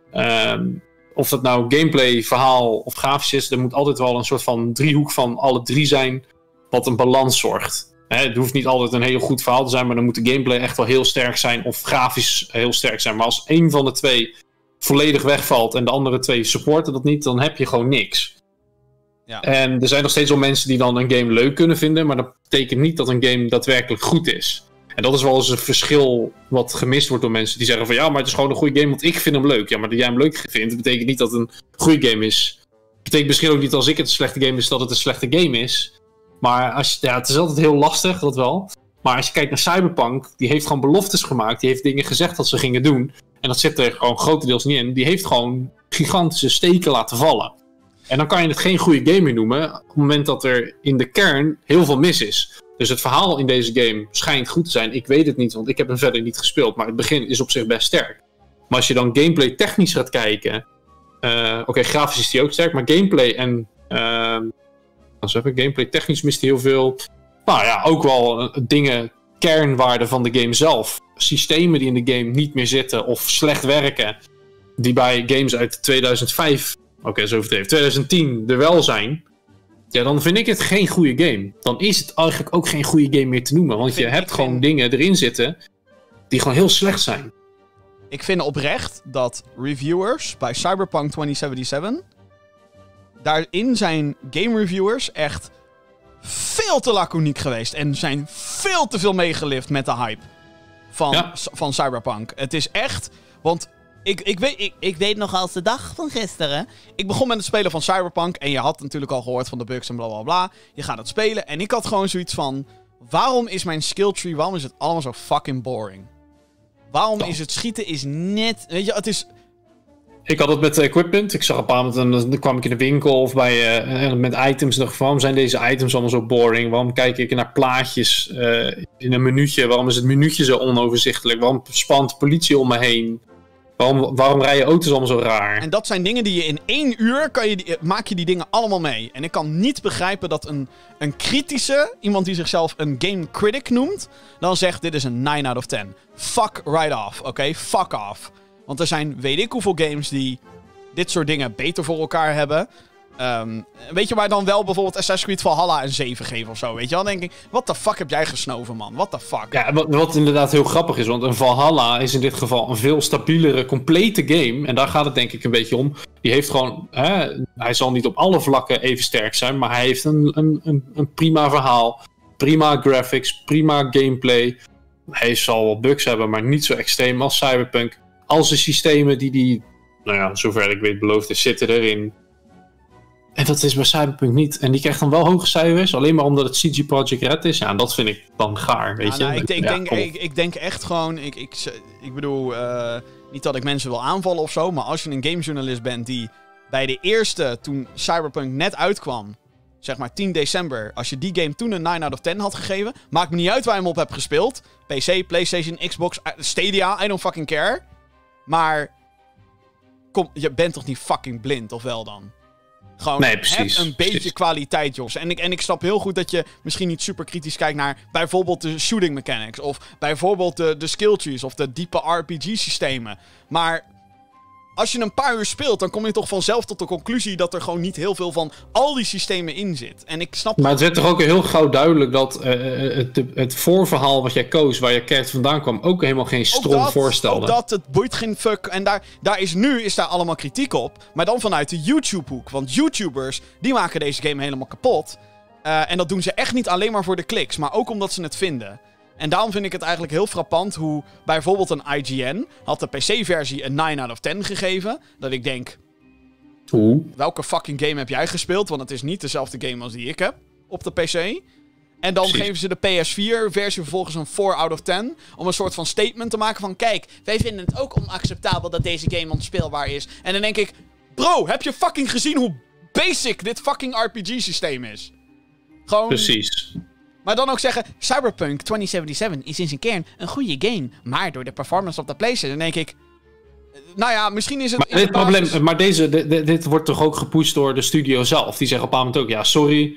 Of dat nou gameplay, verhaal of grafisch is, er moet altijd wel een soort van driehoek van alle drie zijn, wat een balans zorgt. Het hoeft niet altijd een heel goed verhaal te zijn, maar dan moet de gameplay echt wel heel sterk zijn of grafisch heel sterk zijn. Maar als één van de twee volledig wegvalt en de andere twee supporten dat niet, dan heb je gewoon niks. Ja. En er zijn nog steeds wel mensen die dan een game leuk kunnen vinden, maar dat betekent niet dat een game daadwerkelijk goed is. En dat is wel eens een verschil wat gemist wordt door mensen die zeggen van ja, maar het is gewoon een goede game, want ik vind hem leuk. Ja, maar dat jij hem leuk vindt, betekent niet dat het een goede game is. Het betekent misschien ook niet als ik het een slechte game is, dat het een slechte game is. Maar het is altijd heel lastig, dat wel. Maar als je kijkt naar Cyberpunk, die heeft gewoon beloftes gemaakt. Die heeft dingen gezegd dat ze gingen doen. En dat zit er gewoon grotendeels niet in. Die heeft gewoon gigantische steken laten vallen. En dan kan je het geen goede game meer noemen, op het moment dat er in de kern heel veel mis is. Dus het verhaal in deze game schijnt goed te zijn. Ik weet het niet, want ik heb hem verder niet gespeeld. Maar het begin is op zich best sterk. Maar als je dan gameplay technisch gaat kijken... Oké, grafisch is die ook sterk, maar gameplay en... gameplay technisch mist hij heel veel. Nou ja, ook wel dingen, kernwaarden van de game zelf. Systemen die in de game niet meer zitten of slecht werken. Die bij games uit 2005, zo overdreven, 2010 er wel zijn. Ja, dan vind ik het geen goede game. Dan is het eigenlijk ook geen goede game meer te noemen. Want je hebt gewoon dingen erin zitten die gewoon heel slecht zijn. Ik vind oprecht dat reviewers bij Cyberpunk 2077... daarin zijn game reviewers echt veel te laconiek geweest. En zijn veel te veel meegelift met de hype van Cyberpunk. Het is echt... Want ik weet nog als de dag van gisteren. Ik begon met het spelen van Cyberpunk. En je had natuurlijk al gehoord van de bugs en blablabla. Bla, bla. Je gaat het spelen. En ik had gewoon zoiets van... Waarom is mijn skilltree... Waarom is het allemaal zo fucking boring? Waarom is het schieten is net... Weet je, het is... Ik had het met equipment. Ik zag een paar momenten, dan kwam ik in de winkel of met items. En dacht, waarom zijn deze items allemaal zo boring? Waarom kijk ik naar plaatjes in een minuutje? Waarom is het minuutje zo onoverzichtelijk? Waarom spant de politie om me heen? Waarom rijden auto's allemaal zo raar? En dat zijn dingen die je in 1 uur maak je die dingen allemaal mee. En ik kan niet begrijpen dat een kritische, iemand die zichzelf een game critic noemt, dan zegt dit is een 9 out of 10. Fuck right off, oké? Fuck off. Want er zijn weet ik hoeveel games die dit soort dingen beter voor elkaar hebben. Weet je, maar dan wel bijvoorbeeld Assassin's Creed Valhalla een 7 geven of zo, weet je wel? Dan denk ik, what the fuck heb jij gesnoven, man? What the fuck? Ja, wat inderdaad heel grappig is, want een Valhalla is in dit geval een veel stabielere, complete game. En daar gaat het denk ik een beetje om. Die heeft gewoon, hij zal niet op alle vlakken even sterk zijn, maar hij heeft een prima verhaal, prima graphics, prima gameplay. Hij zal wel bugs hebben, maar niet zo extreem als Cyberpunk. Al zijn systemen die zover ik weet beloofd is, zitten erin. En dat is bij Cyberpunk niet. En die krijgt dan wel hoge cijfers, alleen maar omdat het CG Projekt Red is. Ja, en dat vind ik dan gaar, weet je. Ik denk echt gewoon... Ik bedoel, niet dat ik mensen wil aanvallen of zo, maar als je een gamejournalist bent die bij de eerste, toen Cyberpunk net uitkwam, zeg maar 10 december, als je die game toen een 9 out of 10 had gegeven, maakt me niet uit waar je hem op hebt gespeeld. PC, PlayStation, Xbox, Stadia, I don't fucking care. Maar kom, je bent toch niet fucking blind, of wel dan? Gewoon, nee, precies, heb een beetje kwaliteit, Jos. En ik snap heel goed dat je misschien niet super kritisch kijkt naar bijvoorbeeld de shooting mechanics, of bijvoorbeeld de skill trees, of de diepe RPG-systemen. Maar als je een paar uur speelt, dan kom je toch vanzelf tot de conclusie dat er gewoon niet heel veel van al die systemen in zit. En ik snap... Maar het werd toch ook heel gauw duidelijk dat het voorverhaal wat jij koos, waar je character vandaan kwam, ook helemaal geen stroom voorstelde. Ook dat, het boeit geen fuck. En daar is daar allemaal kritiek op. Maar dan vanuit de YouTube-hoek. Want YouTubers, die maken deze game helemaal kapot. En dat doen ze echt niet alleen maar voor de kliks, maar ook omdat ze het vinden. En daarom vind ik het eigenlijk heel frappant hoe bijvoorbeeld een IGN had de PC-versie een 9 out of 10 gegeven. Dat ik denk, welke fucking game heb jij gespeeld? Want het is niet dezelfde game als die ik heb op de PC. En dan geven ze de PS4-versie vervolgens een 4 out of 10. Om een soort van statement te maken van, kijk, wij vinden het ook onacceptabel dat deze game onspeelbaar is. En dan denk ik, bro, heb je fucking gezien hoe basic dit fucking RPG-systeem is? Gewoon... Precies. Maar dan ook zeggen, Cyberpunk 2077 is in zijn kern een goede game. Maar door de performance op de PlayStation, dan denk ik... Nou ja, misschien is het... Maar dit wordt toch ook gepusht door de studio zelf. Die zeggen op een moment ook, ja, sorry.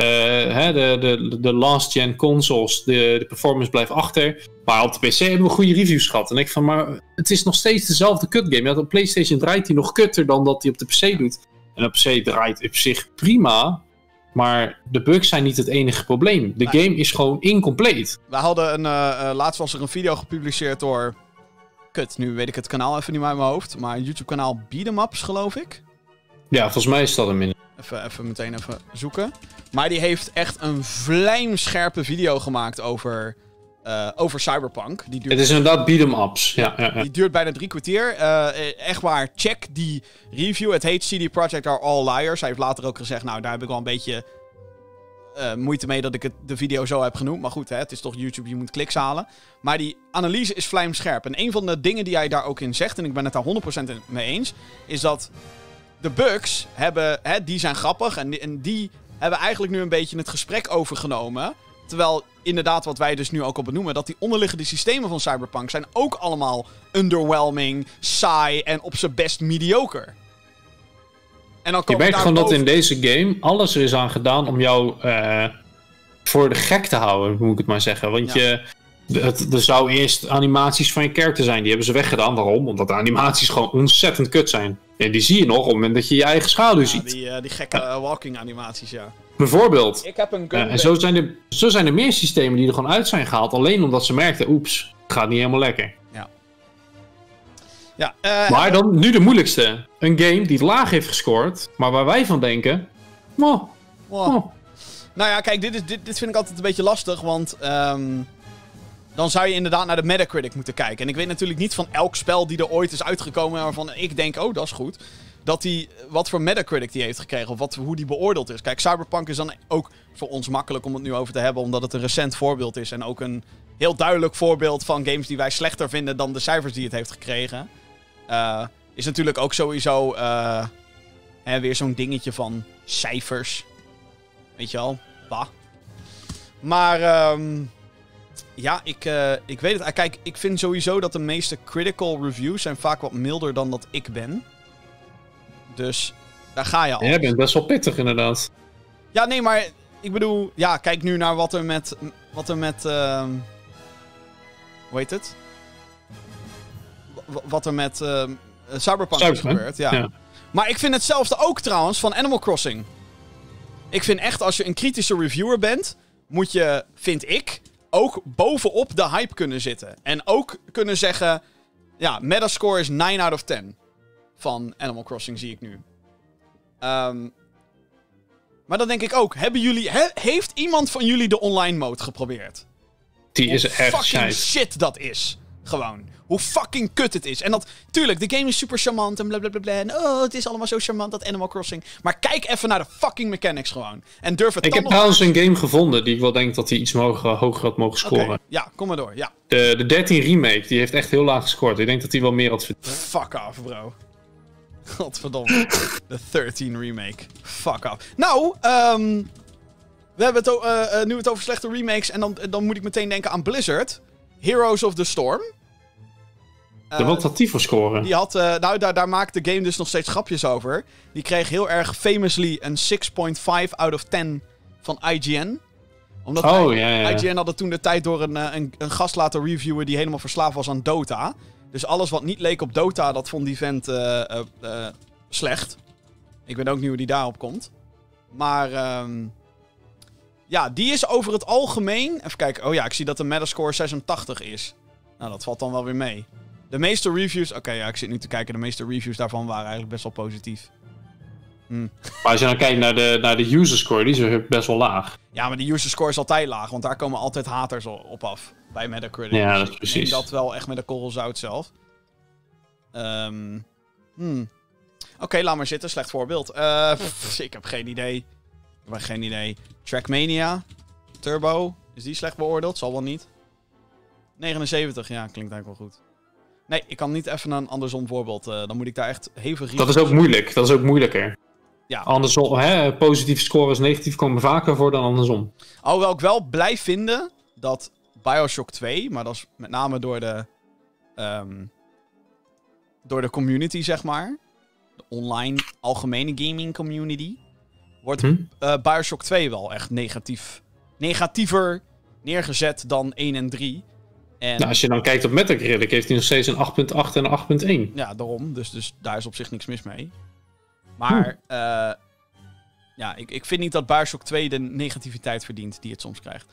De last-gen consoles, de performance blijft achter. Maar op de PC hebben we goede reviews gehad. En ik van, maar het is nog steeds dezelfde kutgame. Ja, op PlayStation draait hij nog kutter dan dat hij op de PC doet. En op PC draait op zich prima... Maar de bugs zijn niet het enige probleem. De game is gewoon incompleet. We hadden laatst was er een video gepubliceerd door... nu weet ik het kanaal even niet meer uit mijn hoofd. Maar een YouTube-kanaal Beat'em Ups, geloof ik. Ja, volgens mij is dat een min. Even meteen zoeken. Maar die heeft echt een vlijmscherpe video gemaakt over Cyberpunk. Het is inderdaad Beat'em Ups. Ja. Die duurt bijna 3 kwartier. Echt waar, check die review. Het heet CD Projekt are all liars. Hij heeft later ook gezegd, nou, daar heb ik wel een beetje moeite mee dat ik de video zo heb genoemd. Maar goed, het is toch YouTube, je moet kliks halen. Maar die analyse is vlijmscherp. En een van de dingen die hij daar ook in zegt, en ik ben het daar 100% mee eens, is dat de bugs die zijn grappig. En die hebben eigenlijk nu een beetje het gesprek overgenomen. Terwijl, inderdaad, wat wij dus nu ook al benoemen, dat die onderliggende systemen van Cyberpunk zijn ook allemaal underwhelming, saai en op zijn best mediocre. En dan je merkt gewoon dat in deze game alles er is aan gedaan om jou voor de gek te houden, moet ik het maar zeggen. Want er zou eerst animaties van je character zijn, die hebben ze weggedaan. Waarom? Omdat de animaties gewoon ontzettend kut zijn. En die zie je nog op het moment dat je je eigen schaduw ziet. Die gekke walking animaties, ja. Bijvoorbeeld. Ik heb een gun en zo zijn er meer systemen die er gewoon uit zijn gehaald. Alleen omdat ze merkten, oeps, het gaat niet helemaal lekker. Ja. Maar dan nu de moeilijkste. Een game die laag heeft gescoord, maar waar wij van denken... Nou ja, kijk, dit vind ik altijd een beetje lastig, want... dan zou je inderdaad naar de Metacritic moeten kijken. En ik weet natuurlijk niet van elk spel die er ooit is uitgekomen waarvan ik denk, oh, dat is goed. Wat voor Metacritic die heeft gekregen, of hoe die beoordeeld is. Kijk, Cyberpunk is dan ook voor ons makkelijk om het nu over te hebben, omdat het een recent voorbeeld is. En ook een heel duidelijk voorbeeld van games die wij slechter vinden dan de cijfers die het heeft gekregen. Is natuurlijk ook sowieso weer zo'n dingetje van cijfers. Weet je wel? Bah. Maar... ja, ik weet het. Kijk, ik vind sowieso dat de meeste critical reviews zijn vaak wat milder dan dat ik ben. Dus daar ga je al. Jij bent best wel pittig, inderdaad. Ja, nee, maar ik bedoel... Ja, kijk nu naar wat er met hoe heet het? Wat er met Cyberpunk is gebeurd. Ja. Maar ik vind hetzelfde ook trouwens van Animal Crossing. Ik vind echt, als je een kritische reviewer bent, moet je, vind ik... ook bovenop de hype kunnen zitten. En ook kunnen zeggen... Ja, Metascore is 9 out of 10. Van Animal Crossing zie ik nu. Maar dan denk ik ook... heeft iemand van jullie de online mode geprobeerd? Die is echt fucking shit dat is. Gewoon. Hoe fucking kut het is. En dat... Tuurlijk, de game is super charmant en blablabla. En het is allemaal zo charmant, dat Animal Crossing. Maar kijk even naar de fucking mechanics gewoon. En durf het ik heb trouwens een game gevonden die ik wel denk dat hij iets hoger had mogen scoren. Okay. Ja, kom maar door. Ja. De 13 remake, die heeft echt heel laag gescoord. Ik denk dat hij wel meer had verdiend. Fuck off, bro. Godverdomme. De 13 remake. Fuck off. Nou, we hebben het nu het over slechte remakes. En dan moet ik meteen denken aan Blizzard. Heroes of the Storm. Wat had die voor scoren? Die had, daar maakt de game dus nog steeds grapjes over. Die kreeg heel erg famously een 6.5 out of 10 van IGN. Omdat IGN hadden toen de tijd door een gast laten reviewen die helemaal verslaafd was aan Dota. Dus alles wat niet leek op Dota, dat vond die vent slecht. Ik weet ook niet hoe die daarop komt. Maar ja, die is over het algemeen... Even kijken. Oh ja, ik zie dat de Metascore 86 is. Nou, dat valt dan wel weer mee. De meeste reviews... Oké, ja, ik zit nu te kijken. De meeste reviews daarvan waren eigenlijk best wel positief. Maar als je dan kijkt naar de user score, die is best wel laag. Ja, maar de user score is altijd laag. Want daar komen altijd haters op af. Bij Metacritic. Ja, Dus dat is precies. Ik neem dat wel echt met een korrel zout zelf. Oké, laat maar zitten. Slecht voorbeeld. Ik heb geen idee. Trackmania. Turbo. Is die slecht beoordeeld? Zal wel niet. 79, ja, klinkt eigenlijk wel goed. Nee, ik kan niet even een andersom voorbeeld. Dan moet ik daar echt hevig... Dat is ook moeilijk. Dat is ook moeilijker. Ja. Andersom, positieve scores negatief komen vaker voor dan andersom. Alhoewel ik wel blijf vinden dat Bioshock 2, maar dat is met name door de community, zeg maar. De online algemene gaming community. Wordt Bioshock 2 wel echt negatiever neergezet dan 1 en 3. En Nou, als je dan kijkt op Metacritic, heeft hij nog steeds een 8.8 en een 8.1. ja, daarom. Dus daar is op zich niks mis mee. Maar ja, ik vind niet dat Bioshock 2 de negativiteit verdient die het soms krijgt.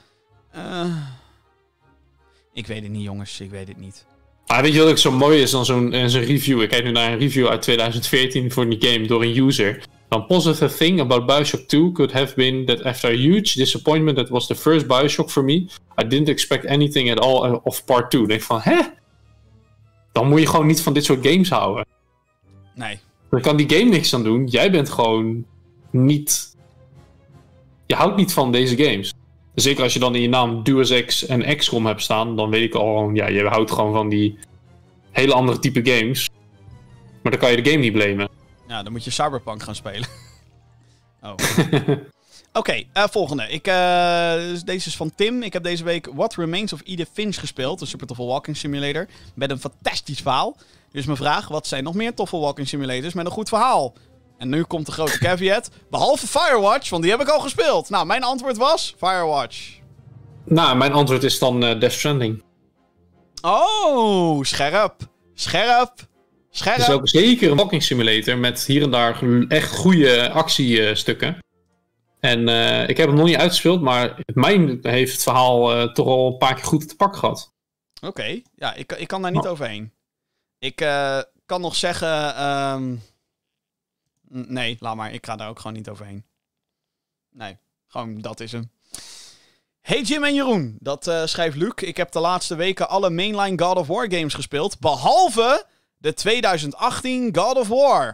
Ik weet het niet, jongens. Ik weet het niet. Maar weet je wat ook zo mooi is dan zo'n review? Ik kijk nu naar een review uit 2014 voor die game door een user. One positive thing about Bioshock 2 could have been that after a huge disappointment that was the first Bioshock for me, I didn't expect anything at all of part 2. Dan denk ik van, hè? Dan moet je gewoon niet van dit soort games houden. Nee. Dan kan die game niks aan doen. Jij bent gewoon niet... Je houdt niet van deze games. Zeker als je dan in je naam Deus Ex en XCOM hebt staan, dan weet ik al, ja, je houdt gewoon van die hele andere type games. Maar dan kan je de game niet blamen. Ja, dan moet je Cyberpunk gaan spelen. Oh. Oké, volgende. Deze is van Tim. Ik heb deze week What Remains of Edith Finch gespeeld. Een super toffe walking simulator. Met een fantastisch verhaal. Dus mijn vraag, wat zijn nog meer toffe walking simulators met een goed verhaal? En nu komt de grote caveat. Behalve Firewatch, want die heb ik al gespeeld. Nou, mijn antwoord was Firewatch. Nou, mijn antwoord is dan Death Stranding. Oh, scherp. Scherp. Het is ook zeker een walking simulator met hier en daar echt goede actiestukken. En ik heb hem nog niet uitgespeeld, maar mij heeft het verhaal toch al een paar keer goed te pakken gehad. Oké, ja, ik kan daar niet overheen. Ik kan nog zeggen... nee, laat maar. Ik ga daar ook gewoon niet overheen. Nee, gewoon dat is hem. Hey Jim en Jeroen, dat schrijft Luc. Ik heb de laatste weken alle mainline God of War games gespeeld, behalve de 2018 God of War.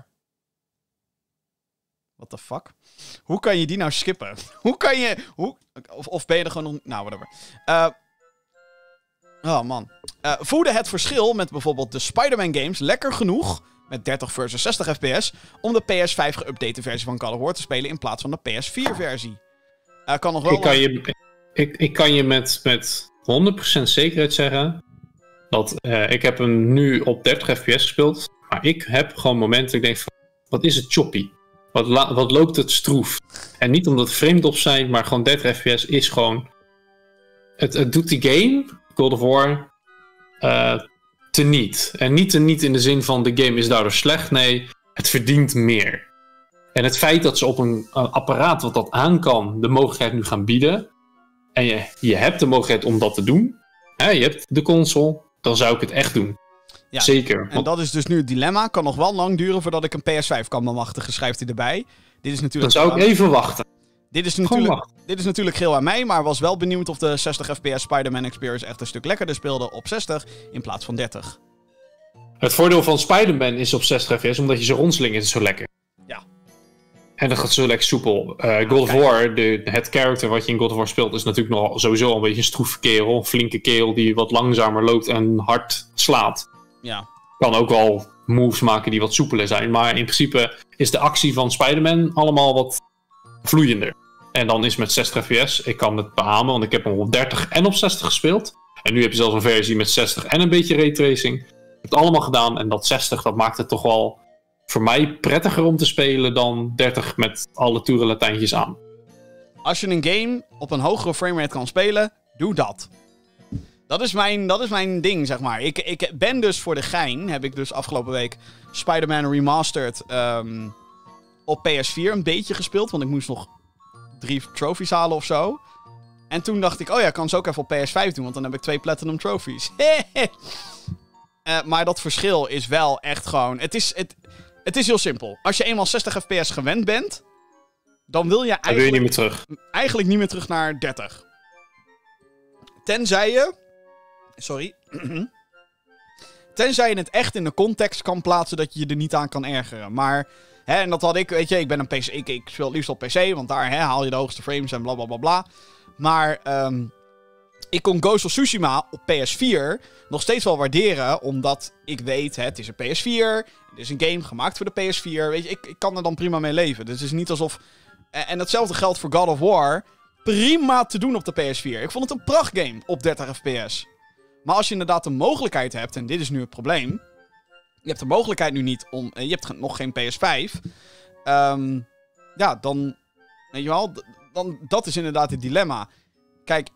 What the fuck? Hoe kan je die nou skippen? Hoe kan je... Of ben je er gewoon nog... Nou, whatever. Oh man. Voelde het verschil met bijvoorbeeld de Spider-Man games lekker genoeg, met 30 versus 60 fps, om de PS5 geüpdate versie van God of War te spelen in plaats van de PS4 versie? Kan nog wel... Ik kan je met 100% zekerheid zeggen dat ik heb hem nu op 30 fps gespeeld, maar ik heb gewoon momenten dat ik denk van, wat is het choppy? Wat loopt het stroef? En niet omdat frames op zijn, maar gewoon 30 fps is gewoon... Het doet die game, God of War, teniet. En niet teniet in de zin van de game is daardoor slecht. Nee, het verdient meer. En het feit dat ze op een apparaat wat dat aan kan, de mogelijkheid nu gaan bieden. En je hebt de mogelijkheid om dat te doen. Je hebt de console. Dan zou ik het echt doen. Ja, zeker. En dat is dus nu het dilemma. Kan nog wel lang duren voordat ik een PS5 kan bemachtigen, schrijft hij erbij. Dit is natuurlijk... Dan zou ik even wachten. Dit is natuurlijk geel aan mij, maar was wel benieuwd of de 60 fps Spider-Man Experience echt een stuk lekkerder speelde op 60 in plaats van 30. Het voordeel van Spider-Man is op 60 fps, omdat je zo rondsling is zo lekker. Ja. En dat gaat zo lekker soepel. God of War, het character wat je in God of War speelt, is natuurlijk nog sowieso een beetje een stroeve kerel. Een flinke kerel die wat langzamer loopt en hard slaat. Ja. Kan ook wel moves maken die wat soepeler zijn. Maar in principe is de actie van Spider-Man allemaal wat vloeiender. En dan is met 60 fps, ik kan het beamen, want ik heb hem op 30 en op 60 gespeeld. En nu heb je zelfs een versie met 60 en een beetje raytracing. Ik heb het allemaal gedaan en dat 60, dat maakt het toch wel voor mij prettiger om te spelen dan 30 met alle toerenlatijntjes aan. Als je een game op een hogere framerate kan spelen, doe dat. Dat is mijn ding, zeg maar. Ik ben dus voor de gein, heb ik dus afgelopen week Spider-Man Remastered op PS4 een beetje gespeeld. Want ik moest nog 3 trophies halen of zo. En toen dacht ik, ik kan ze ook even op PS5 doen, want dan heb ik 2 Platinum Trophies. Maar dat verschil is wel echt gewoon... Het is heel simpel. Als je eenmaal 60 fps gewend bent, dan wil je eigenlijk niet meer terug naar 30. Tenzij je... Sorry. Tenzij je het echt in de context kan plaatsen dat je je er niet aan kan ergeren. Maar, en dat had ik, weet je, ik ben een PC, ik speel het liefst op PC, want daar haal je de hoogste frames en blablabla. Maar ik kon Ghost of Tsushima op PS4 nog steeds wel waarderen, omdat ik weet, het is een PS4, het is een game gemaakt voor de PS4, weet je, ik kan er dan prima mee leven. Dus het is niet alsof... En hetzelfde geldt voor God of War. Prima te doen op de PS4. Ik vond het een prachtgame op 30 fps. Maar als je inderdaad de mogelijkheid hebt, en dit is nu het probleem. Je hebt de mogelijkheid nu niet om... Je hebt nog geen PS5. Dan... Weet je wel, dat is inderdaad het dilemma. Kijk,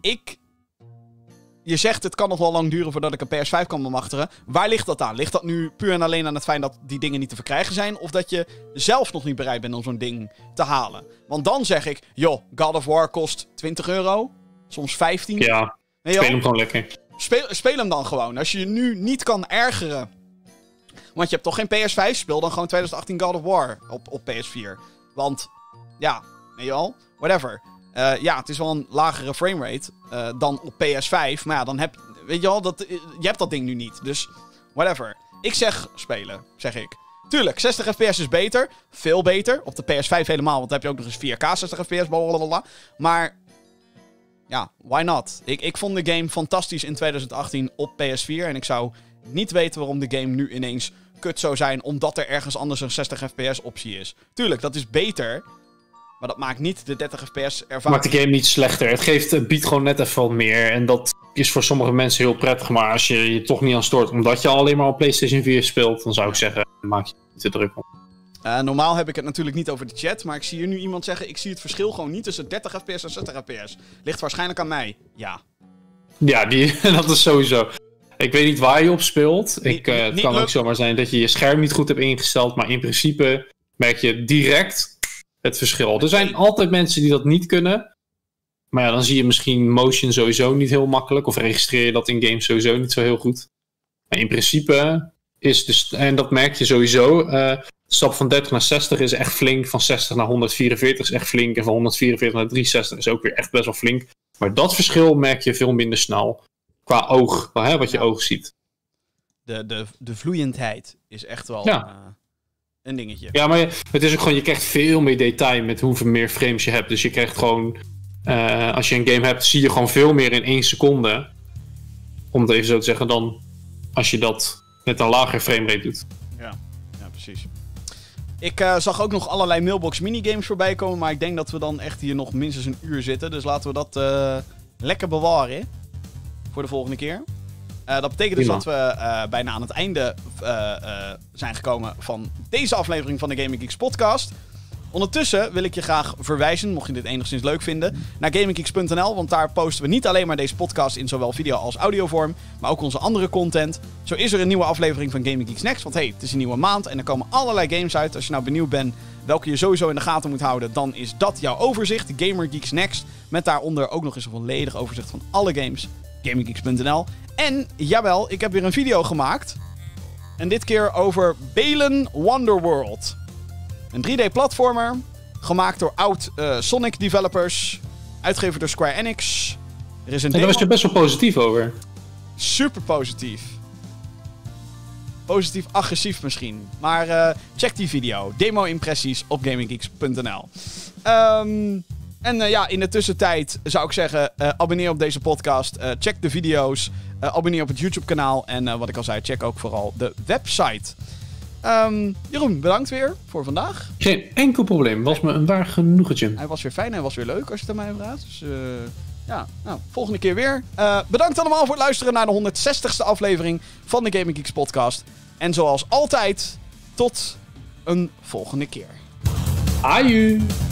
je zegt het kan nog wel lang duren voordat ik een PS5 kan bemachtigen. Waar ligt dat aan? Ligt dat nu puur en alleen aan het feit dat die dingen niet te verkrijgen zijn? Of dat je zelf nog niet bereid bent om zo'n ding te halen? Want dan zeg ik, joh, God of War kost €20. Soms 15. Ja, speel hem gewoon lekker. Speel hem dan gewoon. Als je je nu niet kan ergeren, want je hebt toch geen PS5, speel dan gewoon 2018 God of War op PS4. Want, ja, weet je wel, whatever. Het is wel een lagere framerate dan op PS5. Maar ja, dan weet je wel, je hebt dat ding nu niet. Dus, whatever. Ik zeg spelen, zeg ik. Tuurlijk, 60 fps is beter. Veel beter. Op de PS5 helemaal, want dan heb je ook nog eens 4K 60 fps, blablabla. Maar, ja, why not? Ik vond de game fantastisch in 2018 op PS4. En ik zou niet weten waarom de game nu ineens kut zou zijn, omdat er ergens anders een 60 fps optie is. Tuurlijk, dat is beter. Maar dat maakt niet de 30 fps ervaring. Maakt de game niet slechter. Het biedt gewoon net even wat meer. En dat is voor sommige mensen heel prettig. Maar als je je toch niet aan stoort, omdat je alleen maar op PlayStation 4 speelt, dan zou ik zeggen, maak je niet te druk op. Normaal heb ik het natuurlijk niet over de chat, maar ik zie hier nu iemand zeggen, ik zie het verschil gewoon niet tussen 30 fps en 60 fps. Ligt waarschijnlijk aan mij. Ja. Ja, dat is sowieso. Ik weet niet waar je op speelt. Het kan ook zomaar zijn dat je je scherm niet goed hebt ingesteld, maar in principe merk je direct het verschil. Er zijn altijd mensen die dat niet kunnen. Maar ja, dan zie je misschien motion sowieso niet heel makkelijk. Of registreer je dat in games sowieso niet zo heel goed. Maar in principe is dus... En dat merk je sowieso. De stap van 30 naar 60 is echt flink. Van 60 naar 144 is echt flink. En van 144 naar 360 is ook weer echt best wel flink. Maar dat verschil merk je veel minder snel. Qua oog. Wat je oog ziet. De vloeiendheid is echt wel... een dingetje. Ja, maar het is ook gewoon, je krijgt veel meer detail met hoeveel meer frames je hebt. Dus je krijgt gewoon, als je een game hebt, zie je gewoon veel meer in 1 seconde. Om het even zo te zeggen, dan als je dat met een lager framerate doet. Ja, precies. Ik zag ook nog allerlei mailbox minigames voorbij komen, maar ik denk dat we dan echt hier nog minstens een uur zitten. Dus laten we dat lekker bewaren voor de volgende keer. Dat betekent dus dat we bijna aan het einde zijn gekomen van deze aflevering van de Gaming Geeks podcast. Ondertussen wil ik je graag verwijzen, mocht je dit enigszins leuk vinden, naar gaminggeeks.nl, want daar posten we niet alleen maar deze podcast in zowel video als audiovorm, maar ook onze andere content. Zo is er een nieuwe aflevering van Gaming Geeks Next, want het is een nieuwe maand en er komen allerlei games uit. Als je nou benieuwd bent welke je sowieso in de gaten moet houden, dan is dat jouw overzicht, Gamer Geeks Next, met daaronder ook nog eens een volledig overzicht van alle games. gaminggeeks.nl. En, jawel, ik heb weer een video gemaakt. En dit keer over Balan Wonderworld. Een 3D-platformer, gemaakt door oud Sonic developers, uitgegeven door Square Enix. Er is een daar was je best wel positief over. Super positief. Positief-agressief misschien. Maar check die video. Demo-impressies op gaminggeeks.nl. In de tussentijd zou ik zeggen, abonneer op deze podcast. Check de video's. Abonneer op het YouTube-kanaal. En wat ik al zei, check ook vooral de website. Jeroen, bedankt weer voor vandaag. Geen enkel probleem. Was me een waar genoegetje. Hij was weer fijn, hij was weer leuk als je het aan mij vraagt. Dus volgende keer weer. Bedankt allemaal voor het luisteren naar de 160ste aflevering van de Gaming Geeks podcast. En zoals altijd, tot een volgende keer. Aju!